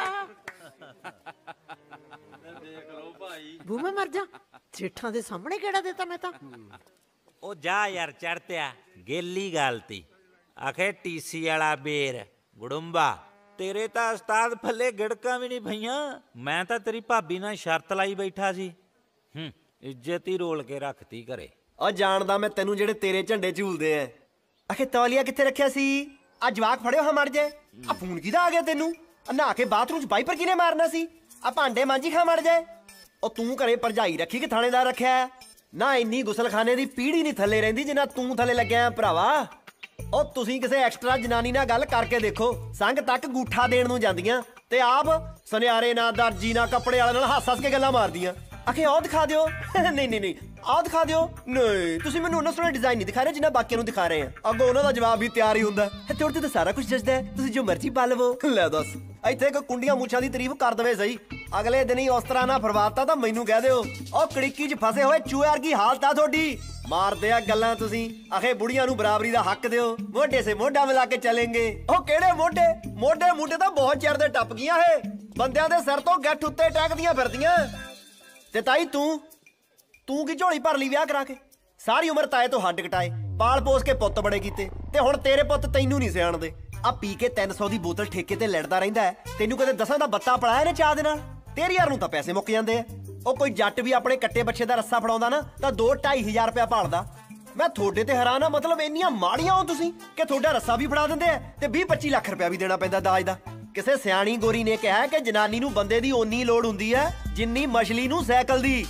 ਦੇਖ ਲਓ ਭਾਈ। ਬੂ ਮੈਂ ਮਰ ਜਾ। ਜੇਠਾਂ ਦੇ ਸਾਹਮਣੇ ਕਿਹੜਾ ਦਿੱਤਾ ਮੈਂ ਤਾਂ। ਉਹ ਜਾ ਯਾਰ ਚੜਤਿਆ ਗੇਲੀ ਗਾਲਤੀ ਆਖੇ ਟੀਸੀ ਵਾਲਾ ਬੇਰ ਗੁੜੰਬਾ। ਤੇਰੇ ਤਾਂ ਉਸਤਾਦ ਫੱਲੇ ਗੜਕਾਂ ਵੀ ਨਹੀਂ ਭਈਆਂ। ਮੈਂ ਤਾਂ ਤੇਰੀ ਭਾਬੀ ਨਾਲ ਸ਼ਰਤ ਲਾਈ ਬੈਠਾ ਸੀ। ਹੂੰ ਇੱਜ਼ਤ ਹੀ ਰੋਲ ਕੇ ਰੱਖਤੀ ਘਰੇ। ਉਹ ਜਾਣਦਾ ਮੈਂ ਤੈਨੂੰ ਜਿਹੜੇ ਤੇਰੇ ਝੰਡੇ ਝੂਲਦੇ ਐ। ਆਖੇ ਤੌਲੀਆ ਕਿੱਥੇ ਰੱਖਿਆ ਸੀ? ਆ ਜਵਾਕ ਫੜਿਓ ਹਾਂ ਮਰ ਜੇ। ਆ ਫੋਨ ਕਿਹਦਾ ਆ ਗਿਆ ਤੈਨੂੰ? ਨਹਾ ਕੇ ਬਾਥਰੂਮ ਚ ਵਾਈਪਰ ਕਿਹਨੇ ਮਾਰਨਾ ਸੀ? ਆ ਭਾਂਡੇ ਮਾਂਜੀ ਖਾ ਮਰ ਜਾਏ। ਉਹ ਤੂੰ ਘਰੇ ਭਰਜਾਈ ਰੱਖੀ ਕਿ ਥਾਣੇਦਾਰ ਰੱਖਿਆ? ਨਾ ਇੰਨੀ ਗੁਸਲਖਾਨੇ ਦੀ ਪੀੜੀ ਨਹੀਂ ਥੱਲੇ ਰਹਿੰਦੀ ਜਿੰਨਾ ਤੂੰ ਥੱਲੇ ਲੱਗਿਆ ਭਰਾਵਾ। ਉਹ ਤੁਸੀਂ ਕਿਸੇ ਐਕਸਟਰਾ ਜਨਾਨੀ ਨਾਲ ਗੱਲ ਕਰਕੇ ਦੇਖੋ, ਸੰਗ ਤੱਕ ਗੂਠਾ ਦੇਣ ਨੂੰ ਜਾਂਦੀਆਂ ਤੇ ਆਪ ਸੁਨਿਆਰੇ ਨਾ ਦਰਜੀ ਨਾ ਕੱਪੜੇ ਵਾਲੇ ਨਾਲ ਹੱਸ ਹੱਸ ਕੇ ਗੱਲਾਂ ਮਾਰਦੀਆਂ। ਆਖੇ ਆਹ ਦਿਖਾ ਦਿਓ। ਨਹੀਂ ਨਹੀਂ ਨਹੀਂ ਆਹ ਦਿਖਾ ਦਿਓ। ਨਹੀਂ ਤੁਸੀਂ ਮੈਨੂੰ ਉਹਨਾਂ ਸੋਹਣੇ ਡਿਜ਼ਾਈਨ ਨਹੀਂ ਦਿਖਾ ਰਹੇ ਜਿੰਨਾ ਬਾਕੀਆਂ ਨੂੰ ਦਿਖਾ ਰਹੇ ਆ। ਅੱਗੋਂ ਉਹਨਾਂ ਦਾ ਜਵਾਬ ਵੀ ਤਿਆਰ ਹੀ ਹੁੰਦਾ ਹੈ। ਤੁਹਾਡੇ ਤੇ ਸਾਰਾ ਕੁਝ ਜੱਜਦਾ, ਤੁਸੀਂ ਜੋ ਮਰਜ਼ੀ ਪਾ ਲਵੋ। ਲੈ ਦੱਸ ਇੱਥੇ ਕੋਈ ਕੁੰਡੀਆਂ ਮੁੱਛਾਂ ਦੀ ਤਾਰੀਫ ਕਰ ਦਵੇ ਸਹੀ, ਅਗਲੇ ਦਿਨ ਹੀ ਉਸ ਤਰ੍ਹਾਂ ਨਾ ਫਰਵਾਤਾ ਤਾਂ ਮੈਨੂੰ ਕਹਿ ਦਿਓ ਉਹ ਕੜਿੱਕੀ 'ਚ ਫਸੇ ਹੋਏ ਚੂਹੇ ਵਰਗੀ ਹਾਲਤ ਆ ਤੁਹਾਡੀ। ਮਾਰਦੇ ਆ ਗੱਲਾਂ ਤੁਸੀਂ। ਆਖੇ ਬੁੜੀਆਂ ਨੂੰ ਬਰਾਬਰੀ ਦਾ ਹੱਕ ਦਿਓ, ਮੋਢੇ ਸੇ ਮੋਢਾ ਮਿਲਾ ਕੇ ਚੱਲेंगे। ਉਹ ਕਿਹੜੇ ਮੋਢੇ ਮੋਢੇ ਮੁੰਡੇ ਤਾਂ ਬਹੁਤ ਚਿਰ ਦੇ ਟੱਪ ਗਈਆਂ ਇਹ। ਬੰਦਿਆਂ ਦੇ ਸਿਰ ਤੋਂ ਗੱਠ ਉੱਤੇ ਟੈਕਦੀਆਂ ਫਿਰਦੀਆਂ। ਤੇ ਤਾਈ ਤੂੰ ਤੂੰ ਕੀ ਝੋਲੀ ਭਰ ਲਈ ਵਿਆਹ ਕਰਾ ਕੇ? ਸਾਰੀ ਉਮਰ ਤਾਏ ਤੋਂ ਹੱਡ ਕਟਾਏ, ਪਾਲ ਪੋਸ ਕੇ ਪੁੱਤ ਬੜੇ ਕੀਤੇ ਤੇ ਹੁਣ ਤੇਰੇ ਪੁੱਤ ਤੈਨੂੰ ਨਹੀਂ ਸਿਆਣਦੇ। ਆ ਪੀ ਕੇ ਤਿੰਨ ਸੌ ਦੀ ਬੋਤਲ ਠੇਕੇ ਤੇ ਲੜਦਾ ਰਹਿੰਦਾ। ਤੈਨੂੰ ਕਦੇ ਦਸਾਂ ਦਾ ਬੱਤਾ ਪੜਾਇਆ ਨੇ ਚਾਹ ਦੇ ਨਾਲ? ਤੇਰੀ ਯਾਰ ਨੂੰ ਤਾਂ ਪੈਸੇ ਮੁੱਕ ਜਾਂਦੇ ਆ। ਉਹ ਕੋਈ ਜੱਟ ਵੀ ਆਪਣੇ ਕੱਟੇ ਬੱਚੇ ਦਾ ਰੱਸਾ ਫੜਾਉਂਦਾ ਨਾ ਤਾਂ ਦੋ ਢਾਈ ਹਜ਼ਾਰ ਰੁਪਇਆ ਭਾਲਦਾ। ਮੈਂ ਤੁਹਾਡੇ ਤੇ ਹੈਰਾਨ ਆ, ਮਤਲਬ ਇੰਨੀਆਂ ਮਾੜੀਆਂ ਹੋ ਤੁਸੀਂ ਕਿ ਤੁਹਾਡਾ ਰੱਸਾ ਵੀ ਫੜਾ ਦਿੰਦੇ ਆ ਤੇ ਵੀਹ ਪੱਚੀ ਲੱਖ ਰੁਪਇਆ ਵੀ ਦੇਣਾ ਪੈਂਦਾ ਦਾਜ ਦਾ। ਕਿਸੇ ਸਿਆਣੀ ਗੋਰੀ ਨੇ ਕਿਹਾ ਕਿ ਜਨਾਨੀ ਨੂੰ ਬੰਦੇ ਦੀ ਓਨੀ ਲੋੜ ਹੁੰਦੀ ਹੈ ਜਿੰਨੀ ਮਛਲੀ ਨੂੰ ਸਾਈਕਲ ਦੀ।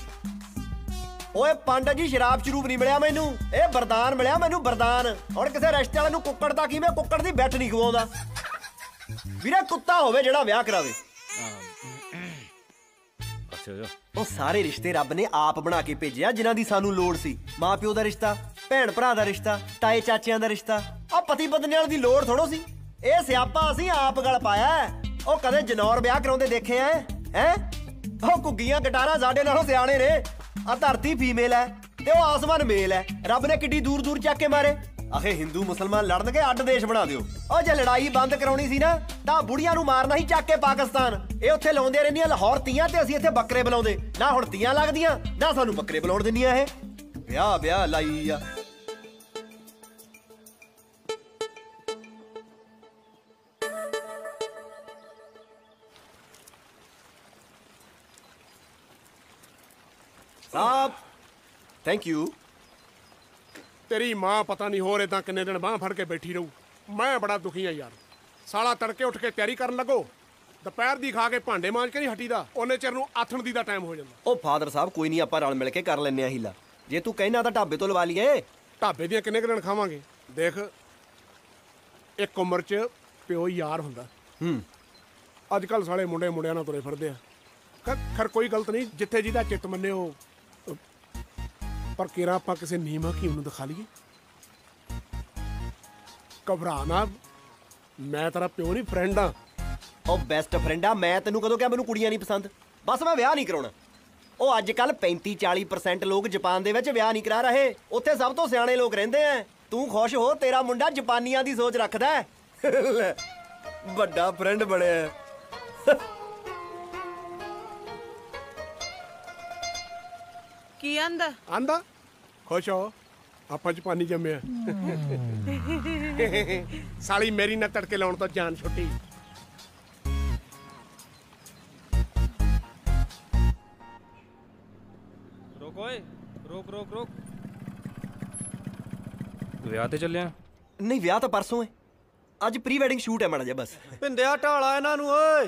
ਓਏ ਪੰਡਤ ਜੀ ਸ਼ਰਾਬ ਸ਼ਰੂਬ ਨਹੀਂ ਮਿਲਿਆ ਮੈਨੂੰ, ਇਹ ਵਰਦਾਨ ਮਿਲਿਆ ਮੈਨੂੰ ਵਰਦਾਨ। ਹੁਣ ਕਿਸੇ ਰਿਸ਼ਤੇ ਵਾਲੇ ਨੂੰ ਕੁੱਕੜ ਦਾ ਕੀ, ਮੈਂ ਕੁੱਕੜ ਦੀ ਬੈਠ ਨਹੀਂ ਖਵਾਉਂਦਾ। ਵੀਰੇ ਕੁੱਤਾ ਹੋਵੇ ਜਿਹੜਾ ਵਿਆਹ ਕਰਾਵੇ। ਉਹ ਸਾਰੇ ਰਿਸ਼ਤੇ ਰੱਬ ਨੇ ਆਪ ਬਣਾ ਕੇ ਭੇਜਿਆ ਜਿਨ੍ਹਾਂ ਦੀ ਸਾਨੂੰ ਲੋੜ ਸੀ। ਮਾਂ ਪਿਓ ਦਾ ਰਿਸ਼ਤਾ, ਭੈਣ ਭਰਾ ਦਾ ਰਿਸ਼ਤਾ, ਤਾਏ ਚਾਚਿਆਂ ਦਾ ਰਿਸ਼ਤਾ। ਆ ਪਤੀ ਪਤਨੀ ਵਾਲੀ ਦੀ ਲੋੜ ਥੋੜੋ ਸੀ। ਇਹ ਸਿਆਪਾ ਅਸੀਂ ਆਪ ਗਲ ਪਾਇਆ। ਉਹ ਕਦੇ ਜਨੌਰ ਵਿਆਹ ਕਰਾਉਂਦੇ ਦੇਖੇ ਐ ਹੈ? ਉਹ ਘੁੱਗੀਆਂ ਗਟਾਰਾਂ ਸਾਡੇ ਨਾਲੋਂ ਸਿਆਣੇ ਨੇ। ਆ ਧਰਤੀ ਫੀਮੇਲ ਹੈ ਤੇ ਉਹ ਆਸਮਾਨ ਮੇਲ ਹੈ। ਰੱਬ ਨੇ ਕਿੱਡੀ ਦੂਰ ਦੂਰ ਚੱਕ ਕੇ ਮਾਰੇ। ਆਖੇ ਹਿੰਦੂ ਮੁਸਲਮਾਨ ਲੜਨਗੇ ਅੱਡ ਦੇਸ਼ ਬਣਾ ਦਿਓ। ਉਹ ਜੇ ਲੜਾਈ ਬੰਦ ਕਰਾਉਣੀ ਸੀ ਨਾ ਤਾਂ ਬੁੜੀਆਂ ਨੂੰ ਮਾਰਨਾ ਹੀ ਚੱਕ ਕੇ ਪਾਕਿਸਤਾਨ। ਇਹ ਉੱਥੇ ਲਾਉਂਦੇ ਰਹਿੰਦੀਆਂ ਲਾਹੌਰ ਤੀਆਂ ਤੇ ਅਸੀਂ ਇੱਥੇ ਬੱਕਰੇ ਬੁਲਾਉਂਦੇ। ਨਾ ਹੁਣ ਤੀਆਂ ਲੱਗਦੀਆਂ ਨਾ ਸਾਨੂੰ ਬੱਕਰੇ ਬੁਲਾਉਣ ਦਿੰਦੀਆਂ। ਇਹ ਵਿਆਹ ਵਿਆਹ ਲਾਈ ਆ। ਸਾਹਿਬ ਥੈਂਕ ਯੂ। ਤੇਰੀ ਮਾਂ ਪਤਾ ਨਹੀਂ ਹੋਰ ਏਦਾਂ ਕਿੰਨੇ ਦਿਨ ਬਾਂਹ ਫੜ ਕੇ ਬੈਠੀ ਰਹੂ। ਮੈਂ ਬੜਾ ਦੁਖੀ ਆ ਯਾਰ। ਸਾਲਾ ਤੜਕੇ ਉੱਠ ਕੇ ਤਿਆਰੀ ਕਰਨ ਲੱਗੋ, ਦੁਪਹਿਰ ਦੀ ਖਾ ਕੇ ਭਾਂਡੇ ਮਾਂਜ ਕੇ ਨਹੀਂ ਹਟੀਦਾ। ਉਹਨੇ ਚਿਰ ਨੂੰ ਆਥਣ ਦੀ ਦਾ ਟਾਈਮ ਹੋ ਜਾਂਦਾ। ਉਹ ਫਾਦਰ ਸਾਹਿਬ ਕੋਈ ਨਹੀਂ, ਆਪਾਂ ਰਲ ਮਿਲ ਕੇ ਕਰ ਲੈਨੇ ਆ ਹੀਲਾ। ਜੇ ਤੂੰ ਕਹਿਣਾ ਤਾਂ ਢਾਬੇ ਤੋਂ ਲਵਾ ਲਈਏ। ਢਾਬੇ ਦੀਆਂ ਕਿੰਨੇ ਕੁ ਦਿਨ ਖਾਵਾਂਗੇ? ਦੇਖ ਇੱਕ ਉਮਰ 'ਚ ਪਿਓ ਯਾਰ ਹੁੰਦਾ। ਹੂੰ ਅੱਜ ਕੱਲ ਸਾਲੇ ਮੁੰਡੇ ਮੁੰਡਿਆਂ ਨਾਲ ਤੁਰੇ ਫਿਰਦੇ ਆ। ਖਰ ਕੋਈ ਗਲਤ ਨਹੀਂ, ਜਿੱਥੇ ਜਿਹਦਾ ਚਿੱਤ ਮੰਨੇ ਉਹ। ਪਰ ਕਿਹੜਾ ਆਪਾਂ ਕਿਸੇ ਨੀਮ ਹਕੀਮ ਨੂੰ ਦਿਖਾ ਲਈਏ। ਘਬਰਾ ਨਾ, ਮੈਂ ਤੇਰਾ ਪਿਓ ਨਹੀਂ ਫਰੈਂਡ ਆ। ਉਹ ਬੈਸਟ ਫਰੈਂਡ ਆ। ਮੈਂ ਤੈਨੂੰ ਕਦੋਂ ਕਿਹਾ ਮੈਨੂੰ ਕੁੜੀਆਂ ਨਹੀਂ ਪਸੰਦ? ਬਸ ਮੈਂ ਵਿਆਹ ਨਹੀਂ ਕਰਾਉਣਾ। ਉਹ ਅੱਜ ਕੱਲ ਪੈਂਤੀ ਚਾਲੀ ਪਰਸੈਂਟ ਲੋਕ ਜਾਪਾਨ ਦੇ ਵਿੱਚ ਵਿਆਹ ਨਹੀਂ ਕਰਾ ਰਹੇ। ਉੱਥੇ ਸਭ ਤੋਂ ਸਿਆਣੇ ਲੋਕ ਰਹਿੰਦੇ ਆ। ਤੂੰ ਖੁਸ਼ ਹੋ, ਤੇਰਾ ਮੁੰਡਾ ਜਾਪਾਨੀਆਂ ਦੀ ਸੋਚ ਰੱਖਦਾ। ਵੱਡਾ ਫਰੈਂਡ ਬਣਿਆ। ਕੀ ਆਂਦਾ ਆਂਦਾ ਖੁਸ਼ ਹੋ, ਆਪਾਂ ਜਾਪਾਨੀ ਜੰਮਿਆ। ਸਾਲੀ ਮੇਰੀ ਨਾ ਤੜਕੇ ਲਾਉਣ ਤੋਂ ਜਾਨ ਛੁੱਟੀ। ਰੋਕ ਓਏ, ਰੋਕ ਰੋਕ ਰੋਕ। ਵਿਆਹ ਤੇ ਚੱਲਿਆ? ਨਹੀਂ, ਵਿਆਹ ਤਾਂ ਪਰਸੋਂ ਹੈ। ਅੱਜ ਪ੍ਰੀ ਵੈਡਿੰਗ ਸ਼ੂਟ ਹੈ ਮਾੜਾ ਜਿਹਾ ਬਸ। ਭਿੰਦਿਆ ਢਾਲਾ ਇਹਨਾਂ ਨੂੰ ਓਏ।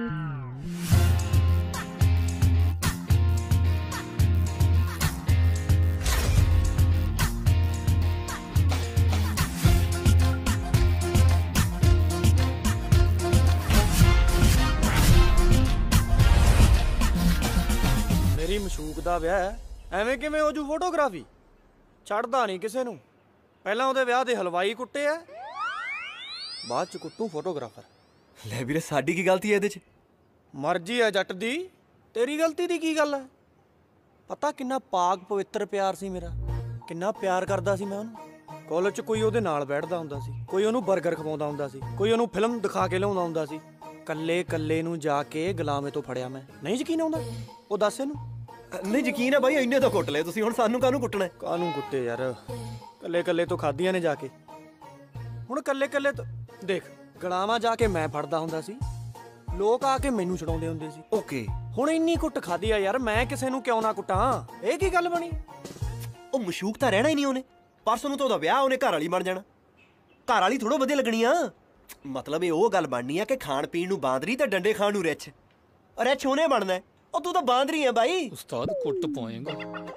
ਮੇਰੀ ਮਸ਼ੂਕ ਦਾ ਵਿਆਹ ਹੈ, ਐਵੇਂ ਕਿਵੇਂ ਹੋ ਜੂ ਫੋਟੋਗ੍ਰਾਫੀ? ਛੱਡਦਾ ਨਹੀਂ ਕਿਸੇ ਨੂੰ। ਪਹਿਲਾਂ ਉਹਦੇ ਵਿਆਹ ਦੇ ਹਲਵਾਈ ਕੁੱਟੇ ਆ, ਬਾਅਦ ਚ ਕੁੱਟੂ ਫੋਟੋਗ੍ਰਾਫਰ। ਲੈ ਵੀਰੇ, ਸਾਡੀ ਕੀ ਗਲਤੀ ਹੈ ਇਹਦੇ ਚ? ਮਰਜ਼ੀ ਹੈ ਜੱਟ ਦੀ, ਤੇਰੀ ਗਲਤੀ ਦੀ ਕੀ ਗੱਲ ਹੈ? ਪਤਾ ਕਿੰਨਾ ਪਾਕ ਪਵਿੱਤਰ ਪਿਆਰ ਸੀ ਮੇਰਾ, ਕਿੰਨਾ ਪਿਆਰ ਕਰਦਾ ਸੀ ਮੈਂ ਉਹਨੂੰ। ਕਾਲਜ ਚ ਕੋਈ ਉਹਦੇ ਨਾਲ ਬੈਠਦਾ ਹੁੰਦਾ ਸੀ, ਕੋਈ ਉਹਨੂੰ 버ਗਰ ਖਵਾਉਂਦਾ ਹੁੰਦਾ ਸੀ, ਕੋਈ ਉਹਨੂੰ ਫਿਲਮ ਦਿਖਾ ਕੇ ਲਿਆਉਂਦਾ ਹੁੰਦਾ ਸੀ। ਕੱਲੇ ਕੱਲੇ ਨੂੰ ਜਾ ਕੇ ਗੁਲਾਮੇ ਤੋਂ ਫੜਿਆ ਮੈਂ। ਨਹੀਂ ਯਕੀਨ ਆਉਂਦਾ? ਉਹ ਦੱਸ ਇਹਨੂੰ। ਨਹੀਂ ਯਕੀਨ ਹੈ ਬਾਈ, ਇੰਨੇ ਤਾਂ ਕੁੱਟ ਲਏ ਤੁਸੀਂ, ਹੁਣ ਸਾਨੂੰ ਕਾਹਨੂੰ ਕੁੱਟਣਾ? ਕਾਹਨੂੰ ਕੁੱਟੇ ਯਾਰ, ਕੱਲੇ ਕੱਲੇ ਤੋਂ ਖਾਧੀਆਂ ਨੇ ਜਾ ਕੇ। ਹੁਣ ਕੱਲੇ ਕੱਲੇ ਤੋਂ ਦੇਖ, ਗੁਲਾਮਾਂ ਜਾ ਕੇ ਮੈਂ ਫੜਦਾ ਹੁੰਦਾ ਸੀ, ਲੋਕ ਆ ਕੇ ਮੈਨੂੰ ਛਡਾਉਂਦੇ ਹੁੰਦੇ ਸੀ। ਓਕੇ, ਹੁਣ ਇੰਨੀ ਕੁੱਟ ਖਾਧੀ ਆ ਯਾਰ, ਮੈਂ ਕਿਸੇ ਨੂੰ ਕਿਉਂ ਨਾ ਕੁੱਟਾਂ? ਇਹ ਕੀ ਗੱਲ ਬਣੀ? ਉਹ ਮਸ਼ੂਕ ਤਾਂ ਰਹਿਣਾ ਹੀ ਨਹੀਂ ਉਹਨੇ। ਪਰਸੋਂ ਨੂੰ ਤਾਂ ਉਹਦਾ ਵਿਆਹ, ਉਹਨੇ ਘਰ ਵਾਲੀ ਬਣ ਜਾਣਾ। ਘਰ ਵਾਲੀ ਥੋੜ੍ਹਾ ਵਧੀਆ ਲੱਗਣੀ ਆ। ਮਤਲਬ ਇਹ ਉਹ ਗੱਲ ਬਣਨੀ ਆ ਕਿ ਖਾਣ ਪੀਣ ਨੂੰ ਬਾਂਦਰੀ ਤੇ ਡੰਡੇ ਖਾਣ ਨੂੰ ਰਿੱਛ। ਰਿੱਛ ਉਹਨੇ ਬਣਨਾ। ਉਹ ਤੂੰ ਤਾਂ ਬਾਂਦਰੀ ਆ ਬਾਈ। ਉਸਤਾਦ ਕੁੱਟ ਪਾਏਗਾ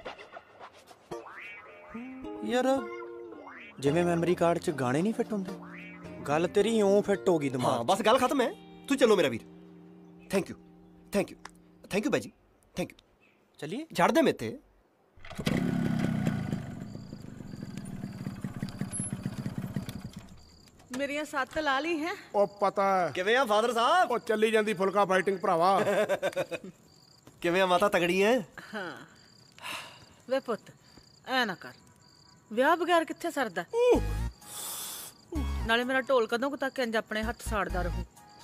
ਯਾਰ। ਜਿਵੇਂ ਮੈਮਰੀ ਕਾਰਡ 'ਚ ਗਾਣੇ ਨਹੀਂ ਫਿੱਟ ਹੁੰਦੇ, ਗੱਲ ਤੇਰੀ ਇਉਂ ਫਿੱਟ ਹੋ ਗਈ ਦਿਮਾਗ। ਹਾਂ ਬਸ ਗੱਲ ਖਤਮ ਹੈ। ਤੂੰ ਚਲੋ ਮੇਰਾ ਵੀਰ। Thank you, thank you, thank you ਬਾਈ ਜੀ, ਥੈਂਕ ਯੂ। ਚਲਿਏ, ਛੱਡ ਦੇ ਮੇਤੇ। ਮੇਰੀਆਂ ਸੱਤ ਲਾ ਲਈ ਹੈ। ਉਹ ਪਤਾ ਹੈ। ਕਿਵੇਂ ਆ ਫਾਦਰ ਸਾਹਿਬ? ਉਹ ਚੱਲੀ ਜਾਂਦੀ ਫੁਲਕਾ ਫਾਈਟਿੰਗ ਭਰਾਵਾ। ਕਿਵੇਂ ਆ ਮਾਤਾ, ਤਗੜੀ ਐ? ਹਾਂ ਵੇ ਪੁੱਤ, ਐ ਨਾ ਕਰ, ਵਿਆਹ ਬਗੈਰ ਕਿੱਥੇ ਸਰਦਾ। ਨਾਲੇ ਮੇਰਾ ਢੋਲ ਕਦੋਂ ਕੁ ਤੱਕ ਇੰਜ ਆਪਣੇ ਹੱਥ ਸਾੜਦਾ ਰਹੂ।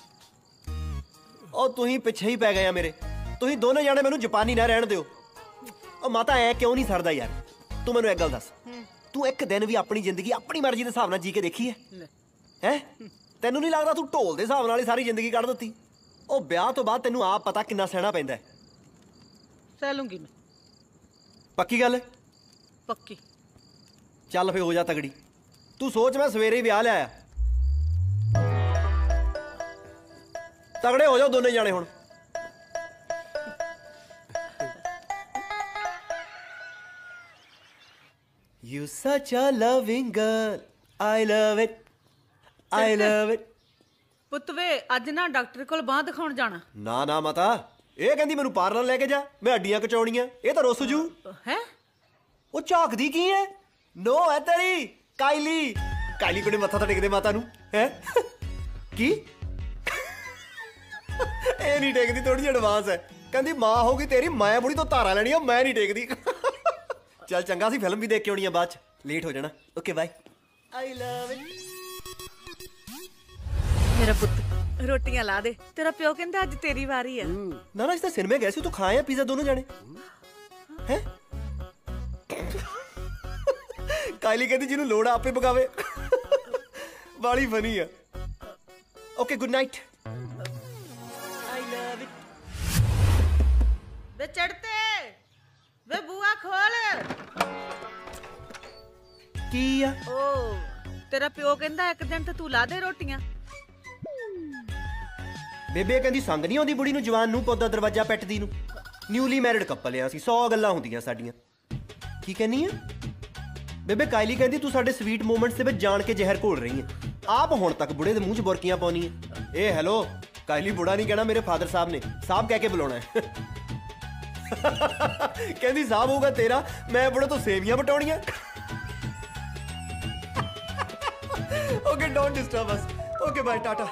ਉਹ ਤੁਸੀਂ ਪਿੱਛੇ ਹੀ ਪੈ ਗਏ ਆ ਮੇਰੇ। ਤੁਸੀਂ ਦੋਨੇ ਜਾਣੇ ਮੈਨੂੰ ਜਾਪਾਨੀ ਨਾ ਰਹਿਣ ਦਿਓ। ਉਹ ਮਾਤਾ ਐ ਕਿਉਂ ਨਹੀਂ ਸਰਦਾ ਯਾਰ? ਤੂੰ ਮੈਨੂੰ ਇੱਕ ਗੱਲ ਦੱਸ, ਤੂੰ ਇੱਕ ਦਿਨ ਵੀ ਆਪਣੀ ਜ਼ਿੰਦਗੀ ਆਪਣੀ ਮਰਜ਼ੀ ਦੇ ਹਿਸਾਬ ਨਾਲ ਜੀ ਕੇ ਦੇਖੀ ਹੈ? ਹੈ ਤੈਨੂੰ ਨਹੀਂ ਲੱਗਦਾ ਤੂੰ ਢੋਲ ਦੇ ਹਿਸਾਬ ਨਾਲ ਹੀ ਸਾਰੀ ਜ਼ਿੰਦਗੀ ਕੱਢ ਦਿੱਤੀ? ਉਹ ਵਿਆਹ ਤੋਂ ਬਾਅਦ ਤੈਨੂੰ ਆਪ ਪਤਾ ਕਿੰਨਾ ਸਹਿਣਾ ਪੈਂਦਾ। ਸਹਿ ਲੂੰਗੀ ਮੈਂ। ਪੱਕੀ ਗੱਲ? ਪੱਕੀ। ਚੱਲ ਫੇ ਹੋ ਜਾ ਤਗੜੀ। ਤੂੰ ਸੋਚ, ਮੈਂ ਸਵੇਰੇ ਹੀ ਵਿਆਹ ਲਿਆਇਆ। ਤਗੜੇ ਹੋ ਜਾਓ ਦੋਨੇ ਜਾਣੇ ਹੁਣ। You such a loving girl, I love it, I love it। ਪੁੱਤ ਵੇ, ਅੱਜ ਨਾ ਡਾਕਟਰ ਕੋਲ ਬਾਂਹ ਦਿਖਾਉਣ ਜਾਣਾ। ਨਾ ਨਾ ਮਾਤਾ, ਇਹ ਕਹਿੰਦੀ ਮੈਨੂੰ ਪਾਰਲਰ ਲੈ ਕੇ ਜਾ, ਮੈਂ ਹੱਡੀਆਂ ਕਚਾਉਣੀਆਂ। ਇਹ ਤਾਂ ਰੁੱਸ ਜੂ। ਹੈ ਉਹ ਝਾਕਦੀ ਕੀ ਹੈ? ਨੋ ਹੈ ਤੇਰੀ ਕਾਇਲੀ। ਕਾਇਲੀ ਕੋਲੇ ਮੱਥਾ ਤਾਂ ਟੇਕਦੇ ਮਾਤਾ ਨੂੰ ਹੈ? ਕੀ ਇਹ ਨਹੀਂ ਟੇਕਦੀ, ਥੋੜੀ ਜਿਹੀ ਐਡਵਾਂਸ ਹੈ। ਕਹਿੰਦੀ ਮਾਂ ਹੋਗੀ ਤੇਰੀ, ਮੈਂ ਬੁੜੀ ਤੋਂ ਧਾਰਾ ਲੈਣੀ ਆ, ਮੈਂ ਨਹੀਂ ਟੇਕਦੀ। ਚੱਲ ਚੰਗਾ, ਸੀ ਫਿਲਮ ਵੀ ਦੇਖ ਕੇ ਆਉਣੀ ਆ, ਬਾਅਦ ਚ ਲੇਟ ਹੋ ਜਾਣਾ। Okay bye. I love it. ਮੇਰਾ ਪੁੱਤ ਰੋਟੀਆਂ ਲਾ ਦੇ, ਤੇਰਾ ਪਿਓ ਕਹਿੰਦਾ ਅੱਜ ਤੇਰੀ ਵਾਰੀ ਆ। ਨਾ ਨਾ, ਇਸ ਤਾਂ ਸਿਨੇਮੇ ਗਏ ਸੀ, ਤੂੰ ਖਾਇਆ ਪੀਜ਼ਾ ਦੋਨੋਂ ਜਾਣੇ ਹੈ? ਕਾਇਲੀ ਕਹਿੰਦੀ ਜਿਹਨੂੰ ਲੋੜ ਆ ਆਪੇ ਪਕਾਵੇ। ਵਾਲੀ ਫਨੀ ਆ। Okay, good night. I love it. ਵੇ ਚੜਤੇ, ਵੇ ਬੂਆ ਖੋਲ। ਕੀ ਆ? ਓ ਤੇਰਾ ਪਿਓ ਕਹਿੰਦਾ ਇੱਕ ਦਿਨ ਤੇ ਤੂੰ ਲਾ ਦੇ ਰੋਟੀਆਂ। ਬੇਬੇ ਕਹਿੰਦੀ ਸੰਗ ਨਹੀਂ ਆਉਂਦੀ ਬੁੜੀ ਨੂੰ, ਜਵਾਨ ਨੂੰ ਪੌਦਾ ਦਰਵਾਜ਼ਾ ਪੈਟਦੀ ਨੂੰ। ਨਿਊਲੀ ਮੈਰਿਡ ਕੱਪਲ ਆ ਅਸੀਂ, ਸੌ ਗੱਲਾਂ ਹੁੰਦੀਆਂ ਸਾਡੀਆਂ। ਕੀ ਕਹਿੰਨੀ ਆ? ਬੇਬੇ ਕਾਇਲੀ ਕਹਿੰਦੀ ਤੂੰ ਸਾਡੇ ਸਵੀਟ ਮੂਮੈਂਟਸ ਦੇ ਵਿੱਚ ਜਾਣ ਕੇ ਜ਼ਹਿਰ ਘੋਲ ਰਹੀ ਹੈ। ਆਪ ਹੁਣ ਤੱਕ ਬੁੜੇ ਦੇ ਮੂੰਹ 'ਚ ਬੁਰਕੀਆਂ ਪਾਉਣੀ ਹੈ। ਇਹ ਹੈਲੋ, ਕਾਇਲੀ ਬੁੜਾ ਨਹੀਂ ਕਹਿਣਾ, ਮੇਰੇ ਫਾਦਰ ਸਾਹਿਬ ਨੇ ਸਾਹਿਬ ਕਹਿ ਕੇ ਬੁਲਾਉਣਾ ਹੈ। ਕਹਿੰਦੀ ਸਾਹਿਬ ਹੋਊਗਾ ਤੇਰਾ, ਮੈਂ ਬੁੜੇ ਤੋਂ ਸੇਵੀਆਂ ਬਟਾਉਣੀਆਂ। Okay, don't disturb us. Okay bye, tata.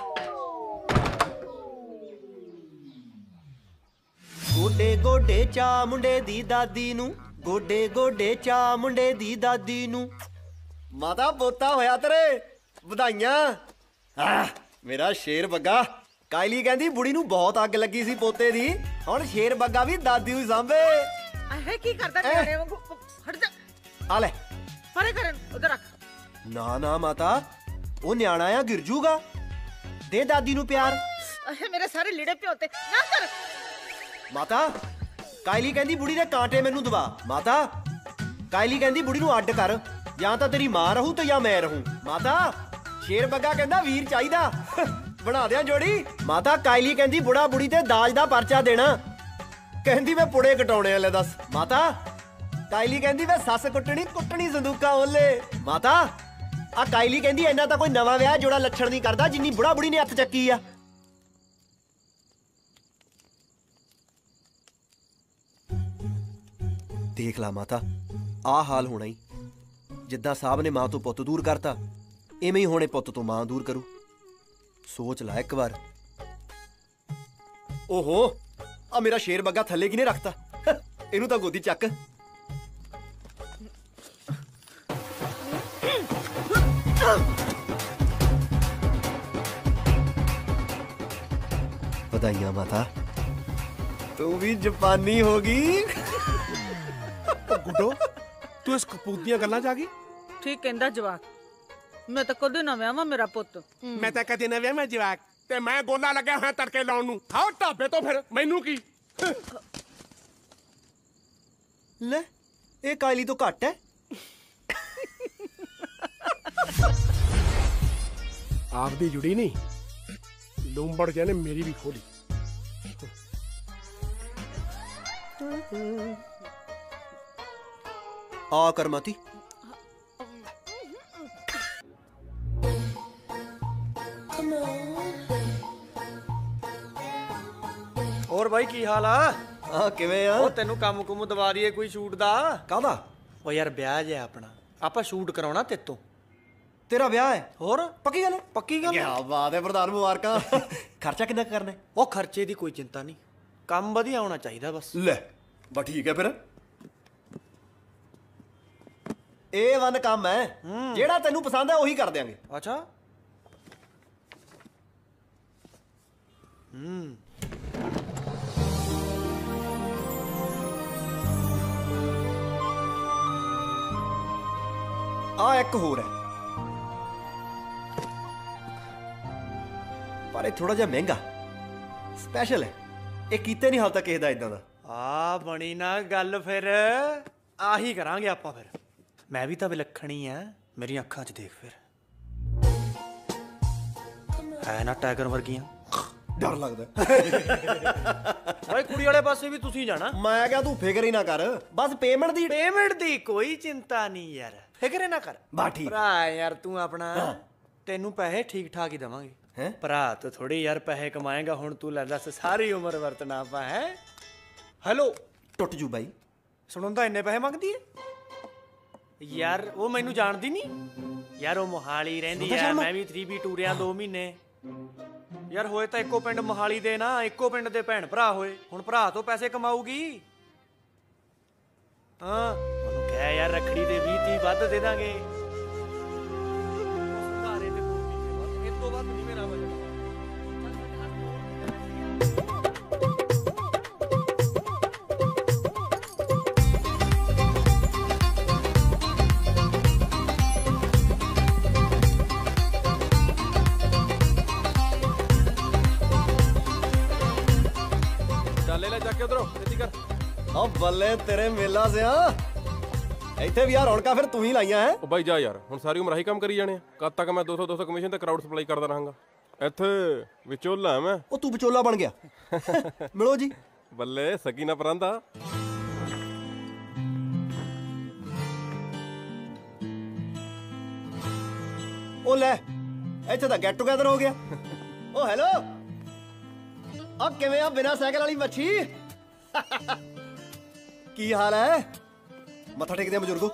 ਗੋਡੇ ਗੋਡੇ ਚਾ ਮੁੰਡੇ ਦੀ ਦਾਦੀ ਨੂੰ, ਗੋਡੇ ਗੋਡੇ ਚਾ ਮੁੰਡੇ ਦੀ ਦਾਦੀ ਨੂੰ। ਮਾਤਾ ਪੋਤਾ ਹੋਇਆ ਤੇਰੇ, ਵਧਾਈਆਂ। ਆਹ ਮੇਰਾ ਸ਼ੇਰ ਬੱਗਾ। ਕਾਇਲੀ ਕਹਿੰਦੀ ਬੁੜੀ ਨੂੰ ਬਹੁਤ ਅੱਗ ਲੱਗੀ ਸੀ ਪੋਤੇ ਦੀ, ਹੁਣ ਸ਼ੇਰ ਬੱਗਾ ਵੀ ਦਾਦੀ ਨੂੰ ਸਾਂਭੇ। ਆਹੇ ਕੀ ਕਰਦਾ ਨਿਆਣੇ ਵਾਂਗੂ? ਹਟ ਜਾ। ਆ ਲੈ ਪਰੇ ਕਰਨ, ਉਧਰ ਰੱਖ। ਨਾ ਨਾ ਮਾਤਾ, ਉਹ ਨਿਆਣਾ ਆ, ਗਿਰ ਜੂਗਾ। ਦੇ ਦਾਦੀ ਨੂੰ ਪਿਆਰ। ਆਹੇ ਮੇਰੇ ਸਾਰੇ ਲੀੜੇ ਪਿਓ ਤੇ ਨਾ ਕਰ। ਮਾਤਾ ਕਾਇਲੀ ਕਹਿੰਦੀ ਬੁੜੀ ਦੇ ਕਾਂਟੇ ਮੈਨੂੰ ਦਵਾ। ਮਾਤਾ ਕਾਇਲੀ ਕਹਿੰਦੀ ਬੁੜੀ ਨੂੰ ਅੱਡ ਕਰ, ਜਾਂ ਤਾਂ ਤੇਰੀ ਮਾਂ ਰਹੂ ਤੇ ਜਾਂ ਮੈਂ ਰਹੂੰ। ਮਾਤਾ ਸ਼ੇਰ ਬੱਗਾ ਕਹਿੰਦਾ ਵੀਰ ਚਾਹੀਦਾ ਬਣਾ ਦਿਆਂ ਜੋੜੀ। ਮਾਤਾ ਕਾਇਲੀ ਕਹਿੰਦੀ ਬੁੜਾ ਬੁੜੀ ਤੇ ਦਾਜ ਦਾ ਪਰਚਾ ਦੇਣਾ, ਕਹਿੰਦੀ ਮੈਂ ਪੁੜੇ ਕਟਾਉਣੇ ਆ। ਲੈ ਦੱਸ ਮਾਤਾ। ਕਾਇਲੀ ਕਹਿੰਦੀ ਵੇ ਸੱਸ ਕੁੱਟਣੀ ਕੁੱਟਣੀ ਸੰਦੂਕਾ ਓਲੇ। ਮਾਤਾ ਆ ਕਾਇਲੀ ਕਹਿੰਦੀ ਇੰਨਾ ਤਾਂ ਕੋਈ ਨਵਾਂ ਵਿਆਹ ਜੋੜਾ ਲੱਛਣ ਨਹੀਂ ਕਰਦਾ ਜਿੰਨੀ ਬੁੜਾ ਬੁੜੀ ਨੇ ਹੱਥ ਚੱਕੀ ਆ। ਦੇਖ ਲਾ ਮਾਤਾ, ਆ ਹਾਲ ਹੋਣਾ ਹੀ। ਜਿੱਦਾਂ ਸਾਹਿਬ ਨੇ ਮਾਂ ਤੋਂ ਪੁੱਤ ਦੂਰ ਕਰਤਾ, ਇਵੇਂ ਹੀ ਹੋਣੇ ਪੁੱਤ ਤੋਂ ਮਾਂ ਦੂਰ ਕਰੂ। ਸੋਚ ਲੈ ਇੱਕ ਵਾਰ। ਓਹੋ ਆ ਮੇਰਾ ਸ਼ੇਰ ਬੱਗਾ ਥੱਲੇ ਕਿਨੇ ਰੱਖਤਾ? ਇਹਨੂੰ ਤਾਂ ਗੋਦੀ ਚੱਕ। ਵਧਾਈਆਂ ਮਾਤਾ, ਤੂੰ ਵੀ ਜਾਪਾਨੀ ਹੋ ਗਈ। ਗੁੱਡੋ ਤੂੰ ਇਸ ਕਪੂਤ ਦੀਆਂ ਗੱਲਾਂ ਚ ਆ ਗਈ। ਠੀਕ ਕਹਿੰਦਾ ਜਵਾਕ, ਮੈਂ ਤਾਂ ਕਦੇ ਨਾ ਵਿਆਹਾਂ ਮੇਰਾ ਪੁੱਤ। ਮੈਂ ਤਾਂ ਕਦੇ ਨਾ ਵਿਆਹਾਂ ਜਵਾਕ, ਤੇ ਮੈਂ ਗੋਲਾ ਲੱਗਿਆ ਹੋਇਆ ਤੜਕੇ ਲਾਉਣ ਨੂੰ। ਖਾਓ ਢਾਬੇ ਤੋਂ, ਫਿਰ ਮੈਨੂੰ ਕੀ। ਲੈ ਇਹ ਕਾਇਲੀ ਤੋਂ ਘੱਟ ਹੈ। ਆਪਦੀ ਜੁੜੀ ਨਹੀਂ, ਲੂੰਬੜ ਗਿਆ ਨੇ ਮੇਰੀ ਵੀ ਖੋਲੀ। ਆ ਕਰਮਾਤੀ ਹੋਰ ਬਾਈ ਕੀ ਹਾਲ ਆ? ਆ ਕਿਵੇਂ ਆ? ਉਹ ਤੈਨੂੰ ਕੰਮ ਕੁਮ ਦਵਾ ਦਈਏ ਕੋਈ ਸ਼ੂਟ ਦਾ? ਕਾਹਦਾ? ਉਹ ਯਾਰ ਵਿਆਹ ਜਿਹਾ ਆਪਣਾ, ਆਪਾਂ ਸ਼ੂਟ ਕਰਾਉਣਾ ਤੇਤੋਂ। ਤੇਰਾ ਵਿਆਹ ਹੈ? ਹੋਰ ਪੱਕੀ ਗੱਲ ਹੈ? ਪੱਕੀ ਗੱਲ। ਕੀ ਬਾਤ ਹੈ ਪ੍ਰਧਾਨ, ਮੁਬਾਰਕਾਂ। ਖਰਚਾ ਕਿੰਨਾ ਕਰਨਾ? ਉਹ ਖਰਚੇ ਦੀ ਕੋਈ ਚਿੰਤਾ ਨਹੀਂ, ਕੰਮ ਵਧੀਆ ਹੋਣਾ ਚਾਹੀਦਾ ਬਸ। ਲੈ ਬਸ ਠੀਕ ਹੈ ਫਿਰ। ਇਹ ਵਨ ਕੰਮ ਹੈ, ਜਿਹੜਾ ਤੈਨੂੰ ਪਸੰਦ ਹੈ ਉਹੀ ਕਰ ਦਿਆਂਗੇ। ਅੱਛਾ ਹੂੰ ਆ ਇੱਕ ਹੋਰ ਹੈ, ਪਰ ਇਹ ਥੋੜਾ ਜਿਹਾ ਮਹਿੰਗਾ, ਸਪੈਸ਼ਲ ਹੈ। ਇਹ ਕੀਤੇ ਨਹੀਂ ਹਾਲ ਤੱਕ ਕਿਸੇ ਦਾ ਇਦਾਂ ਦਾ। ਆ ਬਣੀ ਨਾ ਗੱਲ, ਫਿਰ ਆਹੀ ਕਰਾਂਗੇ ਆਪਾਂ। ਫਿਰ ਮੈਂ ਵੀ ਤਾਂ ਵਿਲੱਖਣੀ ਆ, ਮੇਰੀਆਂ ਅੱਖਾਂ 'ਚ ਦੇਖ। ਫਿਰ ਹੈ ਨਾ ਟਾਈਗਰ ਵਰਗੀਆਂ। ਡਰ ਲੱਗਦਾ। ਓਏ ਕੁੜੀ ਵਾਲੇ ਪਾਸੇ ਵੀ ਤੁਸੀਂ ਜਾਣਾ। ਮੈਂ ਕਿਹਾ ਤੂੰ ਫਿਕਰ ਹੀ ਨਾ ਕਰ, ਬਸ ਪੇਮੈਂਟ ਦੀ ਪੇਮੈਂਟ ਦੀ ਕੋਈ ਚਿੰਤਾ ਨਹੀਂ ਯਾਰ, ਫਿਕਰ ਹੀ ਨਾ ਕਰ। ਬਾ ਠੀਕ ਭਰਾ ਯਾਰ ਤੂੰ ਆਪਣਾ, ਤੈਨੂੰ ਪੈਸੇ ਠੀਕ ਠਾਕ ਹੀ ਦੇਵਾਂਗੇ। ਹੈ ਭਰਾ ਤੂੰ ਥੋੜੀ ਯਾਰ ਪੈਸੇ ਕਮਾਏਗਾ ਹੁਣ। ਤੂੰ ਲੈ ਦੱਸ ਸਾਰੀ ਉਮਰ ਵਰਤਣਾ ਆਪਾਂ ਹੈ। ਹੈਲੋ ਟੁੱਟ ਜੂ ਬਾਈ। ਸੁਣਨ ਇੰਨੇ ਪੈਸੇ ਮੰਗਦੀ ਹੈ ਯਾਰ? ਉਹ ਮੈਨੂੰ ਜਾਣਦੀ ਨਹੀਂ ਯਾਰ, ਉਹ ਮੋਹਾਲੀ ਰਹਿੰਦੀ ਆ, ਮੈਂ ਵੀ ਥ੍ਰੀ ਬੀ ਟੂਰਿਆਂ ਦੋ ਮਹੀਨੇ ਯਾਰ। ਹੋਏ ਤਾਂ ਇੱਕੋ ਪਿੰਡ ਮੋਹਾਲੀ ਦੇ ਨਾ, ਇੱਕੋ ਪਿੰਡ ਦੇ ਭੈਣ ਭਰਾ ਹੋਏ। ਹੁਣ ਭਰਾ ਤੋਂ ਪੈਸੇ ਕਮਾਊਗੀ। ਹਾਂ ਉਹਨੂੰ ਕਹਿ ਯਾਰ ਰੱਖੜੀ ਦੇ ਵੀਹ ਤੀਹ ਵੱਧ ਦੇ ਦਾਂਗੇ। ਭਾਰੇ ਤੇ ਇਹ ਤੋਂ ਵੱਧ ਨਹੀਂ ਮੇਰਾ ਵਜਨ। ਆ ਬੱਲੇ ਤੇਰੇ ਮੇਲਾ ਸਿਆ, ਇੱਥੇ ਵੀ ਆ ਰੌਣਕਾਂ ਫਿਰ ਤੂੰ ਹੀ ਲਾਈਆਂ ਹੈ। ਉਹ ਬਾਈ ਜਾ ਯਾਰ, ਹੁਣ ਸਾਰੀ ਉਮਰ ਆਹੀ ਕੰਮ ਕਰੀ ਜਾਣੇ ਆ। ਕਦ ਤੱਕ ਮੈਂ ਦੋ ਸੌ ਦੋ ਸੌ ਕਮਿਸ਼ਨ ਤੇ ਕਰਾਊਡ ਸਪਲਾਈ ਕਰਦਾ ਰਹਾਂਗਾ? ਇੱਥੇ ਵਿਚੋਲਾ ਮੈਂ। ਉਹ ਤੂੰ ਵਿਚੋਲਾ ਬਣ ਗਿਆ। ਮਿਲੋ ਜੀ। ਬੱਲੇ ਸਕੀ ਨਾ ਪਰਾਂਦਾ। ਉਹ ਲੈ ਇੱਥੇ ਤਾਂ ਗੈਟ ਟੂਗੇਦਰ ਹੋ ਗਿਆ। ਉਹ ਹੈਲੋ, ਆ ਕਿਵੇਂ ਆ ਬਿਨਾ ਸਾਈਕਲ ਵਾਲੀ ਮੱਛੀ? ਕੀ ਹਾਲ ਹੈ? ਮੱਥਾ ਟੇਕਦੇ ਆ ਬਜ਼ੁਰਗੋ।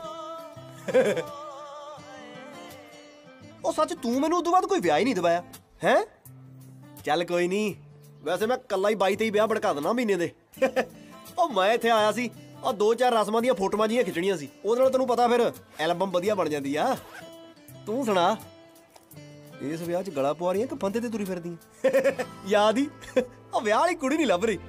ਉਹ ਸੱਚ ਤੂੰ ਮੈਨੂੰ ਉਦੋਂ ਬਾਅਦ ਕੋਈ ਵਿਆਹ ਹੀ ਨਹੀਂ ਦਵਾਇਆ ਹੈ? ਚੱਲ ਕੋਈ ਨਹੀਂ, ਵੈਸੇ ਮੈਂ ਕੱਲਾ ਹੀ ਬਾਈ ਤੇ ਹੀ ਵਿਆਹ ਭੜਕਾ ਦਿੰਦਾ ਮਹੀਨੇ ਦੇ। ਉਹ ਮੈਂ ਇੱਥੇ ਆਇਆ ਸੀ, ਆ ਦੋ ਚਾਰ ਰਸਮਾਂ ਦੀਆਂ ਫੋਟੋਆਂ ਜੀਆਂ ਖਿੱਚਣੀਆਂ ਸੀ, ਉਹਦੇ ਨਾਲ ਤੈਨੂੰ ਪਤਾ ਫਿਰ ਐਲਬਮ ਵਧੀਆ ਬਣ ਜਾਂਦੀ ਆ। ਤੂੰ ਸੁਣਾ, ਇਸ ਵਿਆਹ 'ਚ ਗਲਾ ਪਵਾ ਰਹੀਆਂ ਕਿ ਫੰਦੇ ਤੇ ਤੁਰੀ ਫਿਰਦੀ ਆ? ਯਾਦ ਹੀ ਉਹ ਵਿਆਹ ਵਾਲੀ ਕੁੜੀ ਨਹੀਂ ਲੱਭ ਰਹੀ।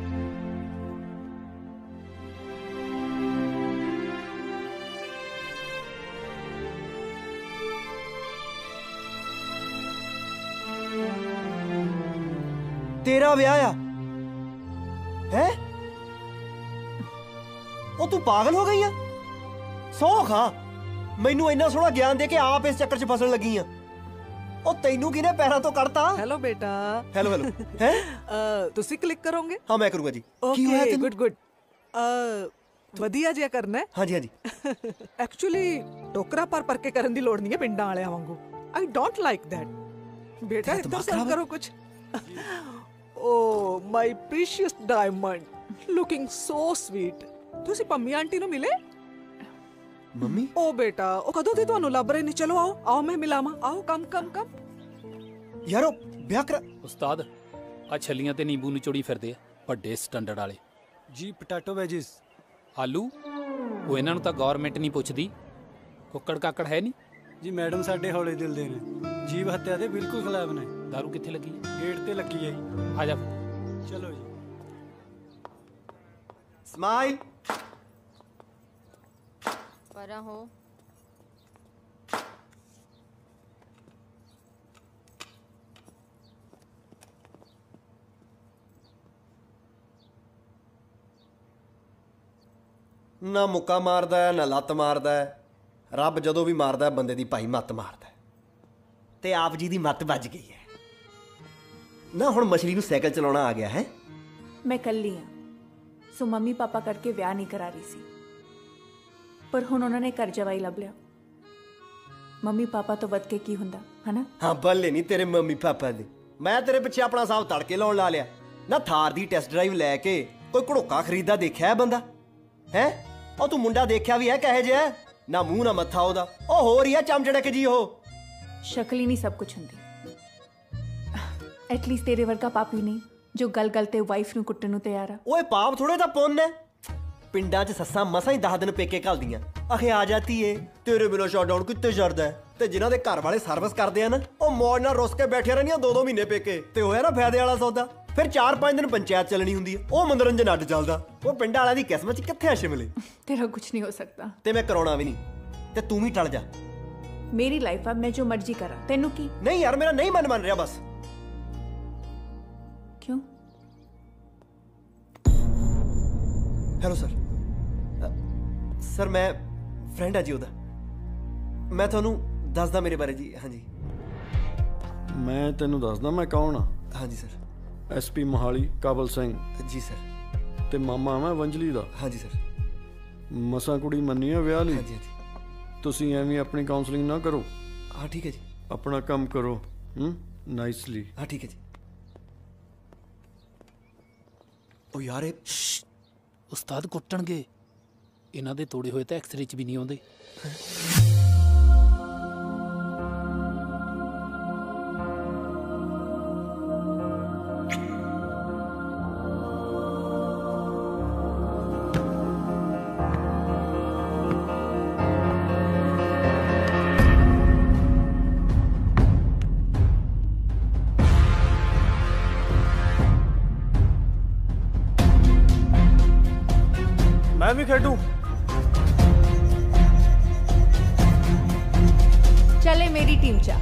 ਤੇਰਾ ਵਿਆਹ ਆ ਹੈ? ਉਹ ਤੂੰ ਪਾਗਲ ਹੋ ਗਈ ਆ? ਸੌ ਖਾ ਮੈਨੂੰ ਇੰਨਾ ਸੋਹਣਾ ਗਿਆਨ ਦੇ ਕੇ ਆਪ ਇਸ ਚੱਕਰ 'ਚ ਫਸਣ ਲੱਗੀ ਆ। ਉਹ ਤੈਨੂੰ ਕਿਹਨੇ ਪੈਰਾਂ ਤੋਂ ਕੱਢਤਾ? ਹੈਲੋ ਬੇਟਾ। ਹੈਲੋ ਹੈਲੋ ਹੈ ਤੁਸੀਂ ਕਲਿੱਕ ਕਰੋਗੇ? ਹਾਂ ਮੈਂ ਕਰੂੰਗਾ ਜੀ। ਕੀ ਹੋਇਆ ਓਕੇ ਤੈਨੂੰ? Good good. ਵਧੀਆ ਜਿਹਾ ਕਰਨਾ ਹੈ। ਹਾਂਜੀ ਹਾਂਜੀ। ਐਕਚੁਅਲੀ ਟੋਕਰਾ ਪਰ ਪਰ ਕੇ ਕਰਨ ਦੀ ਲੋੜ ਨਹੀਂ ਹੈ ਪਿੰਡਾਂ ਵਾਲਿਆਂ ਵਾਂਗੂ। I don't like that. ਬੇਟਾ ਇੱਧਰ ਸਰਵ ਕਰੋ ਕੁਝ। Oh my precious diamond looking so sweet. ਤੁਸੀਂ ਪੰਮੀ ਆਂਟੀ ਨੂੰ ਮਿਲੇ? ਮੰਮੀ? ਓ ਬੇਟਾ ਉਹ ਕਦੋਂ ਦੀ ਤੁਹਾਨੂੰ ਲੱਭ ਰਹੇ ਨੇ। ਚਲੋ ਆਓ ਆਓ ਮੈਂ ਮਿਲਾਵਾਂ। ਆਓ ਕਮ ਕਮ ਕਮ। ਯਾਰ ਉਹ ਵਿਆਹ ਕਰ। ਉਸਤਾਦ ਆ ਛੱਲੀਆਂ ਤੇ ਨਿੰਬੂ ਨਿਚੋੜੀ ਫਿਰਦੇ ਆ ਵੱਡੇ ਸਟੈਂਡਰਡ ਵਾਲੇ। ਜੀ ਪੋਟੈਟੋ ਵੈਜਿਸ। ਆਲੂ ਉਹ ਇਹਨਾਂ ਨੂੰ ਤਾਂ ਗਵਰਨਮੈਂਟ ਨਹੀਂ ਪੁੱਛਦੀ। ਕੁੱਕੜ ਕਾਕੜ ਹੈ ਨਹੀਂ ਜੀ। ਮੈਡਮ ਸਾਡੇ ਹੌਲੇ ਦਿਲ ਦੇ ਨੇ, ਜੀਵ ਹੱਤਿਆ ਦੇ ਬਿਲਕੁਲ ਖਿਲਾਫ ਨੇ। ਦਾਰੂ ਕਿੱਥੇ ਲੱਗੀ? ਗੇਟ ਤੇ ਲੱਗੀ ਹੈ ਜੀ। ਆ ਜਾ ਚਲੋ ਜੀ। ਸਮਾਈਲ। ਪਰਾਂ ਹੋ। ਨਾ ਮੁੱਕਾ ਮਾਰਦਾ ਹੈ ਨਾ ਲੱਤ ਮਾਰਦਾ ਹੈ। ਰੱਬ ਜਦੋਂ ਵੀ ਮਾਰਦਾ ਬੰਦੇ ਦੀ ਭਾਈ ਮੱਤ ਮਾਰਦਾ ਤੇ ਆਪ ਜੀ ਦੀ ਮੱਤ ਵੱਜ ਗਈ ਹੈ ਨਾ। ਹੁਣ ਮਛਲੀ ਨੂੰ ਸਾਈਕਲ ਚਲਾਉਣਾ ਆ ਗਿਆ ਹੈ। ਮੈਂ ਕੱਲੀ ਹਾਂ, ਸੋ ਮੰਮੀ ਪਾਪਾ ਕਰਕੇ ਵਿਆਹ ਨਹੀਂ ਕਰਾ ਰਹੀ ਸੀ, ਪਰ ਹੁਣ ਉਹਨਾਂ ਨੇ ਘਰ ਜਵਾਈ ਲੱਭ ਲਿਆ। ਮੰਮੀ ਪਾਪਾ ਤੋਂ ਵੱਧ ਕੇ ਕੀ ਹੁੰਦਾ ਹਨਾ? ਹਾਂ ਬੱਲੇ ਨਹੀਂ ਤੇਰੇ ਮੰਮੀ ਪਾਪਾ ਦੇ। ਮੈਂ ਤੇਰੇ ਪਿੱਛੇ ਆਪਣਾ ਸਾਹ ਤੜਕੇ ਲਾਉਣ ਲਾ ਲਿਆ ਨਾ। ਥਾਰ ਦੀ ਟੈਸਟ ਡਰਾਈਵ ਲੈ ਕੇ ਕੋਈ ਘੜੋਕਾ ਖਰੀਦਦਾ ਦੇਖਿਆ ਹੈ ਬੰਦਾ ਹੈ? ਉਹ ਤੂੰ ਮੁੰਡਾ ਦੇਖਿਆ ਵੀ ਹੈ ਕਹੇ ਜਿਹਾ? ਨਾ ਮੂੰਹ ਨਾ ਮੱਥਾ ਉਹਦਾ। ਉਹ ਹੋ ਰਹੀ ਹੈ ਚਮਚੜਕ ਜੀ। ਉਹ ਸ਼ਕਲ ਹੀ ਨਹੀਂ ਸਭ ਕੁਝ ਹੁੰਦੀ। ਐਟਲੀਸਟ ਤੇਰੇ ਵਰਗਾ ਪਾਪੀ ਨਹੀਂ ਜੋ ਗੱਲ ਗੱਲ ਤੇ ਵਾਈਫ ਨੂੰ ਕੁੱਟਣ ਨੂੰ ਤਿਆਰ ਆ। ਓਏ ਪਾਪ ਥੋੜੇ ਤਾਂ ਪੁੰਨ ਹੈ। ਪਿੰਡਾਂ 'ਚ ਸੱਸਾਂ ਮਸਾਂ ਹੀ ਦਸ ਦਿਨ ਪੇਕੇ ਘੱਲਦੀਆਂ। ਅਖੇ ਆ ਜਾਤੀ ਏ ਤੇਰੇ ਬਿਨਾਂ ਸ਼ਟਡਾਊਨ ਕਿੱਥੇ ਜਰਦਾ ਹੈ। ਤੇ ਜਿਨ੍ਹਾਂ ਦੇ ਘਰ ਵਾਲੇ ਸਰਵਿਸ ਕਰਦੇ ਆ ਨਾ, ਉਹ ਮੌਜ ਨਾਲ ਰੁੱਸ ਕੇ ਬੈਠੇ ਰਹਿੰਦੀਆਂ ਦੋ ਦੋ ਮਹੀਨੇ ਪੇਕੇ। ਤੇ ਹੋਇਆ ਨਾ ਫਾਇਦੇ ਵਾਲਾ ਸੌਦਾ। ਫਿਰ ਚਾਰ ਪੰਜ ਦਿਨ ਪੰਚਾਇਤ ਚੱਲਣੀ ਹੁੰਦੀ ਹੈ। ਉਹ ਮਨੋਰੰਜਨ ਅੱਡ ਚੱਲਦਾ। ਉਹ ਪਿੰਡਾਂ ਵਾਲਿਆਂ ਦੀ ਕਿਸਮਤ 'ਚ ਕਿੱਥੇ ਆ ਸ਼ਿਮਲੇ। ਤੇਰਾ ਕੁਝ ਨਹੀਂ ਹੋ ਸਕਦਾ ਤੇ ਮੈਂ ਕਰਾਉਣਾ ਵੀ ਨਹੀਂ। ਤੇ ਤੂੰ ਵੀ ਟਲ ਜਾ। ਮੇਰੀ ਲਾਈਫ ਆ, ਮੈਂ ਜੋ ਮਰਜ਼ੀ ਕਰਾਂ। ਤੈਨੂੰ ਕੀ? ਨਹੀਂ ਯਾਰ ਮੇਰਾ ਨਹੀਂ ਮਨ ਮੰਨ ਰਿਹਾ ਬਸ। ਕਿਉਂ? Hello sir. ਸਰ ਮੈਂ ਫਰੈਂਡ ਆ ਜੀ ਉਹਦਾ। ਮੈਂ ਤੁਹਾਨੂੰ ਦੱਸਦਾ ਮੇਰੇ ਬਾਰੇ ਜੀ। ਹਾਂਜੀ ਮੈਂ ਤੈਨੂੰ ਦੱਸਦਾ ਮੈਂ ਕੌਣ ਆ। ਹਾਂਜੀ ਸਰ। ਐਸਪੀ ਮੋਹਾਲੀ ਕਾਬਲ ਸਿੰਘ। ਜੀ ਸਰ। ਤੇ ਮਾਮਾ ਮੈਂ ਵੰਜਲੀ ਦਾ। ਹਾਂਜੀ ਸਰ। ਮਸਾਂ ਕੁੜੀ ਮੰਨੀ ਆ ਵਿਆਹ ਲਈ। ਹਾਂਜੀ ਹਾਂਜੀ। ਤੁਸੀਂ ਐਵੇਂ ਆਪਣੀ ਕਾਉਂਸਲਿੰਗ ਨਾ ਕਰੋ। ਹਾਂ ਠੀਕ ਹੈ ਜੀ। ਆਪਣਾ ਕੰਮ ਕਰੋ। ਹੂੰ ਨਾਈਸਲੀ। ਹਾਂ ਠੀਕ ਹੈ ਜੀ। ਉਹ ਯਾਰ ਇਹ ਉਸਤਾਦ ਕੁੱਟਣਗੇ। ਇਹਨਾਂ ਦੇ ਤੋੜੇ ਹੋਏ ਤਾਂ ਐਕਸਰੇ 'ਚ ਵੀ ਨਹੀਂ ਆਉਂਦੇ। ਮੈਂ ਵੀ ਖੇਡੂ। चले मेरी टीम चा।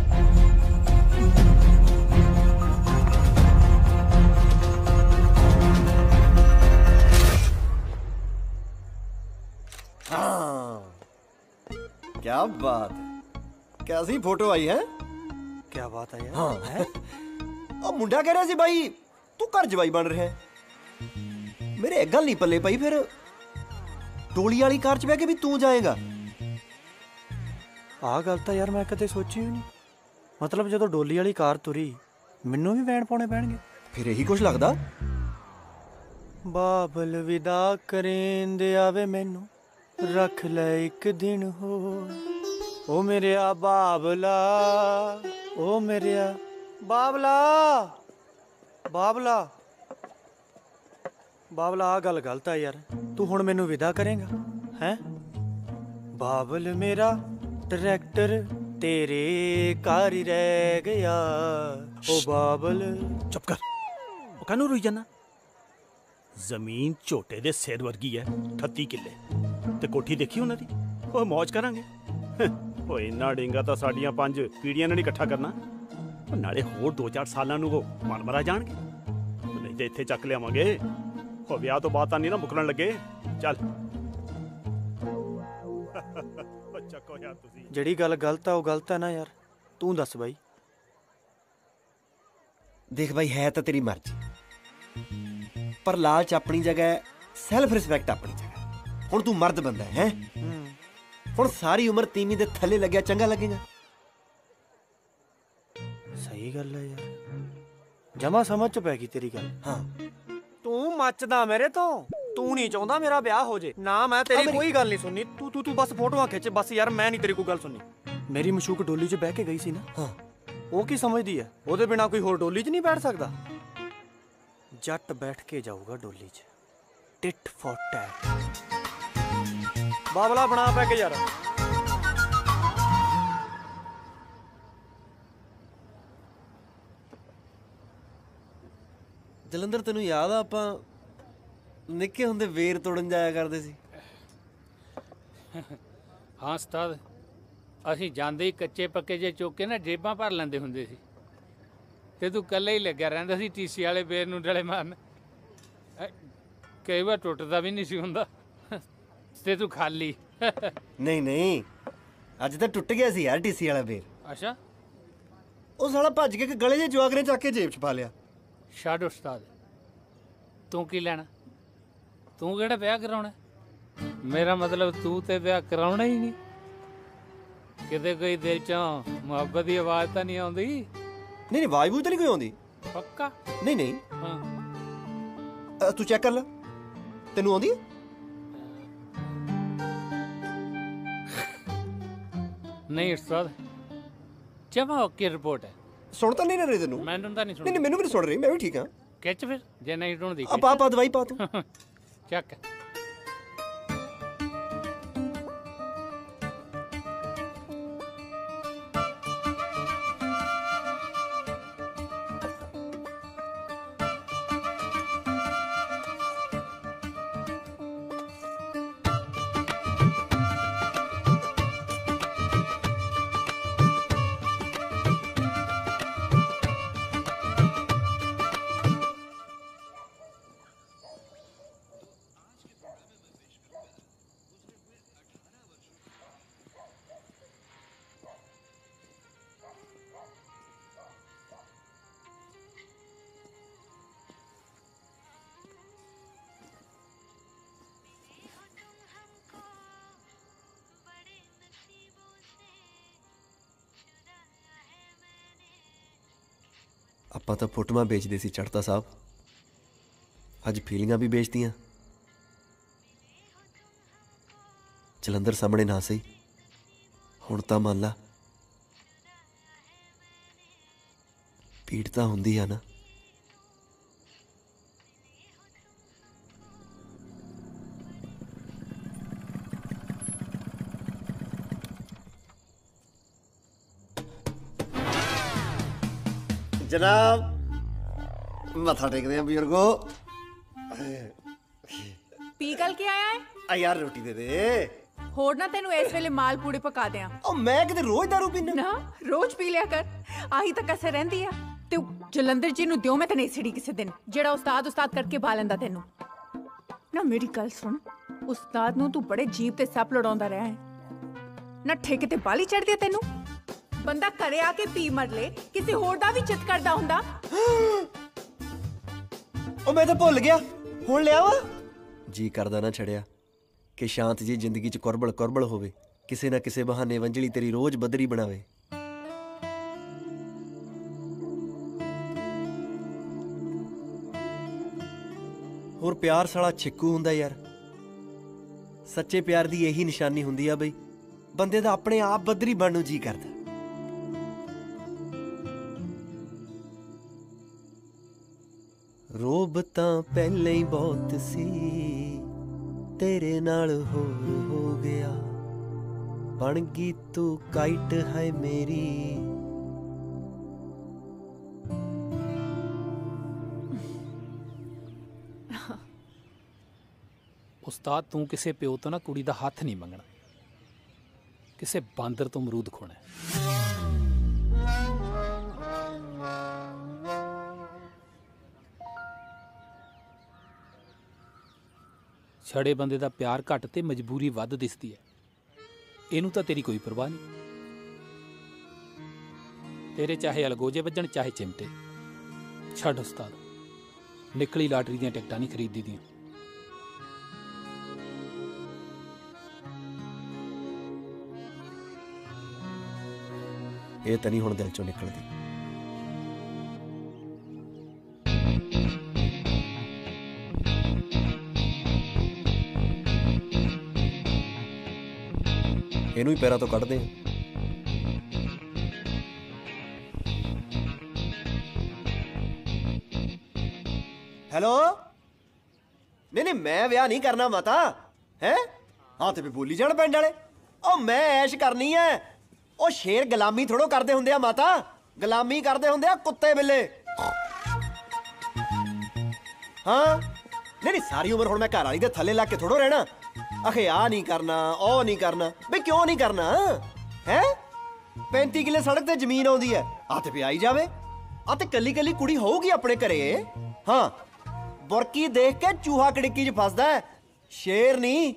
हाँ क्या बात है। कैसी फोटो आई है? क्या बात है यार। हाँ है। ਉਹ ਮੁੰਡਾ ਕਹਿ ਰਿਹਾ ਸੀ ਬਾਈ ਤੂੰ ਘਰ ਜਵਾਈ ਬਣ ਰਿਹਾ। ਮੇਰੇ ਇਹ ਗੱਲ ਨਹੀਂ ਪੱਲੇ ਪਈ। ਫਿਰ ਟੋਲੀ ਵਾਲੀ ਕਾਰ 'ਚ ਬਹਿ ਕੇ ਵੀ ਤੂੰ ਜਾਏਗਾ? ਆਹ ਗੱਲ ਤਾਂ ਯਾਰ ਮੈਂ ਕਦੇ ਸੋਚੀ ਹੀ ਨਹੀਂ। ਮਤਲਬ ਜਦੋਂ ਡੋਲੀ ਵਾਲੀ ਕਾਰ ਤੁਰੀ ਮੈਨੂੰ ਵੀ ਵੈਣ ਪਾਉਣੇ ਪੈਣਗੇ। ਫਿਰ ਇਹੀ ਕੁਝ ਲੱਗਦਾ। ਬਾਬਲ ਵਿਦਾ ਕਰੇਂਦੇ ਆਵੇ ਮੈਨੂੰ ਰੱਖ ਲੈ ਇੱਕ ਦਿਨ ਹੋ। ਓ ਮੇਰਿਆ ਬਾਬਲਾ ਓ ਮੇਰਿਆ ਬਾਬਲਾ ਬਾਬਲਾ ਬਾਬਲਾ। ਆ ਗੱਲ ਗਲਤ ਆ ਯਾਰ। ਤੂੰ ਹੁਣ ਮੈਨੂੰ ਵਿਦਾ ਕਰੇਂਗਾ ਹੈ? ਬਾਬਲ ਮੇਰਾ ਟਰੈਕਟਰ ਤੇਰੇ ਘਰ ਹੀ ਰਹਿ ਗਿਆ। ਓ ਬਾਬਲ। ਚੁੱਪ ਕਰ। ਉਹ ਕਾਹਨੂੰ ਰੋਈ ਜਾਨਾ? ਜ਼ਮੀਨ ਝੋਟੇ ਦੇ ਸਿਰ ਵਰਗੀ ਹੈ। ਅਠੱਤੀ ਕਿੱਲੇ ਤੇ ਕੋਠੀ ਦੇਖੀ ਉਹਨਾਂ ਦੀ। ਉਹ ਮੌਜ ਕਰਾਂਗੇ। ਓਏ ਇੰਨਾ ਡੇਂਗਾ ਤਾਂ ਸਾਡੀਆਂ ਪੰਜ ਪੀੜ੍ਹੀਆਂ ਨੇ ਨਹੀਂ ਇਕੱਠਾ ਕਰਨਾ। ਨਾਲੇ ਹੋਰ ਦੋ ਚਾਰ ਸਾਲਾਂ ਨੂੰ ਉਹ ਮਨ ਮਰਾ ਜਾਣਗੇ। ਨਹੀਂ ਤੇ ਇੱਥੇ ਚੱਕ ਲਿਆਵਾਂਗੇ। ਉਹ ਵਿਆਹ ਤੋਂ ਬਾਅਦ ਤਾਂ ਨਹੀਂ ਨਾ ਮੁੱਕਰਨ ਲੱਗੇ। ਚੱਲ ਉਹ ਚੱਕੋ ਯਾਰ ਤੁਸੀਂ ਜਿਹੜੀ ਗੱਲ ਗਲਤ ਆ ਉਹ ਗਲਤ ਹੈ ਨਾ ਯਾਰ ਤੂੰ ਦੱਸ ਬਾਈ ਦੇਖ ਬਾਈ ਹੈ ਤਾਂ ਤੇਰੀ ਮਰਜ਼ੀ ਪਰ ਲਾਲਚ ਆਪਣੀ ਜਗ੍ਹਾ ਹੈ ਸੈਲਫ ਰਿਸਪੈਕਟ ਆਪਣੀ ਜਗ੍ਹਾ ਹੁਣ ਤੂੰ ਮਰਦ ਬੰਦਾ ਹੈ ਹੁਣ ਸਾਰੀ ਉਮਰ ਤੀਵੀਂ ਦੇ ਥੱਲੇ ਲੱਗਿਆ ਚੰਗਾ ਲੱਗੇਗਾ ਸਹੀ ਗੱਲ ਹੈ ਯਾਰ ਜਮਾ ਸਮਝ ਚ ਪੈ ਗਈ ਤੇਰੀ ਗੱਲ ਹਾਂ ਤੂੰ ਮੱਚਦਾ ਮੇਰੇ ਤੋਂ ਤੂੰ ਨਹੀਂ ਚਾਹੁੰਦਾ ਮੇਰਾ ਵਿਆਹ ਹੋ ਜੇ ਨਾ ਮੈਂ ਤੇਰੀ ਕੋਈ ਗੱਲ ਨਹੀਂ ਸੁਣਨੀ ਤੂੰ ਤੂੰ ਤੂੰ ਬਸ ਫੋਟੋਆਂ ਖਿੱਚ ਬਸ ਯਾਰ ਮੈਂ ਨਹੀਂ ਤੇਰੀ ਕੋਈ ਗੱਲ ਸੁਣਨੀ ਮੇਰੀ ਮਸ਼ੂਕ ਡੋਲੀ 'ਚ ਬਹਿ ਕੇ ਗਈ ਸੀ ਨਾ ਹਾਂ ਉਹ ਕੀ ਸਮਝਦੀ ਹੈ ਉਹਦੇ ਬਿਨਾ ਕੋਈ ਹੋਰ ਡੋਲੀ 'ਚ ਨਹੀਂ ਬੈਠ ਸਕਦਾ ਜੱਟ ਬੈਠ ਕੇ ਜਾਊਗਾ ਡੋਲੀ 'ਚ ਟਿਟ ਫॉर ਟੈਟ ਬਾਬਲਾ ਬਣਾ ਪੈ ਕੇ ਯਾਰ ਜਲੰਧਰ ਤੈਨੂੰ ਯਾਦ ਆ ਆਪਾਂ ਨਿੱਕੇ ਹੁੰਦੇ ਵੇਰ ਤੋੜਨ ਜਾਇਆ ਕਰਦੇ ਸੀ ਹਾਂ ਉਸਤਾਦ ਅਸੀਂ ਜਾਂਦੇ ਹੀ ਕੱਚੇ ਪੱਕੇ ਜੇ ਚੁੱਕ ਕੇ ਨਾ ਜੇਬਾਂ ਭਰ ਲੈਂਦੇ ਹੁੰਦੇ ਸੀ ਤੇ ਤੂੰ ਇਕੱਲੇ ਹੀ ਲੱਗਿਆ ਰਹਿੰਦਾ ਸੀ ਟੀਸੀ ਵਾਲੇ ਵੇਰ ਨੂੰ ਡਲੇ ਮਾਰਨ ਕਈ ਵਾਰ ਟੁੱਟਦਾ ਵੀ ਨਹੀਂ ਸੀ ਹੁੰਦਾ ਤੇ ਤੂੰ ਖਾਲੀ ਨਹੀਂ ਨਹੀਂ ਅੱਜ ਤਾਂ ਟੁੱਟ ਗਿਆ ਸੀ ਯਾਰ ਟੀਸੀ ਵਾਲਾ ਵੇਰ ਅੱਛਾ ਉਹ ਸਾਲਾ ਭੱਜ ਕੇ ਗਲੇ ਦੇ ਜਵਾਗਰੇ ਚੱਕ ਕੇ ਜੇਬ 'ਚ ਪਾ ਲਿਆ ਛੱਡ ਉਸਤਾਦ ਤੂੰ ਕੀ ਲੈਣਾ ਤੂੰ ਕਿਹੜਾ ਵਿਆਹ ਕਰਾਉਣਾ ਮੇਰਾ ਮਤਲਬ ਤੂੰ ਤੇ ਵਿਆਹ ਕਰਾਉਣਾ ਹੀ ਨਹੀਂ ਕਿਤੇ ਕੋਈ ਦਿਲ ਚੋਂ ਮੁਹੱਬਤ ਦੀ ਆਵਾਜ਼ ਤਾਂ ਨਹੀਂ ਆਉਂਦੀ ਨਹੀਂ ਨਹੀਂ ਆਵਾਜ਼ ਬੂਝ ਤਾਂ ਨਹੀਂ ਕੋਈ ਆਉਂਦੀ ਪੱਕਾ ਨਹੀਂ ਨਹੀਂ ਹਾਂ ਤੂੰ ਚੈੱਕ ਕਰ ਲੈ ਤੈਨੂੰ ਆਉਂਦੀ ਨਹੀਂ ਉਸਤਾਦ ਜਮਾ ਓਕੇ ਰਿਪੋਰਟ ਹੈ ਸੁਣ ਤਾਂ ਨਹੀਂ ਰਹੀ ਤੈਨੂੰ ਮੈਨੂੰ ਤਾਂ ਨਹੀਂ ਸੁਣ ਨਹੀਂ ਨਹੀਂ ਮੈਨੂੰ ਵੀ ਨਹੀਂ ਸੁਣ ਰਹੀ ਮੈਂ ਵੀ ਠੀਕ ਹਾਂ ਖਿੱਚ ਫਿਰ ਜੇ ਨਹੀਂ ਢੂੰਡਦੀ ਆ ਪਾ ਪਾ ਦਵਾਈ ਪਾ ਤੂੰ ਚੱਕ ਆਪਾਂ ਤਾਂ ਫੋਟੋਆਂ ਵੇਚਦੇ ਸੀ ਚੜਤਾ ਸਾਹਿਬ ਅੱਜ ਫੀਲਿੰਗਾਂ ਵੀ ਵੇਚਦੀਆਂ ਜਲੰਧਰ ਸਾਹਮਣੇ ਨਾ ਸਹੀ ਹੁਣ ਤਾਂ ਮੰਨ ਲਾ ਪੀੜ ਤਾਂ ਹੁੰਦੀ ਆ ਨਾ जनाब मथा टेकते हैं बुजुर्गो ਪੀ ਗਲ ਕੇ ਆਇਆ ਹੈ आ यार रोटी दे दे ਹੋਰ ਨਾ ਤੈਨੂੰ ਇਸ ਵੇਲੇ ਮਾਲ ਪੂੜੇ ਪਕਾ ਦਿਆਂ ਉਹ ਮੈਂ ਕਿਤੇ ਰੋਜ਼ ਦਾਰੂ ਪੀਣਾ ਨਾ ਰੋਜ਼ ਪੀ ਲਿਆ ਕਰ ਆਹੀ ਤਾਂ ਕਸਰ ਰਹਿੰਦੀ ਆ ਤੇ ਜਲੰਧਰ ਜੀ ਨੂੰ ਦਿਓ ਮੈਂ ਤੇ ਨਹੀਂ ਛੜੀ ਕਿਸੇ ਦਿਨ ਜਿਹੜਾ ਉਸਤਾਦ ਉਸਤਾਦ ਕਰਕੇ ਭਾ ਲੈਂਦਾ ਤੈਨੂੰ ਨਾ ਮੇਰੀ ਗੱਲ ਸੁਣ ਉਸਤਾਦ ਨੂੰ ਤੂੰ ਬੜੇ ਜੀਬ ਤੇ ਸੱਪ ਲੜਾਉਂਦਾ ਰਿਹਾ ਹੈ ਨਾ ਠੇਕੇ ਤੇ ਬਾਲੀ ਚੜਦੀ ਤੈਨੂੰ ਬੰਦਾ ਘਰੇ ਆ ਕੇ ਪੀ ਮਰ ਲੈ ਕਿਸੇ ਹੋਰ ਦਾ ਵੀ ਚਿੱਤ ਕਰਦਾ ਹੁੰਦਾ ਉਹ ਮੈਂ ਤਾਂ ਭੁੱਲ ਗਿਆ ਹੁਣ ਲਿਆ ਵਾ ਜੀ ਕਰਦਾ ਨਾ ਛੜਿਆ ਕਿ ਸ਼ਾਂਤ ਜੀ ਜ਼ਿੰਦਗੀ 'ਚ ਕੁਰਬਲ ਕੁਰਬਲ ਹੋਵੇ ਕਿਸੇ ਨਾ ਕਿਸੇ ਬਹਾਨੇ ਵੰਜਲੀ ਤੇਰੀ ਰੋਜ਼ ਬਦਰੀ ਬਣਾਵੇ ਹੋਰ ਪਿਆਰ ਸਾਲਾ ਛਿੱਕੂ ਹੁੰਦਾ ਯਾਰ ਸੱਚੇ ਪਿਆਰ ਦੀ ਇਹੀ ਨਿਸ਼ਾਨੀ ਹੁੰਦੀ ਆ ਬਈ ਬੰਦੇ ਦਾ ਆਪਣੇ ਆਪ ਬਦਰੀ ਬਣਨ ਨੂੰ ਜੀ ਕਰਦਾ ਰੋਬ ਤਾਂ ਪਹਿਲਾਂ ਹੀ ਬਹੁਤ ਸੀ ਤੇਰੇ ਨਾਲ ਹੋਰ ਹੋ ਗਿਆ ਬਣ ਗਈ ਤੂੰ ਕਾਈਟ ਹੈ ਮੇਰੀ ਉਸਤਾਦ ਤੂੰ ਕਿਸੇ ਪਿਓ ਤੋਂ ਨਾ ਕੁੜੀ ਦਾ ਹੱਥ ਨਹੀਂ ਮੰਗਣਾ ਕਿਸੇ ਬਾਂਦਰ ਤੋਂ ਅਮਰੂਦ ਖੋਣਾ ਛੜੇ ਬੰਦੇ ਦਾ ਪਿਆਰ ਘੱਟ ਤੇ ਮਜਬੂਰੀ ਵੱਧ ਦਿਸਦੀ ਹੈ ਇਹਨੂੰ ਤਾਂ ਤੇਰੀ ਕੋਈ ਪਰਵਾਹ ਨਹੀਂ। ਤੇਰੇ ਚਾਹੇ ਅਲਗੋਜੇ ਵੱਜਣ ਚਾਹੇ ਚਿਮਟੇ, ਛੱਡ ਉਸਤਾਦ, ਨਿਕਲੀ ਲਾਟਰੀ ਦੀਆਂ ਟਿਕਟਾਂ ਨਹੀਂ ਖਰੀਦੀ ਦੀਆਂ। ਇਹ ਤਾਂ ਨਹੀਂ ਹੁਣ ਦਿਲ ਚੋਂ ਨਿਕਲਦੀ। ਇਹਨੂੰ ਹੀ ਪੈਰਾਂ ਤੋਂ ਕੱਢਦੇ ਆ। ਹੈਲੋ, ਨਹੀਂ ਨਹੀਂ ਮੈਂ ਵਿਆਹ ਨਹੀਂ ਕਰਨਾ ਮਾਤਾ। ਹੈ ਹਾਂ ਤੇ ਵੀ ਬੋਲੀ ਜਾਣ ਪਿੰਡ ਵਾਲੇ। ਉਹ ਮੈਂ ਐਸ਼ ਕਰਨੀ ਐ। ਉਹ ਸ਼ੇਰ ਗੁਲਾਮੀ ਥੋੜੋ ਕਰਦੇ ਹੁੰਦੇ ਆ ਮਾਤਾ, ਗੁਲਾਮੀ ਕਰਦੇ ਹੁੰਦੇ ਆ ਕੁੱਤੇ ਬਿੱਲੇ। ਹਾਂ ਨਹੀਂ ਨਹੀਂ ਸਾਰੀ ਉਮਰ ਹੁਣ ਮੈਂ ਘਰ ਵਾਲੀ ਦੇ ਥੱਲੇ ਲੱਗ ਕੇ ਥੋੜੋ ਰਹਿਣਾ। ਅਖੇ ਆ ਨਹੀਂ ਕਰਨਾ, ਉਹ ਨਹੀਂ ਕਰਨਾ। ਬਈ ਕਿਉਂ ਨਹੀਂ ਕਰਨਾ ਹੈ? ਪੈਂਤੀ ਕਿੱਲੇ ਸੜਕ ਤੇ ਜ਼ਮੀਨ ਆਉਂਦੀ ਹੈ, ਆ ਤੇ ਵੀ ਆਈ ਜਾਵੇ। ਆ ਤੇ ਕੱਲੀ ਕੱਲੀ ਕੁੜੀ ਹੋਊਗੀ ਆਪਣੇ ਘਰੇ। ਹਾਂ ਬੁਰਕੀ ਦੇਖ ਕੇ ਚੂਹਾ ਕੜਿੱਕੀ 'ਚ ਫਸਦਾ, ਸ਼ੇਰ ਨਹੀਂ।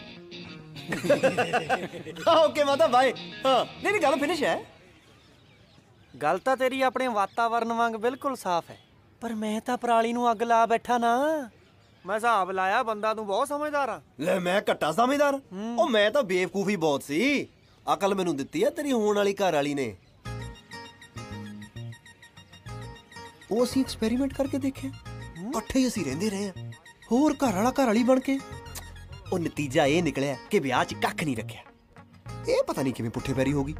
ਓਕੇ ਮਾਤਾ ਬਾਏ। ਹਾਂ ਨਹੀਂ ਨਹੀਂ ਗੱਲ ਫਿਨਿਸ਼ ਹੈ। ਗੱਲ ਤਾਂ ਤੇਰੀ ਆਪਣੇ ਵਾਤਾਵਰਨ ਵਾਂਗ ਬਿਲਕੁਲ ਸਾਫ਼ ਹੈ, ਪਰ ਮੈਂ ਤਾਂ ਪਰਾਲੀ ਨੂੰ ਅੱਗ ਲਾ ਬੈਠਾ ਨਾ। ਮੈਂ ਹਿਸਾਬ ਲਾਇਆ, ਬੰਦਾ ਤੂੰ ਬਹੁਤ ਸਮਝਦਾਰ ਆ। ਲੈ ਮੈਂ ਘੱਟਾ ਸਮਝਦਾਰ? ਉਹ ਮੈਂ ਤਾਂ ਬੇਵਕੂਫੀ ਬਹੁਤ ਸੀ। ਅਕਲ ਮੈਨੂੰ ਦਿੱਤੀ ਆ ਤੇਰੀ ਹੋਣ ਵਾਲੀ ਘਰ ਵਾਲੀ ਨੇ। ਉਹ ਅਸੀਂ ਐਕਸਪੈਰੀਮੈਂਟ ਕਰਕੇ ਦੇਖਿਆ, ਇਕੱਠੇ ਹੀ ਅਸੀਂ ਰਹਿੰਦੇ ਰਹੇ ਆ, ਹੋਰ ਘਰ ਵਾਲਾ ਘਰ ਵਾਲੀ ਬਣ ਕੇ। ਉਹ ਨਤੀਜਾ ਇਹ ਨਿਕਲਿਆ ਕਿ ਵਿਆਹ 'ਚ ਕੱਖ ਨਹੀਂ ਰੱਖਿਆ। ਇਹ ਪਤਾ ਨਹੀਂ ਕਿਵੇਂ ਪੁੱਠੇ ਪੈਰੀ ਹੋ ਗਈ।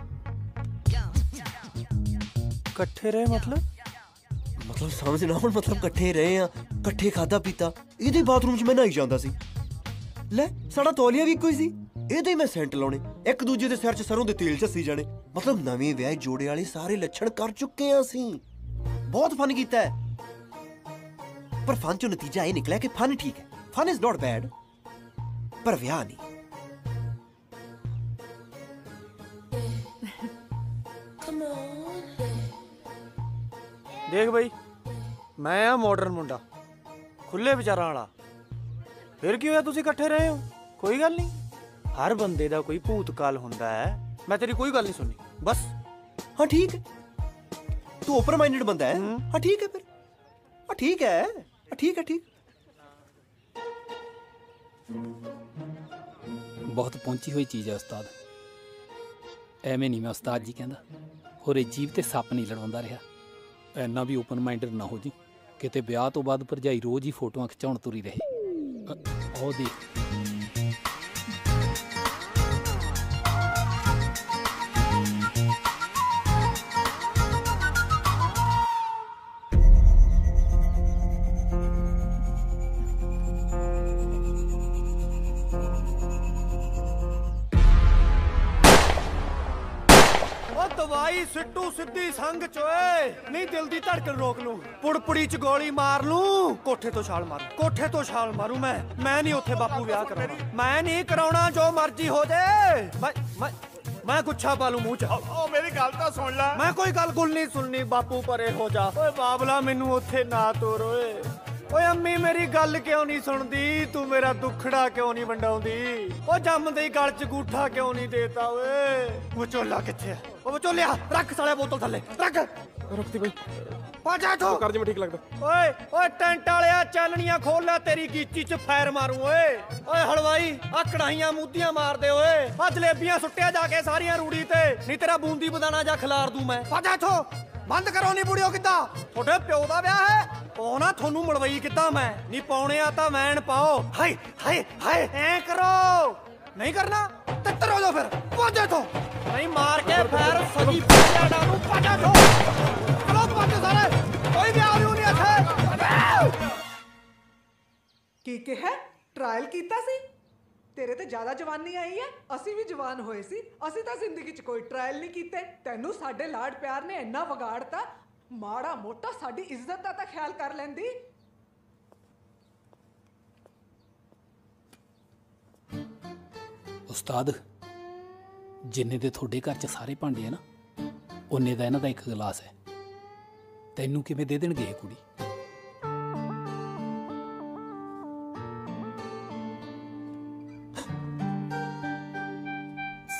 ਇਕੱਠੇ ਰਹੇ ਮਤਲਬ? ਮਤਲਬ ਸਮਝ ਨਾ ਹੁਣ, ਮਤਲਬ ਇਕੱਠੇ ਰਹੇ ਆ, ਇਕੱਠੇ ਖਾਦਾ ਪੀਤਾ। ਇਹਦੇ ਬਾਥਰੂਮ 'ਚ ਮੈਂ ਨਹਾਈ ਜਾਂਦਾ ਸੀ। ਲੈ ਸਾਡਾ ਤੌਲੀਆ ਵੀ ਇੱਕੋ ਹੀ ਸੀ। ਇਹਦੇ ਹੀ ਮੈਂ ਸੈਂਟ ਲਾਉਣੇ, ਇੱਕ ਦੂਜੇ ਦੇ ਸਿਰ 'ਚ ਸਰੋਂ ਦੇ ਤੇਲ 'ਚ ਸੀ ਜਾਣੇ। ਮਤਲਬ ਨਵੇਂ ਵਿਆਹ ਜੋੜੇ ਵਾਲੇ ਸਾਰੇ ਲੱਛਣ ਕਰ ਚੁੱਕੇ ਆ ਅਸੀਂ। ਬਹੁਤ ਫਨ ਕੀਤਾ ਹੈ, ਪਰ ਫਨ 'ਚੋਂ ਨਤੀਜਾ ਇਹ ਨਿਕਲਿਆ ਕਿ ਫਨ ਠੀਕ ਹੈ, ਫਨ ਇਜ਼ ਨਾਟ ਬੈਡ, ਪਰ ਵਿਆਹ ਨਹੀਂ। ਦੇਖ ਬਈ, ਮੈਂ ਆ ਮਾਡਰਨ ਮੁੰਡਾ, ਖੁੱਲੇ ਵਿਚਾਰਾਂ ਵਾਲਾ। ਫਿਰ ਕੀ ਹੋਇਆ ਤੁਸੀਂ ਇਕੱਠੇ ਰਹੇ ਹੋ? ਕੋਈ ਗੱਲ ਨਹੀਂ, ਹਰ ਬੰਦੇ ਦਾ ਕੋਈ ਭੂਤਕਾਲ ਹੁੰਦਾ ਹੈ। ਮੈਂ ਤੇਰੀ ਕੋਈ ਗੱਲ ਨਹੀਂ ਸੁਣਨੀ ਬਸ। ਹਾਂ ਠੀਕ ਹੈ, ਤੂੰ ਓਪਨ ਮਾਈਂਡਡ ਬੰਦਾ ਹੈ। ਹਾਂ ਠੀਕ ਹੈ ਫਿਰ, ਹਾਂ ਠੀਕ ਹੈ, ਠੀਕ ਹੈ ਠੀਕ। ਬਹੁਤ ਪਹੁੰਚੀ ਹੋਈ ਚੀਜ਼ ਹੈ ਉਸਤਾਦ। ਐਵੇਂ ਨਹੀਂ ਮੈਂ ਉਸਤਾਦ ਜੀ ਕਹਿੰਦਾ, ਹੋਰ ਇਹ ਜੀਵ ਤੇ ਸੱਪ ਨਹੀਂ ਲੜਾਉਂਦਾ ਰਿਹਾ। ਇੰਨਾ ਵੀ ਓਪਨ ਮਾਈਂਡਡ ਨਾ ਹੋ ਜੀ, ਕਿਤੇ ਵਿਆਹ ਤੋਂ ਬਾਅਦ ਭਰਜਾਈ ਰੋਜ਼ ਹੀ ਫੋਟੋਆਂ ਖਿਚਾਉਣ ਤੁਰੀ ਰਹੇ। ਉਹ ਦੇਖ ਦਵਾਈ ਸਿੱਟੂ ਸਿੱਧੀ ਸੰਗ ਚ ਓਏ, ਨਹੀਂ ਦਿਲ ਦੀ ਧੜਕਣ ਰੋਕ ਲੂੰ, ਪੁੜਪੁੜੀ ਚ ਗੋਲੀ ਮਾਰ ਲੂੰ, ਕੋਠੇ ਤੋਂ ਛਾਲ ਮਾਰੂ, ਕੋਠੇ ਤੋਂ ਛਾਲ ਮਾਰੂ। ਮੈਂ ਮੈਂ ਨਹੀਂ ਉੱਥੇ ਬਾਪੂ ਵਿਆਹ ਕਰਾਉਣਾ, ਮੈਂ ਨਹੀਂ ਕਰਾਉਣਾ, ਜੋ ਮਰਜ਼ੀ ਹੋ ਜੇ। ਮੈਂ ਮੈਂ ਮੈਂ ਗੁੱਛਾ ਪਾ ਲੂ ਮੂੰਹ ਚ। ਉਹ ਮੇਰੀ ਗੱਲ ਤਾਂ ਸੁਣ ਲੈ। ਮੈਂ ਕੋਈ ਗੱਲ ਗੁੱਲ ਨਹੀਂ ਸੁਣਨੀ, ਬਾਪੂ ਪਰੇ ਹੋ ਜਾ। ਓਏ ਬਾਬਲਾ ਮੈਨੂੰ ਉੱਥੇ ਨਾ ਤੋਰ ਓਏ। ਓਏ ਅੰਮੀ ਮੇਰੀ ਗੱਲ ਕਿਉਂ ਨਹੀਂ ਸੁਣਦੀ? ਤੂੰ ਮੇਰਾ ਦੁੱਖੜਾ ਕਿਉਂ ਨਹੀਂ ਵੰਡਾਉਂਦੀ? ਓ ਜੰਮਦੇ ਹੀ ਗਲ 'ਚ ਗੂਠਾ ਕਿਉਂ ਨਹੀਂ ਦੇਤਾ ਓਏ? ਵਿਚੋਲਾ ਕਿੱਥੇ ਆ? ਓ ਵਿਚੋਲਿਆ ਰੱਖ ਸਾਲਿਆ ਬੋਤਲ ਥੱਲੇ ਰੱਖ। ਰੁਕਤੀ ਬਈ, ਪਾਜਾ ਤੂੰ ਕਰ ਜਿਵੇਂ ਠੀਕ ਲੱਗਦਾ। ਓਏ ਓਏ ਟੈਂਟ ਵਾਲਿਆ ਚਾਨਣੀਆਂ ਖੋਲ ਲੈ, ਤੇਰੀ ਗੀਚੀ 'ਚ ਫਾਇਰ ਮਾਰੂ ਓਏ। ਓਏ ਹਲਵਾਈ ਆ ਕੜਾਹੀਆਂ ਮੂਧੀਆਂ ਮਾਰਦੇ ਓਏ। ਆ ਜਲੇਬੀਆਂ ਸੁੱਟਿਆ ਜਾ ਕੇ ਸਾਰੀਆਂ ਰੂੜੀ ਤੇ, ਨਹੀਂ ਤੇਰਾ ਬੂੰਦੀ ਬਦਾਨਾ ਜਾ ਖਿਲਾਰ ਦੂੰ ਮੈਂ। ਪਾਜਾ ਇੱਥੋਂ, ਬੰਦ ਕਰੋ ਨੀ ਬੁੜਿਓ। ਕਿੱਦਾਂ ਤੁਹਾਡੇ ਪਿਓ ਦਾ ਵਿਆਹ ਹੈ? ਉਹ ਨਾ ਤੁਹਾਨੂੰ ਮਲਵਈ ਕਿੱਦਾਂ ਮੈਂ ਨਹੀਂ ਪਾਉਣੇ ਆ ਤਾਂ ਵੈਣ ਪਾਓ। ਹਾਏ ਹਾਏ ਹਾਏ ਐ ਕਰੋ, ਨਹੀਂ ਕਰਨਾ ਤਿੱਤਰ ਹੋ ਜਾਓ ਫਿਰ। ਪਾਜਾ ਤੋਂ ਨਹੀਂ ਮਾਰ ਕੇ ਫੈਰ ਸਗੀ ਪਿਆੜਾ ਨੂੰ ਪਾਜਾ ਤੋਂ। ਚਲੋ ਪਾਜਾ ਸਾਰੇ, ਕੋਈ ਵਿਆਹ ਨਹੀਂ ਇੱਥੇ। ਕੀ ਕਿਹਾ? ਟਰਾਇਲ ਕੀਤਾ ਸੀ? ਤੇਰੇ ਤੇ ਜ਼ਿਆਦਾ ਜਵਾਨੀ ਆਈ ਹੈ, ਅਸੀਂ ਵੀ ਜਵਾਨ ਹੋਏ ਸੀ। ਅਸੀਂ ਤਾਂ ਜ਼ਿੰਦਗੀ 'ਚ ਕੋਈ ਟਰਾਇਲ ਨਹੀਂ ਕੀਤੇ। ਤੈਨੂੰ ਸਾਡੇ ਲਾਡ ਪਿਆਰ ਨੇ ਇੰਨਾ ਵਿਗਾੜਤਾ, ਮਾੜਾ ਮੋਟਾ ਸਾਡੀ ਇੱਜ਼ਤ ਦਾ ਤਾਂ ਖਿਆਲ ਕਰ ਲੈਂਦੀ। ਉਸਤਾਦ, ਜਿੰਨੇ ਦੇ ਤੁਹਾਡੇ ਘਰ 'ਚ ਸਾਰੇ ਭਾਂਡੇ ਆ ਨਾ, ਉਨੇ ਦਾ ਇਹਨਾਂ ਦਾ ਇੱਕ ਗਲਾਸ ਹੈ। ਤੈਨੂੰ ਕਿਵੇਂ ਦੇ ਦੇਣਗੇ ਇਹ ਕੁੜੀ?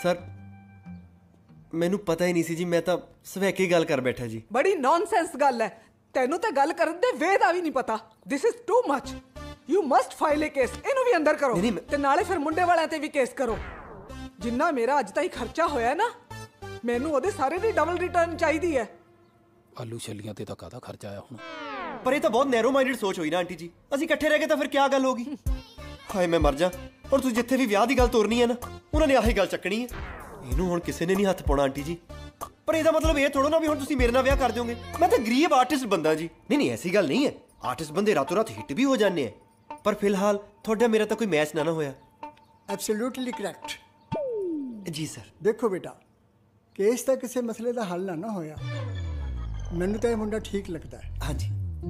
ਸਰ ਮੈਨੂੰ ਪਤਾ ਹੀ ਨਹੀਂ ਸੀ ਜੀ, ਮੈਂ ਤਾਂ ਸਵੈਕੇ ਗੱਲ ਕਰ ਬੈਠਾ ਜੀ। ਬੜੀ ਨੌਨਸੈਂਸ ਗੱਲ ਹੈ, ਤੈਨੂੰ ਤਾਂ ਗੱਲ ਕਰਨ ਦੇ ਵੇ ਦਾ ਵੀ ਨਹੀਂ ਪਤਾ। This is too much. You must file a case. ਇਹਨੂੰ ਵੀ ਅੰਦਰ ਕਰੋ ਤੇ ਨਾਲੇ ਫਿਰ ਮੁੰਡੇ ਵਾਲਿਆਂ ਤੇ ਵੀ ਕੇਸ ਕਰੋ। ਜਿੰਨਾ ਮੇਰਾ ਅੱਜ ਤਾਈਂ ਖਰਚਾ ਹੋਇਆ ਨਾ, ਮੈਨੂੰ ਉਹਦੇ ਸਾਰੇ ਦੀ ਡਬਲ ਰਿਟਰਨ ਚਾਹੀਦੀ ਹੈ। ਆਲੂ ਛੱਲੀਆਂ ਤੇ ਤਾਂ ਕਾਹਦਾ ਖਰਚਾ ਆਇਆ ਹੁਣ। ਪਰ ਇਹ ਤਾਂ ਬਹੁਤ ਨੈਰੋ ਮਾਈਂਡਡ ਸੋਚ ਹੋਈ ਨਾ ਆਂਟੀ ਜੀ। ਅਸੀਂ ਇਕੱਠੇ ਰਹਿ ਗਏ ਤਾਂ ਫਿਰ ਕੀ ਗੱਲ ਹੋਗੀ? ਹਾਏ ਮੈਂ ਮਰ ਜਾ। ਔਰ ਤੁਸੀਂ ਜਿੱਥੇ ਵੀ ਵਿਆਹ ਦੀ ਗੱਲ ਤੋਰਨੀ ਹੈ ਨਾ, ਉਹਨਾਂ ਨੇ ਆਹੀ ਗੱਲ ਚੱਕਣੀ ਹੈ। ਇਹਨੂੰ ਹੁਣ ਕਿਸੇ ਨੇ ਨਹੀਂ ਹੱਥ ਪਾਉਣਾ ਆਂਟੀ ਜੀ। ਪਰ ਇਹਦਾ ਮਤਲਬ ਇਹ ਥੋੜਾ ਨਾ ਵੀ ਹੁਣ ਤੁਸੀਂ ਮੇਰੇ ਨਾਲ ਵਿਆਹ ਕਰ ਦਿਓਗੇ। ਮੈਂ ਤਾਂ ਗਰੀਬ ਆਰਟਿਸਟ ਬੰਦਾ ਜੀ। ਨਹੀਂ ਨਹੀਂ ਐਸੀ ਗੱਲ ਨਹੀਂ ਹੈ, ਆਰਟਿਸਟ ਬੰਦੇ ਰਾਤੋਂ ਰਾਤ ਹਿੱਟ ਵੀ ਹੋ ਜਾਂਦੇ ਆ। ਪਰ ਫਿਲਹਾਲ ਤੁਹਾਡਾ ਮੇਰਾ ਤਾਂ ਕੋਈ ਮੈਚ ਨਾ ਨਾ ਹੋਇਆ। ਐਬਸੋਲੂਟਲੀ ਕਰੈਕਟ ਜੀ ਸਰ। ਦੇਖੋ ਬੇਟਾ, ਕੇਸ ਤਾਂ ਕਿਸੇ ਮਸਲੇ ਦਾ ਹੱਲ ਨਾ ਨਾ ਹੋਇਆ। ਮੈਨੂੰ ਤਾਂ ਇਹ ਮੁੰਡਾ ਠੀਕ ਲੱਗਦਾ ਹੈ। ਹਾਂਜੀ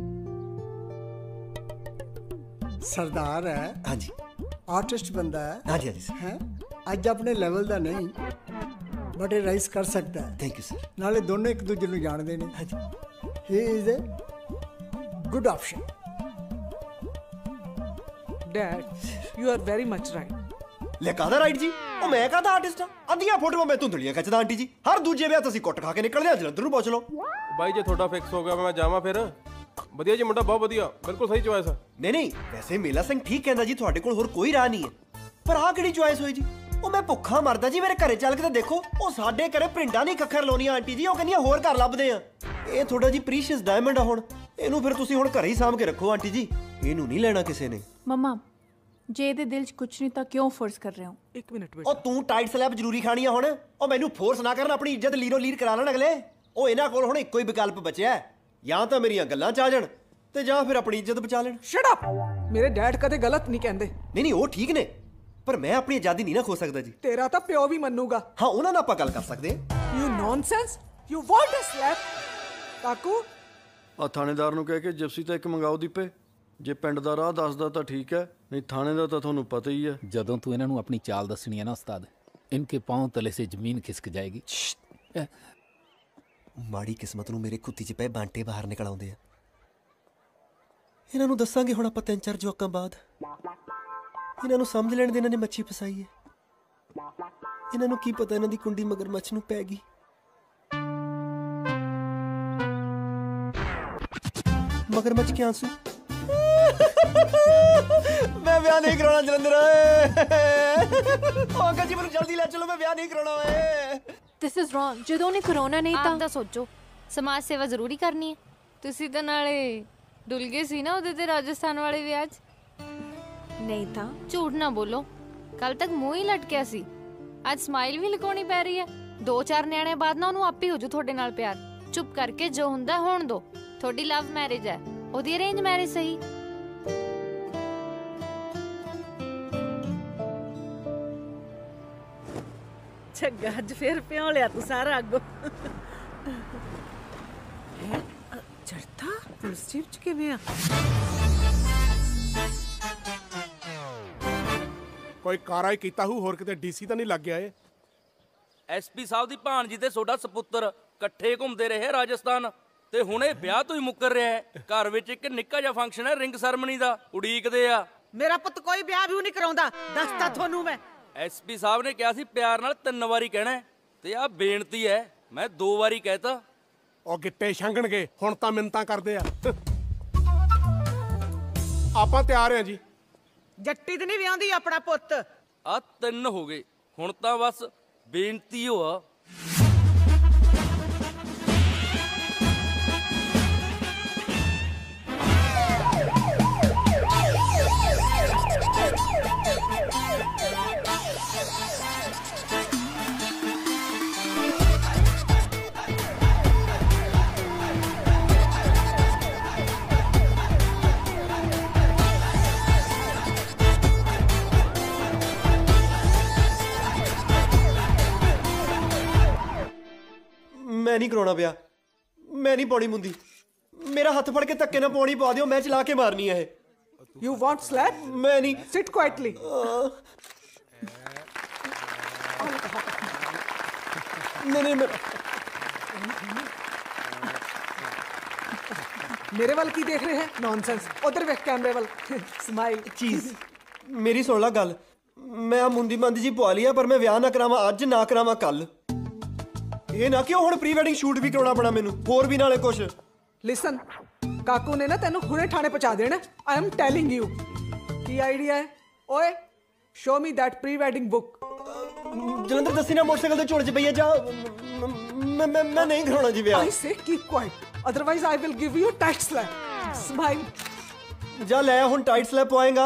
ਸਰਦਾਰ ਹੈ। ਹਾਂਜੀ ਆਰਟਿਸਟ ਬੰਦਾ ਹੈ। ਹਾਂਜੀ ਹਾਂਜੀ ਸਰ। ਹੈ ਅੱਜ ਆਪਣੇ ਲੈਵਲ ਦਾ ਨਹੀਂ, ਬਟ ਇਹ ਰਾਈਜ਼ ਕਰ ਸਕਦਾ ਹੈ। Thank you sir. ਨਾਲੇ ਦੋਨੋਂ ਇੱਕ ਦੂਜੇ ਨੂੰ ਜਾਣਦੇ ਨੇ। ਹਾਂਜੀ he is a good option. Dad you are very much right. ਲੈ ਕਾਹਦਾ ਰਾਈਟ ਜੀ? ਉਹ ਮੈਂ ਕਾਹਦਾ ਆਰਟਿਸਟ ਆ? ਅੱਧੀਆਂ ਫੋਟੋਆਂ ਮੈਂ ਧੁੰਦਲੀਆਂ ਖਿੱਚਦਾ ਆਂਟੀ ਜੀ। ਹਰ ਦੂਜੇ ਵਿਆਹ ਤੁਸੀਂ ਕੁੱਟ ਖਾ ਕੇ ਨਿਕਲਦੇ ਆ। ਜਲੰਧਰ ਨੂੰ ਪੁੱਛ ਲਓ। ਬਾਈ ਜੇ ਤੁਹਾਡਾ ਫਿਕਸ ਹੋ ਗਿਆ ਮੈਂ ਜਾਵਾਂ ਫਿਰ? ਵਧੀਆ ਜੀ ਮੁੰਡਾ, ਬਹੁਤ ਵਧੀਆ, ਬਿਲਕੁਲ ਸਹੀ ਚੁਆਇਸ ਆ। ਨਹੀਂ ਨਹੀਂ ਵੈਸੇ ਮੇਲਾ ਸਿੰਘ ਠੀਕ ਕਹਿੰਦਾ ਜੀ, ਤੁਹਾਡੇ ਕੋਲ ਹੋਰ ਕੋਈ ਰਾਹ ਨਹੀਂ ਹੈ। ਪਰ ਆਹ ਕਿਹੜੀ ਚੁਆਇਸ ਹੋਈ ਜੀ? ਉਹ ਮੈਂ ਭੁੱਖਾ ਮਰਦਾ ਜੀ। ਮੇਰੇ ਘਰੇ ਚੱਲ ਕੇ ਤਾਂ ਦੇਖੋ, ਉਹ ਸਾਡੇ ਘਰੇ ਪ੍ਰਿੰਡਾਂ ਨਹੀਂ ਖੱਖਰ ਲਾਉਣੀਆਂ ਆਂਟੀ ਜੀ। ਉਹ ਕਹਿੰਦੀਆਂ ਹੋਰ ਘਰ ਲੱਭਦੇ ਆ। ਇਹ ਥੋੜਾ ਜੀ ਪ੍ਰੀਸ਼ੀਅਸ ਡਾਇਮੰਡ ਆ। ਹੁਣ ਇਹਨੂੰ ਫਿਰ ਤੁਸੀਂ ਹੁਣ ਘਰੇ ਹੀ ਸਾਂਭ ਕੇ ਰੱਖੋ ਆਂਟੀ ਜੀ। ਇਹਨੂੰ ਨਹੀਂ ਲੈਣਾ ਕਿਸੇ ਨੇ। ਮਮਾ ਜੇ ਇਹਦੇ ਦਿਲ 'ਚ ਕੁਛ ਨਹੀਂ ਤਾਂ ਕਿਉਂ ਫੋਰਸ ਕਰ ਰਹੇ ਹੋ? ਇੱਕ ਮਿੰਟ ਉਹ ਤੂੰ ਟਾਈਟ ਸਲੈਬ ਜ਼ਰੂਰੀ ਖਾਣੀ ਆ ਹੁਣ। ਉਹ ਮੈਨੂੰ ਫੋਰਸ ਨਾ ਕਰਨ, ਆਪਣੀ ਇੱਜ਼ਤ ਲੀਰੋ ਲੀਰ ਕਰਾ ਲੈਣ ਅਗਲੇ। ਉਹ ਇਹਨਾਂ ਕੋਲ ਹੁਣ ਇੱਕੋ ਹੀ ਵਿਕਲਪ ਬਚਿਆ, ਜਾਂ ਤਾਂ ਮੇਰੀਆਂ ਗੱਲਾਂ ਚ ਆ ਜਾਣ ਤੇ ਜਾਂ ਫਿਰ ਆਪਣੀ ਇੱਜ਼ਤ ਬਚਾ ਲੈਣ। Shut up. ਮੇਰੇ ਡੈਡ ਕਦੇ ਗਲਤ ਨਹੀਂ ਕਹਿੰਦੇ। ਨਹੀਂ ਨਹੀਂ ਉਹ ਠੀਕ ਨੇ, ਪਰ ਮੈਂ ਆਪਣੀ ਆਜ਼ਾਦੀ ਨਹੀਂ ਨਾ ਖੋ ਸਕਦਾ ਜੀ। ਤੇਰਾ ਤਾਂ ਪਿਓ ਵੀ ਮੰਨੂਗਾ। ਹਾਂ ਉਹਨਾਂ ਨਾਲ ਆਪਾਂ ਗੱਲ ਕਰ ਸਕਦੇ ਹਾਂ। You nonsense. You want to slap Kaku. ਆ ਥਾਣੇਦਾਰ ਨੂੰ ਕਹਿ ਕੇ ਜਿਪਸੀ ਤਾਂ ਇੱਕ ਮੰਗਾਓ ਦੀਪੇ। ਜੇ ਪਿੰਡ ਦਾ ਰਾਹ ਦੱਸਦਾ ਤਾਂ ਠੀਕ ਹੈ, ਨਹੀਂ ਥਾਣੇ ਦਾ ਤਾਂ ਤੁਹਾਨੂੰ ਪਤਾ ਹੀ ਹੈ। ਜਦੋਂ ਤੂੰ ਇਹਨਾਂ ਨੂੰ ਆਪਣੀ ਚਾਲ ਦੱਸਣੀ ਹੈ ਨਾ ਉਸਤਾਦ, ਇਨਕੇ ਪਾँव ਤਲੇ ਸੇ ਜ਼ਮੀਨ ਖਿਸਕ ਜਾਏਗੀ। ਮਾੜੀ ਕਿਸਮਤ ਨੂੰ ਮੇਰੇ ਕੁੱਤੀ 'ਚ ਪਏ ਬਾਂਟੇ ਬਾਹਰ ਨਿਕਲ ਆਉਂਦੇ ਆ। ਇਹਨਾਂ ਨੂੰ ਦੱਸਾਂਗੇ ਹੁਣ ਆਪਾਂ ਤਿੰਨ ਚਾਰ ਜੋਕਾਂ ਬਾਅਦ। ਇਹਨਾਂ ਨੂੰ ਸਮਝ ਲੈਣ ਦੇ ਇਹਨਾਂ ਨੇ ਮੱਛੀ ਫਸਾਈ ਹੈ। ਇਹਨਾਂ ਨੂੰ ਕੀ ਪਤਾ ਇਹਨਾਂ ਦੀ ਕੁੰਡੀ ਮਗਰਮੱਛ ਨੂੰ ਪੈ ਗਈ। ਮਗਰਮੱਛ ਕੇ ਆਂਸੂ। ਮੈਂ ਵਿਆਹ ਨਹੀਂ ਕਰਾਉਣਾ ਜਲੰਧਰ। ਉਹ ਅੰਕਲ ਜੀ ਮੈਨੂੰ ਜਲਦੀ ਲੈ ਚਲੋ, ਮੈਂ ਵਿਆਹ ਨਹੀਂ ਕਰਾਉਣਾ ਓਏ। This is wrong. ਜਦੋਂ ਉਹਨੇ ਕਰੋਨਾ ਨਹੀਂ ਤਾਂ ਆਪਦਾ ਸੋਚੋ, ਸਮਾਜ ਸੇਵਾ ਜ਼ਰੂਰੀ ਕਰਨੀ ਹੈ। ਤੁਸੀਂ ਤਾਂ ਨਾਲੇ ਡੁੱਲ ਗਏ ਸੀ ਨਾ ਉਹਦੇ ਤੇ ਰਾਜਸਥਾਨ ਵਾਲੇ ਵਿਆਹ 'ਚ। ਨਹੀਂ ਤਾਂ ਝੂਠ ਨਾ ਬੋਲੋ, ਕੱਲ ਤੱਕ ਮੂੰਹ ਹੀ ਲਟਕਿਆ ਸੀ, ਅੱਜ ਸਮਾਈਲ ਵੀ ਲਗਾਉਣੀ ਪੈ ਰਹੀ ਹੈ। ਦੋ ਚਾਰ ਨਿਆਣੇ ਬਾਅਦ ਨਾ ਉਹਨੂੰ ਆਪੇ ਹੋ ਜੂ ਤੁਹਾਡੇ ਨਾਲ ਪਿਆਰ। ਚੁੱਪ ਕਰਕੇ ਜੋ ਹੁੰਦਾ ਹੋਣ ਦੋ। ਤੁਹਾਡੀ ਲਵ ਮੈਰਿਜ ਹੈ, ਉਹਦੀ ਅਰੇਂਜ ਮੈਰਿਜ ਸਹੀ। ਛੱਗਾ ਅੱਜ ਫੇਰ ਪਿਓ ਲਿਆ ਤੂੰ ਸਾਰਾ ਅੱਗੋਂ। ਚੜਤਾ ਪੁਲਿਸ ਜੀਪ 'ਚ ਕਿਵੇਂ ਆ? ਕੋਈ ਕਾਰਾ ਹੀ ਕੀਤਾ ਹੂ, ਹੋਰ ਕਿਤੇ ਡੀਸੀ ਤਾਂ ਨਹੀਂ ਲੱਗ ਗਿਆ ਏ? ਐਸਪੀ ਸਾਹਿਬ ਦੀ ਭਾਣਜੀ ਤੇ ਛੋਟਾ ਸਪੁੱਤਰ ਇਕੱਠੇ ਘੁੰਮਦੇ ਰਹੇ ਰਾਜਸਥਾਨ, ਤੇ ਹੁਣੇ ਵਿਆਹ ਤੋਂ ਹੀ ਮੁੱਕਰ ਰਿਹਾ ਹੈ। ਘਰ ਵਿੱਚ ਇੱਕ ਨਿੱਕਾ ਜਿਹਾ ਫੰਕਸ਼ਨ ਹੈ ਰਿੰਗ ਸੈਰਮਨੀ ਦਾ, ਉਡੀਕਦੇ ਆ। ਮੇਰਾ ਪੁੱਤ ਕੋਈ ਵਿਆਹ ਵੀ ਨਹੀਂ ਕਰਾਉਂਦਾ, ਦੱਸਤਾ ਤੁਹਾਨੂੰ ਮੈਂ। ਐਸਪੀ ਸਾਹਿਬ ਨੇ ਕਿਹਾ ਸੀ ਪਿਆਰ ਨਾਲ ਤਿੰਨ ਵਾਰੀ ਕਹਿਣਾ, ਤੇ ਆਹ ਬੇਨਤੀ ਹੈ ਮੈਂ ਦੋ ਵਾਰੀ ਕਹਿਤਾ। ਉਹ ਗਿੱਟੇ ਛੰਗਣਗੇ, ਹੁਣ ਤਾਂ ਮਿੰਨਤਾਂ ਕਰਦੇ ਆ। ਆਪਾਂ ਤਿਆਰ ਆ ਜੀ। ਜੱਟੀ ਤੇ ਨਹੀਂ ਵਿਆਹੁੰਦੀ ਆਪਣਾ ਪੁੱਤ। ਆ ਤਿੰਨ ਹੋ ਗਏ, ਹੁਣ ਤਾਂ ਬਸ ਬੇਨਤੀ ਹੋ ਆ। ਮੈਂ ਨਹੀਂ ਕਰਾਉਣਾ ਵਿਆਹ। ਮੈਂ ਨਹੀਂ ਪਾਉਣੀ ਮੁੰਦੀ। ਮੇਰਾ ਹੱਥ ਫੜ ਕੇ ਧੱਕੇ ਨਾਲ ਪਾਉਣੀ ਪਾ ਦਿਓ, ਮੈਂ ਚਲਾ ਕੇ ਮਾਰਨੀ ਹੈ ਇਹ। You want slap? ਮੈਂ ਨਹੀਂ। ਸਿਟ ਕੁਆਇਟਲੀ। ਨਹੀਂ ਨਹੀਂ ਮੈਂ ਮੇਰੇ ਵੱਲ ਕੀ ਦੇਖ ਰਹੇ ਹੈ? ਨੌਨਸੈਂਸ। ਉਧਰ ਵੇਖ ਕੈਮਰੇ ਵੱਲ। ਸਮਾਈਲ। ਚੀਜ਼ ਮੇਰੀ ਸੁਣ ਲੈ ਗੱਲ। मैं आ मुंदी मंदी जी पवा लिया पर मैं विआह ना करावां अज ना करावां कल ये ना कि हुण प्री वेडिंग शूट भी कराउणा पैना मैनूं होर भी नाले कुछ लिसन काकू ने ना तेनू हुणे थाने पहुंचा देना आई एम टेलिंग यू की आइडिया है ओए show me that pre wedding book Jalandhar दसी ना मोटरसाइकिल ते झोले च पई है जा मैं मैं मैं नहीं कराउणा जी विआह I say keep quiet otherwise I will give you tight slap smile जा ले हुण टाइट स्लैप पवाएगा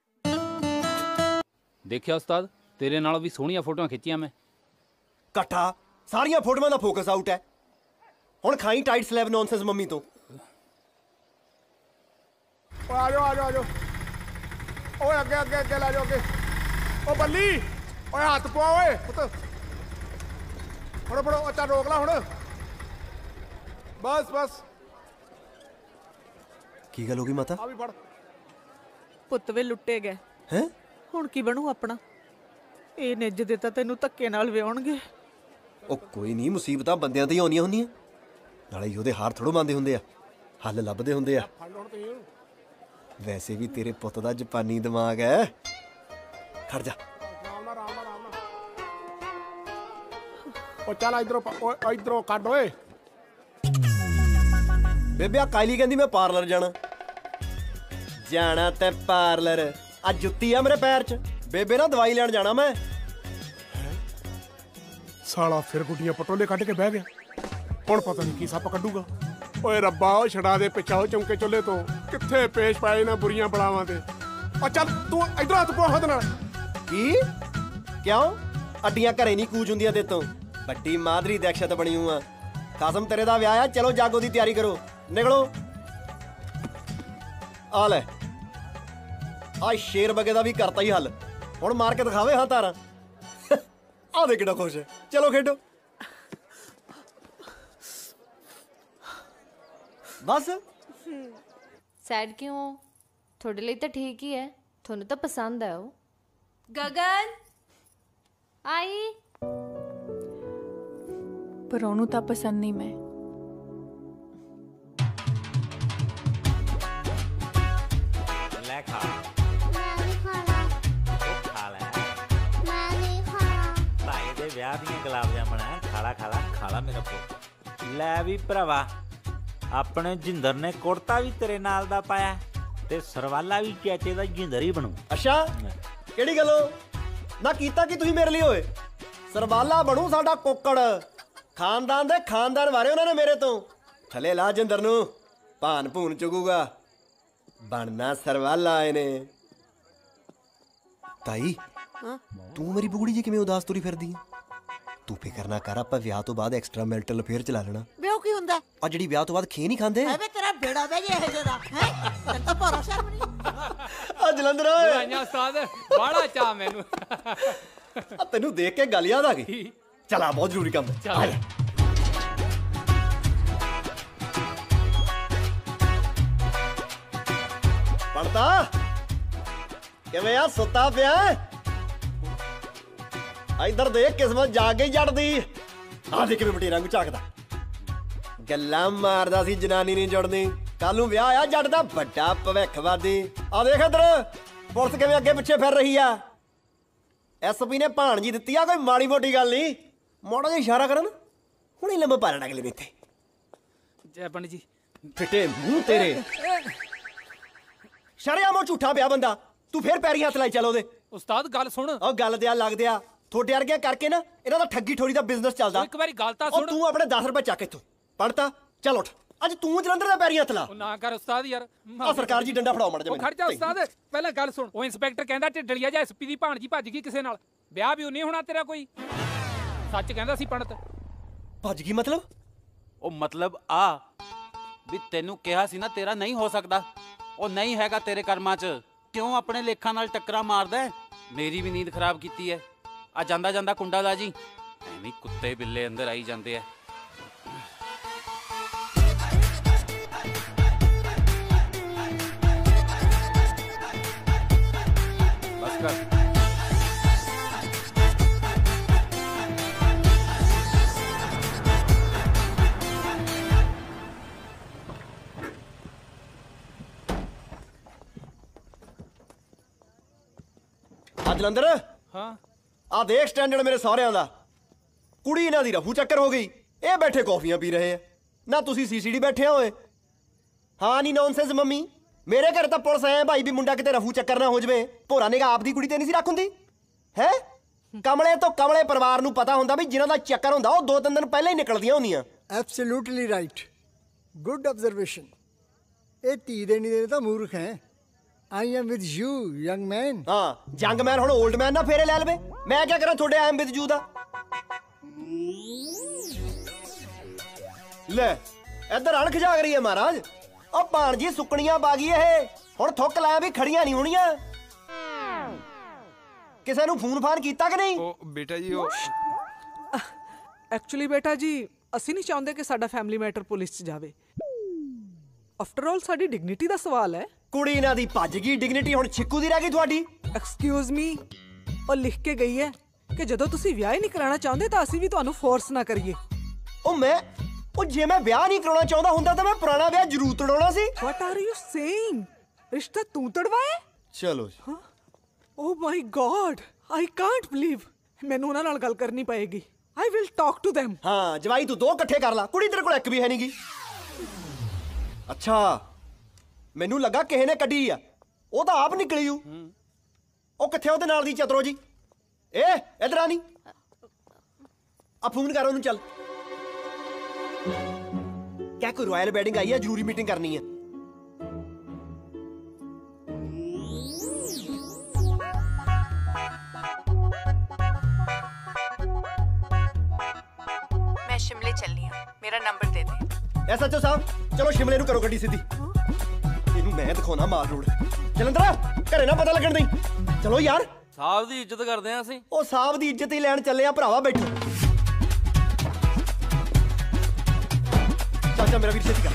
देखिया उस्ताद तेरे नालों भी सोहणियां फोटोआं खिच्चियां मैं कट्ठा सारियां फोटोआं दा फोकस आउट है हुण खाई टाइट स्लैप नॉनसेंस मम्मी तो ओ आ जाओ आ जाओ आ जाओ ओए अगे अगे अगे ला जाओ अगे ओ बल्ली ओए हाथ पवा ओए पुੱਤ फड़ो फड़ो अच्छा रोक ला हुण बस बस की गल होगी माता आ भी फड़ ਪੁੱਤ ਵੇ ਲੁੱਟੇ ਗਏ हैं ਹੁਣ ਕੀ ਬਣੂ ਆਪਣਾ ਇਹ ਨਿੱਜ ਦੇ ਤਾਂ ਤੈਨੂੰ ਧੱਕੇ ਨਾਲ ਵਿਆਉਣਗੇ ਉਹ ਕੋਈ ਨਹੀਂ ਮੁਸੀਬਤਾਂ ਬੰਦਿਆਂ ਤੇ ਹੀ ਆਉਂਦੀਆਂ ਹੁੰਦੀਆਂ ਨਾਲੇ ਉਹਦੇ ਹਾਰ ਥੋੜੋ ਮੰਨਦੇ ਹੁੰਦੇ ਆ ਹੱਲ ਲੱਭਦੇ ਹੁੰਦੇ ਆ ਵੈਸੇ ਵੀ ਤੇਰੇ ਪੁੱਤ ਦਾ ਜਾਪਾਨੀ ਦਿਮਾਗ ਹੈ ਖੜ ਜਾ ਉਹ ਚੱਲ ਇਧਰੋਂ ਓ ਇਧਰੋਂ ਕੱਢ ਓਏ ਬੇਬੇ ਆ ਕਾਇਲੀ ਕਹਿੰਦੀ ਮੈਂ ਪਾਰਲਰ ਜਾਣਾ ਜਾਣਾ ਤੇ ਪਾਰਲਰ ਆ ਜੁੱਤੀ ਆ ਮੇਰੇ ਪੈਰ 'ਚ ਬੇਬੇ ਨਾਲ ਦਵਾਈ ਲੈਣ ਜਾਣਾ ਮੈਂ ਸਾਲਾ ਫਿਰ ਗੁੱਡੀਆਂ ਪਟੋਲੇ ਕੱਢ ਕੇ ਬਹਿ ਗਿਆ ਹੁਣ ਪਤਾ ਨਹੀਂ ਕੀ ਸੱਪ ਕੱਢੂਗਾ ਓਏ ਰੱਬਾ ਉਹ ਛੜਾ ਦੇ ਪਿੱਛਾ ਚੌਂਕੇ ਚੁੱਲੇ ਤੋਂ ਕਿੱਥੇ ਪੇਸ਼ ਪਾਏ ਨਾ ਬੁਰੀਆਂ ਬਲਾਵਾਂ ਤੇ ਆ ਚੱਲ ਤੂੰ ਇਧਰ ਹੱਥ ਪਾ ਹੱਥ ਨਾਲ ਕੀ ਕਿਉਂ ਅੱਡੀਆਂ ਘਰੇ ਨਹੀਂ ਕੂਜ ਹੁੰਦੀਆਂ ਤੇ ਤੋਂ ਵੱਡੀ ਮਾਦਰੀ ਦਹਿਸ਼ਤ ਬਣੀ ਹੂੰ ਆ ਕਾਸਮ ਤੇਰੇ ਦਾ ਵਿਆਹ ਆ ਚਲੋ ਜਾਗੋ ਦੀ ਤਿਆਰੀ ਕਰੋ ਨਿਕਲੋ ਆ ਲੈ ਆ ਸ਼ੇਰ ਬਗੇ ਦਾ ਵੀ ਕਰਤਾ ਹੀ ਹੱਲ ਹੁਣ ਮਾਰ ਕੇ ਦਿਖਾਵੇ ਹਾਂ ਤਾਰਾਂ ਆ ਦੇ ਕਿੱਡਾ ਖੁਸ਼ ਹੈ ਚਲੋ ਖੇਡੋ ਬਸ ਸੈਡ ਕਿਉਂ ਹੋ? ਤੁਹਾਡੇ ਲਈ ਤਾਂ ਠੀਕ ਹੀ ਹੈ ਤੁਹਾਨੂੰ ਤਾਂ ਪਸੰਦ ਹੈ ਉਹ ਗਗਨ ਆਈ ਪਰ ਉਹਨੂੰ ਤਾਂ ਪਸੰਦ ਨਹੀਂ ਮੈਂ ਲੈ ਖਾ ਮੈਂ ਨਹੀਂ ਖਾਣਾ ਉਹ ਖਾ ਲੈ ਮੈਂ ਨਹੀਂ ਖਾਣਾ ਭਾਈ ਦੇ ਵਿਆਹ ਦੀਆਂ ਗੁਲਾਬ ਜਾਮਣਾ ਖਾਲਾ ਖਾਲਾ ਖਾਲਾ ਮੇਰਾ ਪੁੱਤ ਲੈ ਵੀ ਭਰਾਵਾ ਆਪਣੇ ਜਿੰਦਰ ਨੇ ਕੁੜਤਾ ਵੀ ਤੇਰੇ ਨਾਲ ਦਾ ਪਾਇਆ ਤੇ ਸਰਵਾਲਾ ਵੀ ਚਾਚੇ ਦਾ ਜਿੰਦਰ ਹੀ ਬਣੂ ਅੱਛਾ ਕਿਹੜੀ ਗੱਲੋਂ ਨਾ ਕੀਤਾ ਕਿ ਤੁਸੀਂ ਮੇਰੇ ਲਈ ਹੋਏ ਸਰਵਾਲਾ ਬਣੂ ਸਾਡਾ ਕੋਕੜ ਖਾਨਦਾਨ ਦੇ ਖਾਨਦਾਨ ਵਾਰੇ ਉਹਨਾਂ ਨੇ ਮੇਰੇ ਤੋਂ ਥੱਲੇ ਲਾ ਜਿੰਦਰ ਨੂੰ ਭਾਨ ਭੂਨ ਚੁਗੂਗਾ ਬਣਨਾ ਸਰਵਾਲਾ ਆਏ ਨੇ ਤਾਈ ਤੂੰ ਮੇਰੀ ਬੁਗੜੀ ਜੀ ਕਿਵੇਂ ਉਦਾਸ ਤੁਰੀ ਫਿਰਦੀ ਹੈ ਤੂੰ ਫਿਕਰ ਨਾ ਕਰ ਆਪਾਂ ਵਿਆਹ ਤੋਂ ਬਾਅਦ ਐਕਸਟਰਾ ਮੈਰਿਟਲ ਅਫੇਅਰ ਚਲਾ ਲੈਣਾ ਵਿਆਹ ਕੀ ਹੁੰਦਾ ਆ ਜਿਹੜੀ ਵਿਆਹ ਤੋਂ ਬਾਅਦ ਖੇ ਨਹੀਂ ਖਾਂਦੇ ਐਵੇਂ ਤੇਰਾ ਬੇੜਾ ਬਹਿ ਜੇ ਇਹ ਜਦਾ ਹੈ ਤੈਨੂੰ ਤਾਂ ਭੋਰਾ ਸ਼ਰਮ ਨਹੀਂ ਆ ਜਲੰਧਰ ਓਏ ਆਇਆ ਉਸਤਾਦ ਬੜਾ ਚਾਹ ਮੈਨੂੰ ਆ ਤੈਨੂੰ ਦੇਖ ਕੇ ਗੱਲ ਯਾਦ ਆ ਗਈ ਚਲ ਆ ਬਹੁਤ ਜ਼ਰੂਰੀ ਕੰਮ ਹੈ ਆ ਜਾ ਪੜਦਾ ਕਿਵੇਂ ਆ ਸੁੱਤਾ ਪਿਆ ਇਧਰ ਦੇਖ ਕਿਸਮਤ ਜਾ ਕੇ ਜੜਦੀ ਆ ਦੇ ਕਿਵੇਂ ਬਟੇਰਾਂ ਨੂੰ ਝਾਕਦਾ ਗੱਲਾਂ ਮਾਰਦਾ ਸੀ ਜਨਾਨੀ ਨਹੀਂ ਜੁੜਨੀ ਕੱਲ ਨੂੰ ਵਿਆਹ ਆ ਜੱਟ ਦਾ ਵੱਡਾ ਭਵਿੱਖਵਾਦੀ ਆ ਦੇਖ ਇਧਰ ਪੁਲਿਸ ਕਿਵੇਂ ਅੱਗੇ ਪਿੱਛੇ ਫਿਰ ਰਹੀ ਆ ਐਸਪੀ ਨੇ ਭਾਣਜੀ ਦਿੱਤੀ ਆ ਕੋਈ ਮਾੜੀ ਮੋਟੀ ਗੱਲ ਨਹੀਂ ਮੋੜਾ ਜਿਹਾ ਇਸ਼ਾਰਾ ਕਰਨ ਹੁਣੇ ਲੰਮਾ ਪਾ ਲੈਣਾ ਅਗਲੇ ਨੇ ਇੱਥੇ ਜੈ ਪੰਡਿਤ ਜੀ ਫਿੱਟੇ ਮੂੰਹ ਤੇਰੇ ਸ਼ਰਿਆਮੋਂ ਝੂਠਾ ਪਿਆ ਬੰਦਾ ਤੂੰ ਫੇਰ ਪੈਰੀ ਹੱਥ ਲਾਈ ਚੱਲ ਉਹਦੇ ਉਸਤਾਦ ਗੱਲ ਸੁਣ ਉਹ ਗੱਲ ਤੇ ਆ ਲੱਗਦੇ ਆ ਥੋੜੇ ਵਰਗਿਆਂ ਕਰਕੇ ਨਾ ਇਹਨਾਂ ਦਾ ਠੱਗੀ ਠੋਰੀ ਦਾ ਬਿਜ਼ਨਸ ਚੱਲਦਾ ਇੱਕ ਵਾਰੀ ਗੱਲ ਤਾਂ ਉਹ ਸੁਣ ਤੂੰ ਆਪਣੇ ਦਸ ਰੁਪਏ ਚੱਕ ਇੱਥੋਂ ਪੜਤਾ ਚੱਲ ਉੱਠ ਅੱਜ ਤੂੰ ਜਲੰਧਰ ਦਾ ਪੈਰੀ ਹੱਥ ਲਾ ਉਹ ਨਾ ਕਰ ਉਸਤਾਦ ਯਾਰ ਆ ਸਰਕਾਰ ਜੀ ਡੰਡਾ ਫੜਾਓ ਮੜ ਜਾ ਉਹ ਖੜ ਜਾ ਉਸਤਾਦ ਪਹਿਲਾਂ ਗੱਲ ਸੁਣ ਉਹ ਇੰਸਪੈਕਟਰ ਕਹਿੰਦਾ ਢਿੱਡਲੀਆ ਜਾਂ ਐਸਪੀ ਦੀ ਭਾਣਜੀ ਭੱਜ ਗਈ ਕਿਸੇ ਨਾਲ ਵਿਆਹ ਵੀ ਨਹੀਂ ਹੋਣਾ ਤੇਰਾ ਕੋਈ ਸੱਚ ਕਹਿੰਦਾ ਸੀ ਪੰਡਤ ਭੱਜ ਗਈ ਮਤਲਬ ਉਹ ਮਤਲਬ ਆ ਵੀ ਤੈਨੂੰ ਕਿਹਾ ਸੀ ਨਾ ਤੇਰਾ ਨਹੀਂ ਹੋ ਸਕਦਾ ਉਹ ਨਹੀਂ ਹੈਗਾ ਤੇਰੇ ਕਰਮਾਂ 'ਚ ਕਿਉਂ ਆਪਣੇ ਲੇਖਾਂ ਨਾਲ ਟੱਕਰਾਂ ਮਾਰਦਾ ਮੇਰੀ ਵੀ ਨੀਂਦ ਖਰਾਬ ਕੀਤੀ ਹੈ ਆ ਜਾਂਦਾ ਜਾਂਦਾ ਕੁੰਡਾ ਦਾ ਜੀ ਐਵੇਂ ਕੁੱਤੇ ਬਿੱਲੇ ਅੰਦਰ ਆਈ ਜਾਂਦੇ ਆ ਬਸ ਕਰ ਆ ਜਲੰਧਰ ਹਾਂ ਆ ਦੇਖ ਸਟੈਂਡਰਡ ਮੇਰੇ ਸਹੁਰਿਆਂ ਦਾ। ਕੁੜੀ ਇਹਨਾਂ ਦੀ ਰਫੂ ਚੱਕਰ ਹੋ ਗਈ, ਇਹ ਬੈਠੇ ਕੌਫੀਆਂ ਪੀ ਰਹੇ ਆ। ਨਾ ਤੁਸੀਂ ਸੀਸੀਡੀ ਬੈਠੇ ਹੋਏ। ਹਾਂ ਨਹੀਂ ਨੌਨਸੈਂਸ ਮੰਮੀ, ਮੇਰੇ ਘਰ ਤਾਂ ਪੁਲਿਸ ਆਏ ਭਾਈ ਵੀ ਮੁੰਡਾ ਕਿਤੇ ਰਫੂ ਚੱਕਰ ਨਾ ਹੋ ਜਵੇ। ਭੋਰਾ ਨੇ ਆਪ ਦੀ ਕੁੜੀ ਤੇ ਨਹੀਂ ਸੀ ਰੱਖ ਹੁੰਦੀ ਹੈ। ਕਮਲੇ ਤੋਂ ਕਮਲੇ ਪਰਿਵਾਰ ਨੂੰ ਪਤਾ ਹੁੰਦਾ ਵੀ ਜਿਨ੍ਹਾਂ ਦਾ ਚੱਕਰ ਹੁੰਦਾ ਉਹ ਦੋ ਤਿੰਨ ਦਿਨ ਪਹਿਲਾਂ ਹੀ ਨਿਕਲਦੀਆਂ ਹੁੰਦੀਆਂ। Absolutely right, good observation. ਇਹ ਧੀ ਦੇ ਨਹੀਂ ਦੇ ਤਾਂ ਮੂਰਖ ਹੈ। I am with you young man. ਹਾਂ ਯੰਗ ਮੈਨ ਹੁਣ 올ਡ ਮੈਨ ਨਾ ਫੇਰੇ ਲੈ ਲਵੇ। ਮੈਂ ਕੀ ਕਰਾਂ ਤੁਹਾਡੇ ਆਈ ਐਮ ਵਿਦ ਯੂ ਦਾ। ਲੈ ਇੱਧਰ ਅਣਖ ਜਾਗ ਰਹੀ ਹੈ ਮਹਾਰਾਜ। ਉਹ ਭਾਣਜੀ ਸੁੱਕਣੀਆਂ ਬਾਗੀ ਇਹ ਹੁਣ ਥੁੱਕ ਲਾਇਆ ਵੀ ਖੜੀਆਂ ਨਹੀਂ ਹੋਣੀਆਂ। ਕਿਸੇ ਨੂੰ ਫੋਨ ਫਾਨ ਕੀਤਾ ਕਿ ਨਹੀਂ? ਉਹ ਬੇਟਾ ਜੀ ਉਹ ਐਕਚੁਅਲੀ ਬੇਟਾ ਜੀ ਅਸੀਂ ਨਹੀਂ ਚਾਹੁੰਦੇ ਕਿ ਸਾਡਾ ਫੈਮਿਲੀ ਮੈਟਰ ਪੁਲਿਸ 'ਚ ਜਾਵੇ। ਆਫਟਰ ਆਲ ਸਾਡੀ ਡਿਗਨਿਟੀ ਦਾ ਸਵਾਲ ਹੈ। ਕੁੜੀ ਇਹਨਾਂ ਦੀ ਭੱਜ ਗਈ, ਡਿਗਨਿਟੀ ਹੁਣ ਛਿੱਕੂ ਦੀ ਰਹਿ ਗਈ ਤੁਹਾਡੀ। ਐਕਸਕਿਊਜ਼ ਮੀ, ਉਹ ਲਿਖ ਕੇ ਗਈ ਹੈ ਕਿ ਜਦੋਂ ਤੁਸੀਂ ਵਿਆਹ ਹੀ ਨਹੀਂ ਕਰਾਉਣਾ ਚਾਹੁੰਦੇ ਤਾਂ ਅਸੀਂ ਵੀ ਤੁਹਾਨੂੰ ਫੋਰਸ ਨਾ ਕਰੀਏ। ਉਹ ਮੈਂ ਉਹ ਜੇ ਮੈਂ ਵਿਆਹ ਨਹੀਂ ਕਰਾਉਣਾ ਚਾਹੁੰਦਾ ਹੁੰਦਾ ਤਾਂ ਮੈਂ ਪੁਰਾਣਾ ਵਿਆਹ ਜ਼ਰੂਰ ਤੜਾਉਣਾ ਸੀ। What are you saying? ਰਿਸ਼ਤਾ ਤੂੰ ਤੜਵਾਇਆ? ਚਲੋ ਜੀ। Oh my God, I can't believe. ਮੈਨੂੰ ਉਹਨਾਂ ਨਾਲ ਗੱਲ ਕਰਨੀ ਪਏਗੀ। I will talk to them। ਹਾਂ ਜਵਾਈ ਤੂੰ ਦੋ ਇਕੱਠੇ ਕਰ ਲਾ, ਕੁੜੀ ਤੇਰੇ ਕੋਲ ਇੱਕ ਵੀ ਹੈ ਨਹੀਂਗੀ। ਅੱਛਾ ਮੈਨੂੰ ਲੱਗਾ ਕਿਸੇ ਨੇ ਕੱਢੀ ਆ, ਉਹ ਤਾਂ ਆਪ ਨਿਕਲੀ ਊ। ਉਹ ਕਿੱਥੇ ਉਹਦੇ ਨਾਲ ਦੀ ਚਤਰੋ ਜੀ? ਏ ਇਧਰ ਆ, ਨਹੀਂ ਆ ਫੋਨ ਕਰ ਉਹਨੂੰ। ਚੱਲ ਕਿਆ ਕੋਈ ਰਾਇਲ ਵੈਡਿੰਗ ਆਈ ਹੈ, ਜ਼ਰੂਰੀ ਮੀਟਿੰਗ ਕਰਨੀ ਹੈ। मैं शिमले चलनी हूँ, मेरा नंबर दे दे। ਐਸਐਚਓ ਸਾਹਿਬ ਚਲੋ ਸ਼ਿਮਲੇ ਨੂੰ ਕਰੋ ਗੱਡੀ ਸਿੱਧੀ। ਇਹਨੂੰ ਮੈਂ ਦਿਖਾਉਣਾ ਮਾਲ ਰੋਡ। ਜਲੰਧਰਾ ਘਰੇ ਨਾ ਪਤਾ ਲੱਗਣ ਦੇਈ। ਚਲੋ ਯਾਰ, ਸਾਹਿਬ ਦੀ ਇੱਜ਼ਤ ਕਰਦੇ ਆ ਅਸੀਂ। ਉਹ ਸਾਹਿਬ ਦੀ ਇੱਜ਼ਤ ਹੀ ਲੈਣ ਚੱਲੇ ਆ ਭਰਾਵਾ। ਬੈਠੋ ਚਾਚਾ ਮੇਰਾ ਵੀਰ ਛੇਤੀ ਕਰ।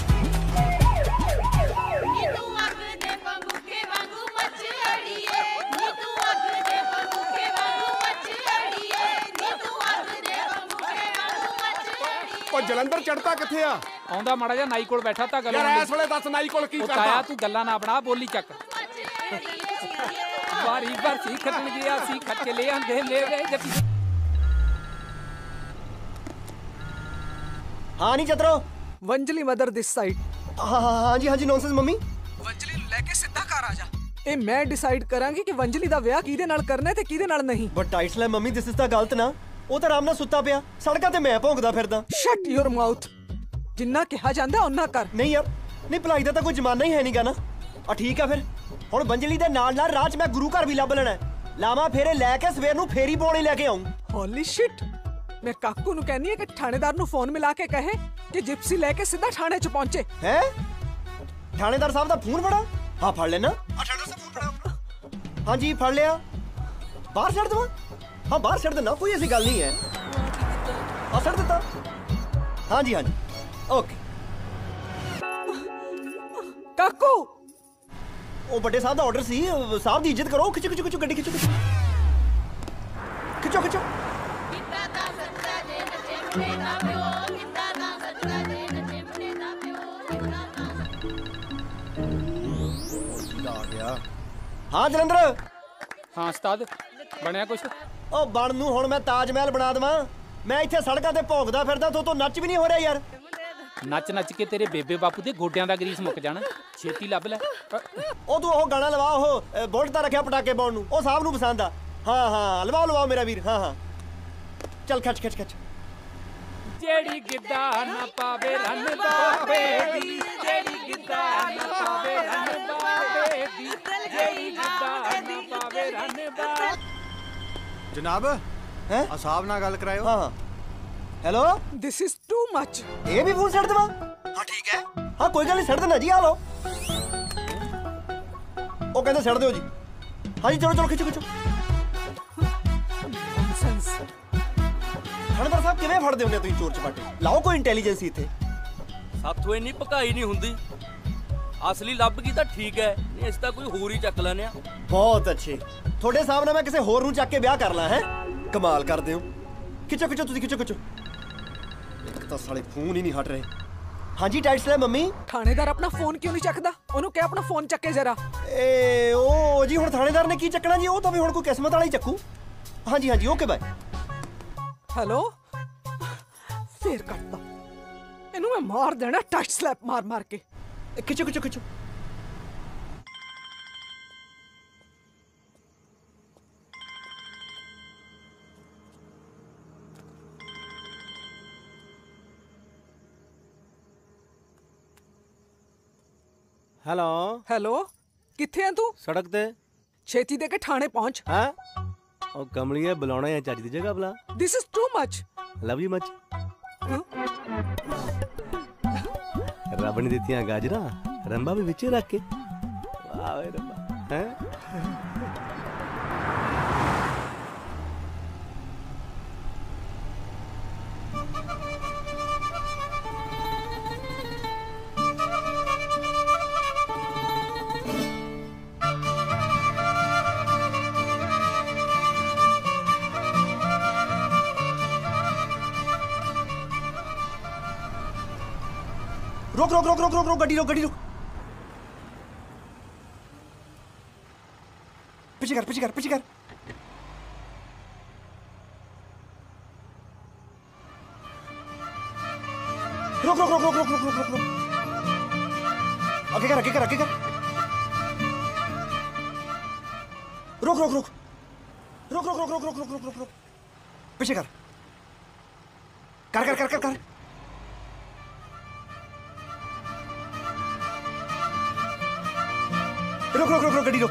ਉਹ ਜਲੰਧਰ ਚੜਤਾ ਕਿੱਥੇ ਆ? ਆਉਂਦਾ ਮਾੜਾ ਜਿਹਾ ਨਾਈ ਕੋਲ ਬੈਠਾ ਤਾਂ ਗੱਲ ਯਾਰ ਇਸ ਵੇਲੇ ਦੱਸ ਨਾਈ ਕੋਲ ਕੀ ਕਰਦਾ? ਤਾਇਆ ਤੂੰ ਗੱਲਾਂ ਨਾ ਬਣਾ, ਬੋਲੀ ਚੱਕ। ਵਾਰੀ ਬਰਸੀ ਖੱਟਣ ਗਿਆ ਸੀ, ਖੱਟ ਕੇ ਲੈ ਆਂਦੇ ਮੇਰੇ ਜੱਟੀ। ਹਾਂ ਨਹੀਂ ਚਤਰੋ। Vanjhali mother this side. ਹਾਂ ਹਾਂ ਜੀ ਹਾਂਜੀ ਨੌਨਸੈਂਸ ਮੰਮੀ। ਵੰਜਲੀ ਨੂੰ ਲੈ ਕੇ ਸਿੱਧਾ ਘਰ ਆ ਜਾ। ਇਹ ਮੈਂ ਡਿਸਾਈਡ ਕਰਾਂਗੀ ਕਿ ਵੰਜਲੀ ਦਾ ਵਿਆਹ ਕਿਹਦੇ ਨਾਲ ਕਰਨਾ ਤੇ ਕਿਹਦੇ ਨਾਲ ਨਹੀਂ। ਬਟ ਟਾਈਟਸ ਲੈ ਮੰਮੀ, ਦਿਸ ਇਜ਼ ਤਾਂ ਗਲਤ ਨਾ। ਉਹ ਤਾਂ ਆਰਾਮ ਨਾਲ ਸੁੱਤਾ ਪਿਆ, ਸੜਕਾਂ ਤੇ ਮੈਂ ਭੌਂਕਦਾ ਫਿਰਦਾ। Shut your mouth. ਜਿੰਨਾ ਕਿਹਾ ਜਾਂਦਾ ਉਹਨਾਂ ਕਰ। ਨਹੀਂ ਯਾਰ, ਨਹੀਂ ਭਲਾਈ ਦਾ ਤਾਂ ਕੋਈ ਜ਼ਮਾਨਾ ਹੀ ਹੈ ਨਹੀਂਗਾ ਨਾ। ਆ ਠੀਕ ਆ ਫਿਰ, ਹੁਣ ਵੰਜਲੀ ਦੇ ਨਾਲ ਨਾਲ ਰਾਹ 'ਚ ਮੈਂ ਗੁਰੂ ਘਰ ਵੀ ਲੱਭ ਲੈਣਾ। ਲਾਵਾਂ ਫੇਰੇ ਲੈ ਕੇ ਸਵੇਰ ਨੂੰ ਫੇਰੀ ਪਾਉਣੀ ਲੈ ਕੇ ਆਉਂ। Holy shit. ਮੈਂ ਕਾਕੂ ਨੂੰ ਕਹਿੰਨੀ ਹੈ ਕਿ ਥਾਣੇਦਾਰ ਨੂੰ ਫੋਨ ਮਿਲਾ ਕੇ ਕਹੇ ਕਿ ਜਿਪਸੀ ਲੈ ਕੇ ਸਿੱਧਾ ਥਾਣੇ 'ਚ ਪਹੁੰਚੇ। ਹੈ ਥਾਣੇਦਾਰ ਸਾਹਿਬ ਦਾ ਫੋਨ ਫੜਾ? ਹਾਂ ਫੜ ਲੈਣਾ। ਆ ਥਾਣੇਦਾਰ ਸਾਹਿਬ ਫੋਨ ਫੜਾ। ਹਾਂਜੀ ਫੜ ਲਿਆ। ਬਾਹਰ ਛੱਡ ਦਵਾਂ? ਹਾਂ ਬਾਹਰ ਛੱਡ ਦੇਣਾ, ਕੋਈ ਐਸੀ ਗੱਲ ਨਹੀਂ ਹੈ। ਆ ਛੱਡ ਦਿੱਤਾ। ਹਾਂਜੀ ਹਾਂਜੀ ਓਕੇ। ਕਾਕੂ ਉਹ ਵੱਡੇ ਸਾਹਿਬ ਦਾ ਆਰਡਰ ਸੀ, ਸਾਹਿਬ ਦੀ ਇੱਜ਼ਤ ਕਰੋ। ਖਿੱਚੋ ਖਿੱਚੋ ਖਿੱਚੋ ਗੱਡੀ ਖਿੱਚੋ ਖਿੱਚੋ ਖਿੱਚੋ ਖਿੱਚੋ। ਹਾਂ ਜਲੰਧਰ। ਹਾਂ ਉਸਤਾਦ ਬਣਿਆ ਕੁਛ? ਉਹ ਬਣ ਨੂੰ ਹੁਣ ਮੈਂ ਤਾਜ ਮਹਿਲ ਬਣਾ ਦੇਵਾਂ। ਮੈਂ ਇੱਥੇ ਸੜਕਾਂ ਤੇ ਭੌਂਕਦਾ ਫਿਰਦਾ, ਤੂੰ ਤੋਂ ਨੱਚ ਵੀ ਨਹੀਂ ਹੋ ਰਿਹਾ ਯਾਰ। ਨੱਚ ਨੱਚ ਕੇ ਤੇਰੇ ਬੇਬੇ ਬਾਪੂ ਦੇ ਗੋਡਿਆਂ ਦਾ ਗਰੀਸ ਮੁੱਕ ਜਾਣਾ। ਛੇਤੀ ਲੱਭ ਲੈ। ਉਹ ਤੂੰ ਉਹ ਗਾਣਾ ਲਵਾ, ਉਹ ਬੁਲਟ ਤਾਂ ਰੱਖਿਆ ਪਟਾਕੇ ਪਾਉਣ ਨੂੰ, ਉਹ ਸਾਹਿਬ ਨੂੰ ਪਸੰਦ ਆ। ਹਾਂ ਹਾਂ ਲਵਾਓ ਲਵਾਓ ਮੇਰਾ ਵੀਰ। ਹਾਂ ਹਾਂ ਚੱਲ ਖਿੱਚ ਖਿੱਚ ਖਿੱਚ। ਜਿਹੜੀ ਗਿੱਧਾ ਨਾ ਪਾਵੇ ਰਨ ਬਾਬੇ ਦੀ, ਜਿਹੜੀ ਗਿੱਧਾ ਨਾ ਪਾਵੇ ਰਨ ਬਾਬੇ ਦੀ, ਜਿਹੜੀ ਗਿੱਧਾ ਨਾ ਪਾਵੇ ਰਨ ਬਾਬੇ। ਜਨਾਬ ਹੈ ਸਾਹਿਬ ਨਾਲ ਗੱਲ ਕਰਾਇਓ। ਹਾਂ hello this is too much. ਇਹ ਵੀ ਫੋਨ ਛੱਡ ਦੇਵਾਂ? ਹਾਂ ਠੀਕ ਹੈ। ਹਾਂ ਕੋਈ ਗੱਲ ਨਹੀਂ ਛੱਡ ਦੇਣਾ ਜੀ। ਆ ਲਓ। ਉਹ ਕਹਿੰਦੇ ਛੱਡ ਦਿਓ ਜੀ। ਹਾਂਜੀ ਚਲੋ ਚਲੋ ਖਿੱਚੋ ਖਿੱਚੋ। ਥਾਣੇਦਾਰ ਸਾਹਿਬ ਕਿਵੇਂ ਫੜਦੇ ਹੁੰਦੇ ਤੁਸੀਂ ਚੋਰ ਚਪਾਟੇ? ਲਾਓ ਕੋਈ ਇੰਟੈਲੀਜੈਂਸ ਇੱਥੇ। ਸਾਥੋਂ ਇੰਨੀ ਭਕਾਈ ਨਹੀਂ ਹੁੰਦੀ। ਅਸਲੀ ਲੱਭ ਗਈ ਤਾਂ ਠੀਕ ਹੈ, ਨਹੀਂ ਅਸੀਂ ਤਾਂ ਕੋਈ ਹੋਰ ਹੀ ਚੱਕ ਲੈਨੇ ਆ। ਬਹੁਤ ਅੱਛੇ। ਤੁਹਾਡੇ ਹਿਸਾਬ ਨਾਲ ਮੈਂ ਕਿਸੇ ਹੋਰ ਨੂੰ ਚੱਕ ਕੇ ਵਿਆਹ ਕਰ ਲਾਂ ਹੈ? ਕਮਾਲ ਕਰਦੇ ਹੋ। ਖਿੱਚੋ ਖਿੱਚੋ ਤੁਸੀਂ ਖਿੱਚੋ ਖਿੱਚੋ। ਇੱਕ ਤਾਂ ਸਾਲੇ ਫੋਨ ਹੀ ਨਹੀਂ ਹਟ ਰਹੇ। हाँ जी टाइट स्लैब मम्मी। थानेदार अपना फोन क्यों नहीं चकदा? ओनू कह अपना फोन चके जरा। ए ओ जी हुण थानेदार ने की चकना जी, ओ तो भी हुण कोई किस्मत वाला ही चक्कू। हाँ जी हाँ जी ओके बाय। हेलो फिर करता इनू मैं मार देना टच स्लैप मार मार के। खिचो खिचो खिचो। हेलो हेलो किथे है तू? सड़क ते। छेती दे के थाने पहुंच। हाँ ओ कमलिए बुलाना है चाची दी जगह बुला। This is too much. Love you much. रब ने दित्तियां गाजरा रंबा भी विच रख के। वाह वे रंबा हैं। रोक रोक रोक रोक रोक रोक गड्डी रोक गड्डी रोक। पीछे कर पीछे कर पीछे कर। रोक रोक रोक रोक रोक रोक रोक रोक रोक। आगे कर आगे कर आगे कर। रोक रोक रोक रोक रोक रोक रोक रोक रोक रोक रोक रोक। पीछे कर कर कर कर कर कर। रोक रोक रोक रोक गड्डी रोक।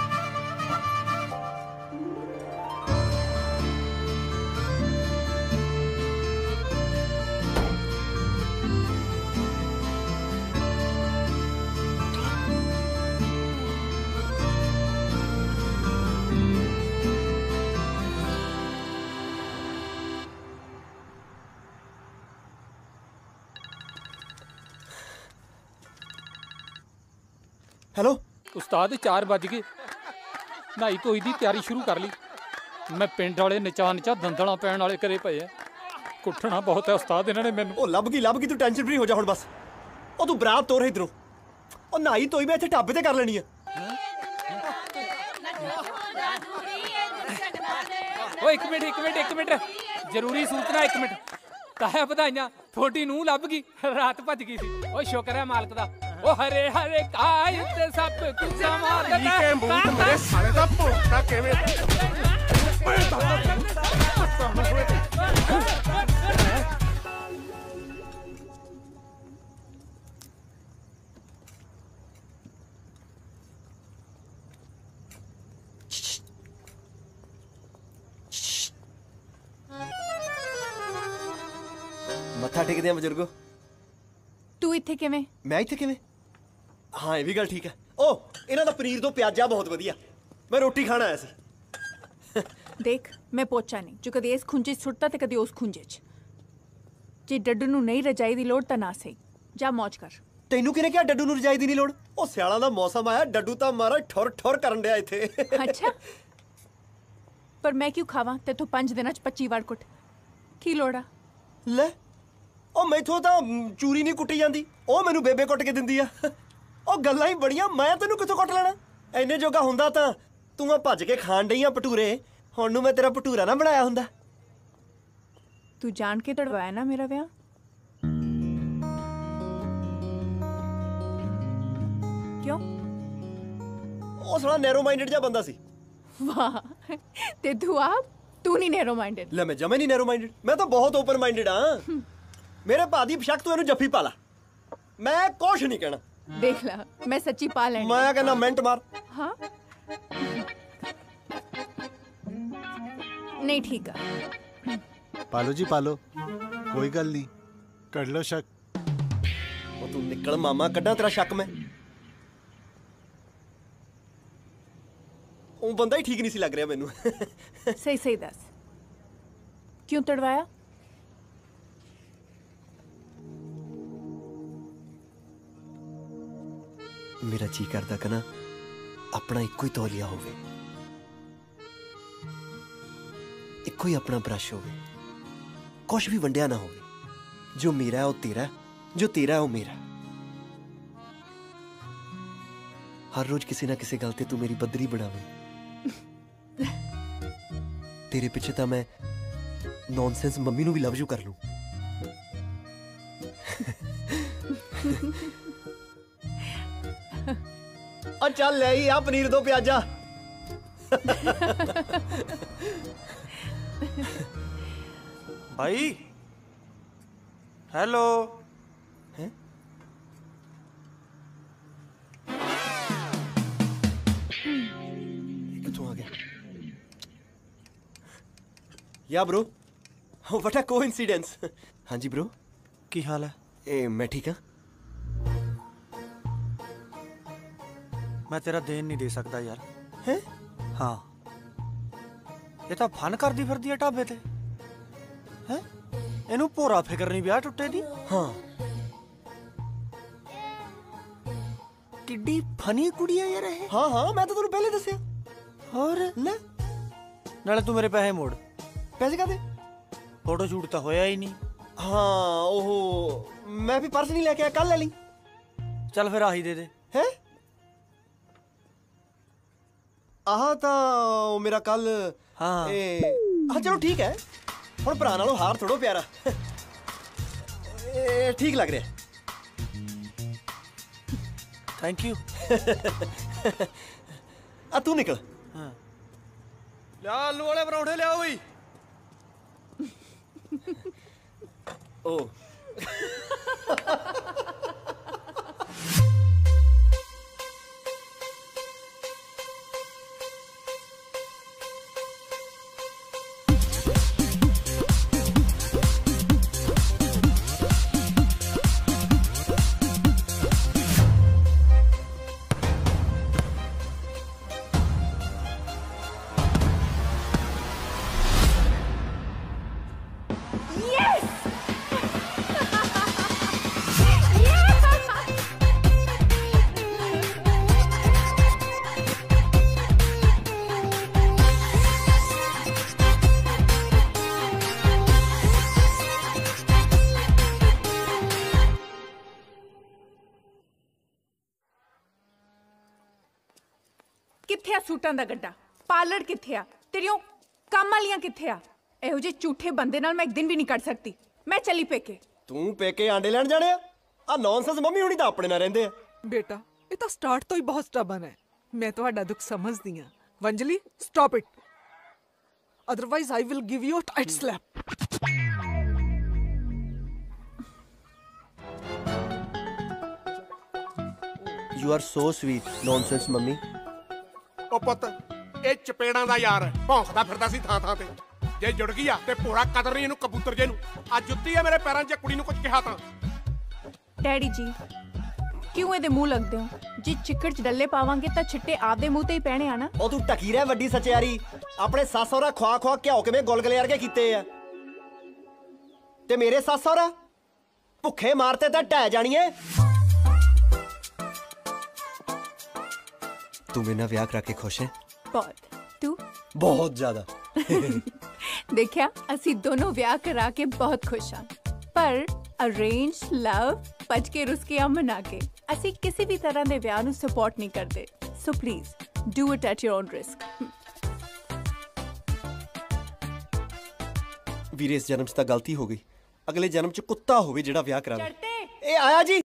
हेलो ਉਸਤਾਦ ਚਾਰ ਵੱਜ ਗਏ। ਨਹਾਈ ਧੋਈ ਦੀ ਤਿਆਰੀ ਸ਼ੁਰੂ ਕਰ ਲਈ। ਮੈਂ ਪਿੰਡ ਵਾਲੇ ਨਚਾ ਨਚਾ ਦੰਦਲਾਂ ਪੈਣ ਵਾਲੇ ਕਰੇ ਪਏ ਆ। ਕੁੱਟਣਾ ਬਹੁਤ ਹੈ ਉਸਤਾਦ ਇਹਨਾਂ ਨੇ ਮੈਨੂੰ। ਉਹ ਲੱਭ ਗਈ ਲੱਭ ਗਈ, ਤੂੰ ਟੈਨਸ਼ਨ ਫਰੀ ਹੋ ਜਾ ਹੁਣ ਬਸ। ਉਹ ਤੂੰ ਬਰਾਤ ਤੋਰ ਇਧਰੋਂ। ਉਹ ਨਹਾਈ ਧੋਈ ਮੈਂ ਇੱਥੇ ਢਾਬੇ ਤੇ ਕਰ ਲੈਣੀ ਆ। ਓਏ ਇੱਕ ਮਿੰਟ ਇੱਕ ਮਿੰਟ ਇੱਕ ਮਿੰਟ ਜ਼ਰੂਰੀ ਸੂਚਨਾ ਇੱਕ ਮਿੰਟ। ਤਾਇਆ ਵਧਾਈਆਂ ਤੁਹਾਡੀ ਨੂੰ ਲੱਭ ਗਈ, ਰਾਤ ਭੱਜ ਗਈ ਸੀ। ਓਏ ਸ਼ੁਕਰ ਹੈ ਮਾਲਕ ਦਾ। ਉਹ ਹਰੇ ਹਰੇ ਕਾਇ ਤੇ ਸਭ ਕੁਝ ਮਾਰਦਾ ਕੇ ਮੂੰਹ ਮੇਰੇ ਸਾਲੇ ਦਾ ਭੁੱਖਾ ਕਿਵੇਂ ਮੱਥਾ ਟੇਕਦੇ ਆ ਬਜ਼ੁਰਗੋ। ਤੂੰ ਇੱਥੇ ਕਿਵੇਂ? ਮੈਂ ਇੱਥੇ ਕਿਵੇਂ? ਹਾਂ ਇਹ ਵੀ ਗੱਲ ਠੀਕ ਹੈ। ਉਹ ਇਹਨਾਂ ਦਾ ਪਨੀਰ ਤੋਂ ਪਿਆਜ਼ਾ ਬਹੁਤ ਵਧੀਆ। ਮੈਂ ਰੋਟੀ ਖਾਣ ਆਇਆ ਸੀ। ਦੇਖ ਮੈਂ ਪੋਚਾ ਨਹੀਂ ਜੋ ਕਦੇ ਇਸ ਖੁੰਝੇ 'ਚ ਸੁੱਟਦਾ ਤੇ ਕਦੇ ਉਸ ਖੁੰਝੇ 'ਚ। ਜੇ ਡੱਡੂ ਨੂੰ ਨਹੀਂ ਰਜਾਈ ਦੀ ਲੋੜ ਤਾਂ ਨਾ ਸਹੀ, ਜਾ ਮੌਜ ਕਰ। ਤੈਨੂੰ ਕਿਹਨੇ ਕਿਹਾ ਡੱਡੂ ਨੂੰ ਰਜਾਈ ਦੀ ਨਹੀਂ ਲੋੜ? ਉਹ ਸਿਆਲਾਂ ਦਾ ਮੌਸਮ ਆਇਆ, ਡੱਡੂ ਤਾਂ ਮਾਰਾ ਠੁਰ ਠੁਰ ਕਰਨ ਡਿਆ ਇੱਥੇ। ਅੱਛਾ ਪਰ ਮੈਂ ਕਿਉਂ ਖਾਵਾਂ ਤੇ ਤੂੰ ਪੰਜ ਦਿਨਾਂ 'ਚ ਪੱਚੀ ਵਾਰ ਕੁੱਟ? ਕੀ ਲੋੜ ਆ? ਲੈ ਉਹ ਮੈਥੋਂ ਤਾਂ ਚੂਰੀ ਨਹੀਂ ਕੁੱਟੀ ਜਾਂਦੀ, ਉਹ ਮੈਨੂੰ ਬੇਬੇ ਕੁੱਟ ਕੇ ਦਿੰਦੀ ਆ। ਉਹ ਗੱਲਾਂ ਹੀ ਬੜੀਆਂ, ਮੈਂ ਤੈਨੂੰ ਕਿੱਥੋਂ ਕੁੱਟ ਲੈਣਾ? ਐਨੇ ਜੋਗਾ ਹੁੰਦਾ ਤਾਂ ਤੂੰ ਆ ਭੱਜ ਕੇ ਖਾਣ ਡਈ ਆ ਭਟੂਰੇ। ਹੁਣ ਨੂੰ ਮੈਂ ਤੇਰਾ ਭਟੂਰਾ ਨਾ ਬਣਾਇਆ ਹੁੰਦਾ। ਤੂੰ ਜਾਣ ਕੇ ਤੜਵਾਇਆ ਨਾ ਮੇਰਾ ਵਿਆਹ। ਕਿਉਂ? ਉਹ ਸਾਲਾ ਨੈਰੋ ਮਾਈਂਡਡ ਜਿਹਾ ਬੰਦਾ ਸੀ। ਵਾਹ ਤੇ ਤੂੰ ਆਪ ਤੂੰ ਨਹੀਂ ਨੈਰੋ ਮਾਈਂਡਡ। ਲੈ ਮੈਂ ਜਮੇ ਨਹੀਂ ਨੈਰੋ ਮਾਈਂਡਡ, ਮੈਂ ਤਾਂ ਬਹੁਤ ਓਪਨ ਮਾਈਂਡਡ ਆ। ਮੇਰੇ ਭਾ ਦੀ ਬੇਸ਼ੱਕ ਤੂੰ ਇਹਨੂੰ ਜੱਫੀ ਪਾ ਲਾ, ਮੈਂ ਕੁਛ ਨਹੀਂ ਕਹਿਣਾ। ਦੇਖ ਲੈ ਮੈਂ ਸੱਚੀ ਪਾ ਲੈਣੀ। ਮੈਂ ਕਹਿੰਦਾ ਮਿੰਟ ਮਾਰ। ਹਾਂ ਨਹੀਂ ਠੀਕ ਆ। ਪਾਲੋ ਜੀ ਪਾਲੋ, ਕੋਈ ਗੱਲ ਨਹੀਂ, ਕਰ ਲੋ ਸ਼ੱਕ। ਉਹ ਤੂੰ ਨਿਕਲ ਮਾਮਾ, ਕੱਢਾਂ ਤੇਰਾ ਸ਼ੱਕ ਮੈਂ। ਉਹ ਬੰਦਾ ਹੀ ਠੀਕ ਨਹੀਂ ਸੀ ਲੱਗ ਰਿਹਾ ਮੈਨੂੰ। ਸਹੀ ਸਹੀ ਦੱਸ ਕਿਉਂ ਤੜਵਾਇਆ? ਮੇਰਾ ਜੀ ਕਰਦਾ ਕਨਾ ਆਪਣਾ ਇੱਕੋ ਹੀ ਤੌਲੀਆ ਹੋਵੇ, ਇੱਕੋ ਹੀ ਆਪਣਾ ਬ੍ਰਸ਼ ਹੋਵੇ, ਕੁਛ ਵੀ ਵੰਡਿਆ ਨਾ ਹੋਵੇ। ਜੋ ਮੇਰਾ ਉਹ ਤੇਰਾ जो तेरा है वो मेरा। हर रोज किसी ना किसी गल ते तू मेरी बदरी बनावे। तेरे पिछे तो मैं नॉनसेंस मम्मी नू भी लव यू कर लूं। और चल ले ही आ पनीर दो प्याजा। भाई हेलो। हैं? किथों आ गया? या ब्रो, व्हाट अ कोइंसिडेंस। हाँ जी ब्रो, की हाल है? ए, मैं ठीक हाँ। मैं तेरा देन नहीं दे सकता यार। हैं? हाँ, ये तो फन करदी फिरदी है ढाबे ते। हैं? ਇਹਨੂੰ ਭੋਰਾ ਫਿਕਰ ਨਹੀਂ ਵਿਆਹ ਟੁੱਟੇ ਦੀ। ਹਾਂ, ਕਿੱਡੀ ਫਨੀ ਕੁੜੀ ਆ ਯਾਰ ਇਹ। ਹਾਂ ਹਾਂ, ਮੈਂ ਤਾਂ ਤੈਨੂੰ ਪਹਿਲੇ ਦੱਸਿਆ। ਹੋਰ ਲੈ, ਨਾਲੇ ਤੂੰ ਮੇਰੇ ਪੈਸੇ ਮੋੜ। ਪੈਸੇ ਕਾਦੇ? ਫੋਟੋ ਸ਼ੂਟ ਤਾਂ ਹੋਇਆ ਹੀ ਨਹੀਂ। ਹਾਂ ਉਹ ਮੈਂ ਵੀ ਪਰਸ ਨਹੀਂ ਲੈ ਕੇ ਆਇਆ, ਕੱਲ ਲੈ ਲਈ। ਚੱਲ ਫਿਰ ਆਹੀ ਦੇ ਦੇ। ਹੈ? ਆਹ ਤਾਂ ਉਹ ਮੇਰਾ ਕੱਲ। ਹਾਂ ਹਾਂ ਚਲੋ ਠੀਕ ਹੈ। ਹੁਣ ਭਰਾ ਨਾਲੋਂ ਹਾਰ ਥੋੜੋ ਪਿਆਰਾ। ਇਹ ਠੀਕ ਲੱਗ ਰਿਹਾ। Thank you. ਆ ਤੂੰ ਨਿਕਲ। ਹਾਂ, ਲਿਆ ਆਲੂ ਵਾਲੇ ਪਰੌਂਠੇ ਲਿਆਓ ਬਈ। ਓ ਕਿੱਥੇ ਆ ਸੂਟਾਂ ਦਾ ਗੱਡਾ? ਪਾਰਲਰ ਕਿੱਥੇ ਆ? ਤੇਰੀਆਂ ਕੰਮ ਵਾਲੀਆਂ ਕਿੱਥੇ ਆ? ਇਹੋ ਜਿਹੇ ਝੂਠੇ ਬੰਦੇ ਨਾਲ ਮੈਂ ਇੱਕ ਦਿਨ ਵੀ ਨਹੀਂ ਕੱਢ ਸਕਦੀ। ਮੈਂ ਚੱਲੀ ਪੇਕੇ। ਤੂੰ ਪੇਕੇ ਆਂਡੇ ਲੈਣ ਜਾਣੇ ਆ? ਆ ਨੌਨਸੈਂਸ ਮੰਮੀ ਹੁਣੀ ਤਾਂ ਆਪਣੇ ਨਾਲ ਰਹਿੰਦੇ ਆ। ਬੇਟਾ ਇਹ ਤਾਂ ਸਟਾਰਟ ਤੋਂ ਹੀ ਬਹੁਤ ਸਟਬਨ ਹੈ। ਮੈਂ ਤੁਹਾਡਾ ਦੁੱਖ ਸਮਝਦੀ ਹਾਂ। ਵੰਜਲੀ stop it, otherwise I will give you a tight slap. You are so sweet nonsense mummy. ਉਹ ਪੁੱਤ ਇਹ ਚਪੇੜਾਂ ਦਾ ਯਾਰ ਭੌਂਕਦਾ ਫਿਰਦਾ ਸੀ ਥਾਂ ਥਾਂ ਤੇ। ਜੇ ਜੁੜ ਗਈ ਆ ਤੇ ਭੋਰਾ ਕਦਰ ਨਹੀਂ ਇਹਨੂੰ ਕਬੂਤਰ ਜੇ ਨੂੰ। ਆ ਜੁੱਤੀ ਆ ਮੇਰੇ ਪੈਰਾਂ 'ਚ, ਕੁੜੀ ਨੂੰ ਕੁਝ ਕਿਹਾ ਤਾਂ। ਡੈਡੀ ਜੀ ਕਿਉਂ ਇਹਦੇ ਮੂੰਹ ਲੱਗਦੇ ਹੋ? ਜੇ ਚਿੱਕੜ 'ਚ ਡੱਲੇ ਪਾਵਾਂਗੇ ਤਾਂ ਛਿੱਟੇ ਆਪਦੇ ਮੂੰਹ ਤੇ ਹੀ ਪੈਣੇ ਆ ਨਾ। ਉਹ ਤੂੰ ਟਕੀ ਰਹਿ ਵੱਡੀ ਸਚਿਆਰੀ। ਆਪਣੇ ਸੱਸ ਸਹੁਰਾ ਖਵਾ ਖਵਾ ਘਿਓ ਕਿਵੇਂ ਗੁਲਗਲੇ ਵਰਗੇ ਕੀਤੇ ਆ, ਤੇ ਮੇਰੇ ਸੱਸ ਸਹੁਰਾ ਭੁੱਖੇ ਮਾਰਤੇ ਤਾਂ ਢਹਿ ਜਾਣੀਏ। ਤੂੰ ਮੇਰੇ ਨਾਲ ਵਿਆਹ ਕਰਾ ਕੇ ਖੁਸ਼ ਹੈ? ਬਹੁਤ। ਤੂੰ? ਬਹੁਤ ਜ਼ਿਆਦਾ। ਦੇਖਿਆ, ਅਸੀਂ ਦੋਨੋਂ ਵਿਆਹ ਕਰਾ ਕੇ ਬਹੁਤ ਖੁਸ਼ ਹਾਂ, ਪਰ ਅਰੇਂਜ ਲਵ ਭੱਜ ਕੇ ਰੁਸ ਕੇ ਮਨਾ ਕੇ ਅਸੀਂ ਕਿਸੇ ਵੀ ਤਰ੍ਹਾਂ ਦੇ ਵਿਆਹ ਨੂੰ ਸਪੋਰਟ ਨਹੀਂ ਕਰਦੇ। So please do it at your own risk. ਵੀਰੇ ਇਸ ਜਨਮ 'ਚ ਤਾਂ ਗਲਤੀ ਹੋ ਗਈ। ਅਗਲੇ ਜਨਮ 'ਚ ਕੁੱਤਾ ਹੋਵੇ ਜਿਹੜਾ ਵਿਆਹ ਕਰਾਵੇ। ਇਹ ਆਇਆ ਜੀ।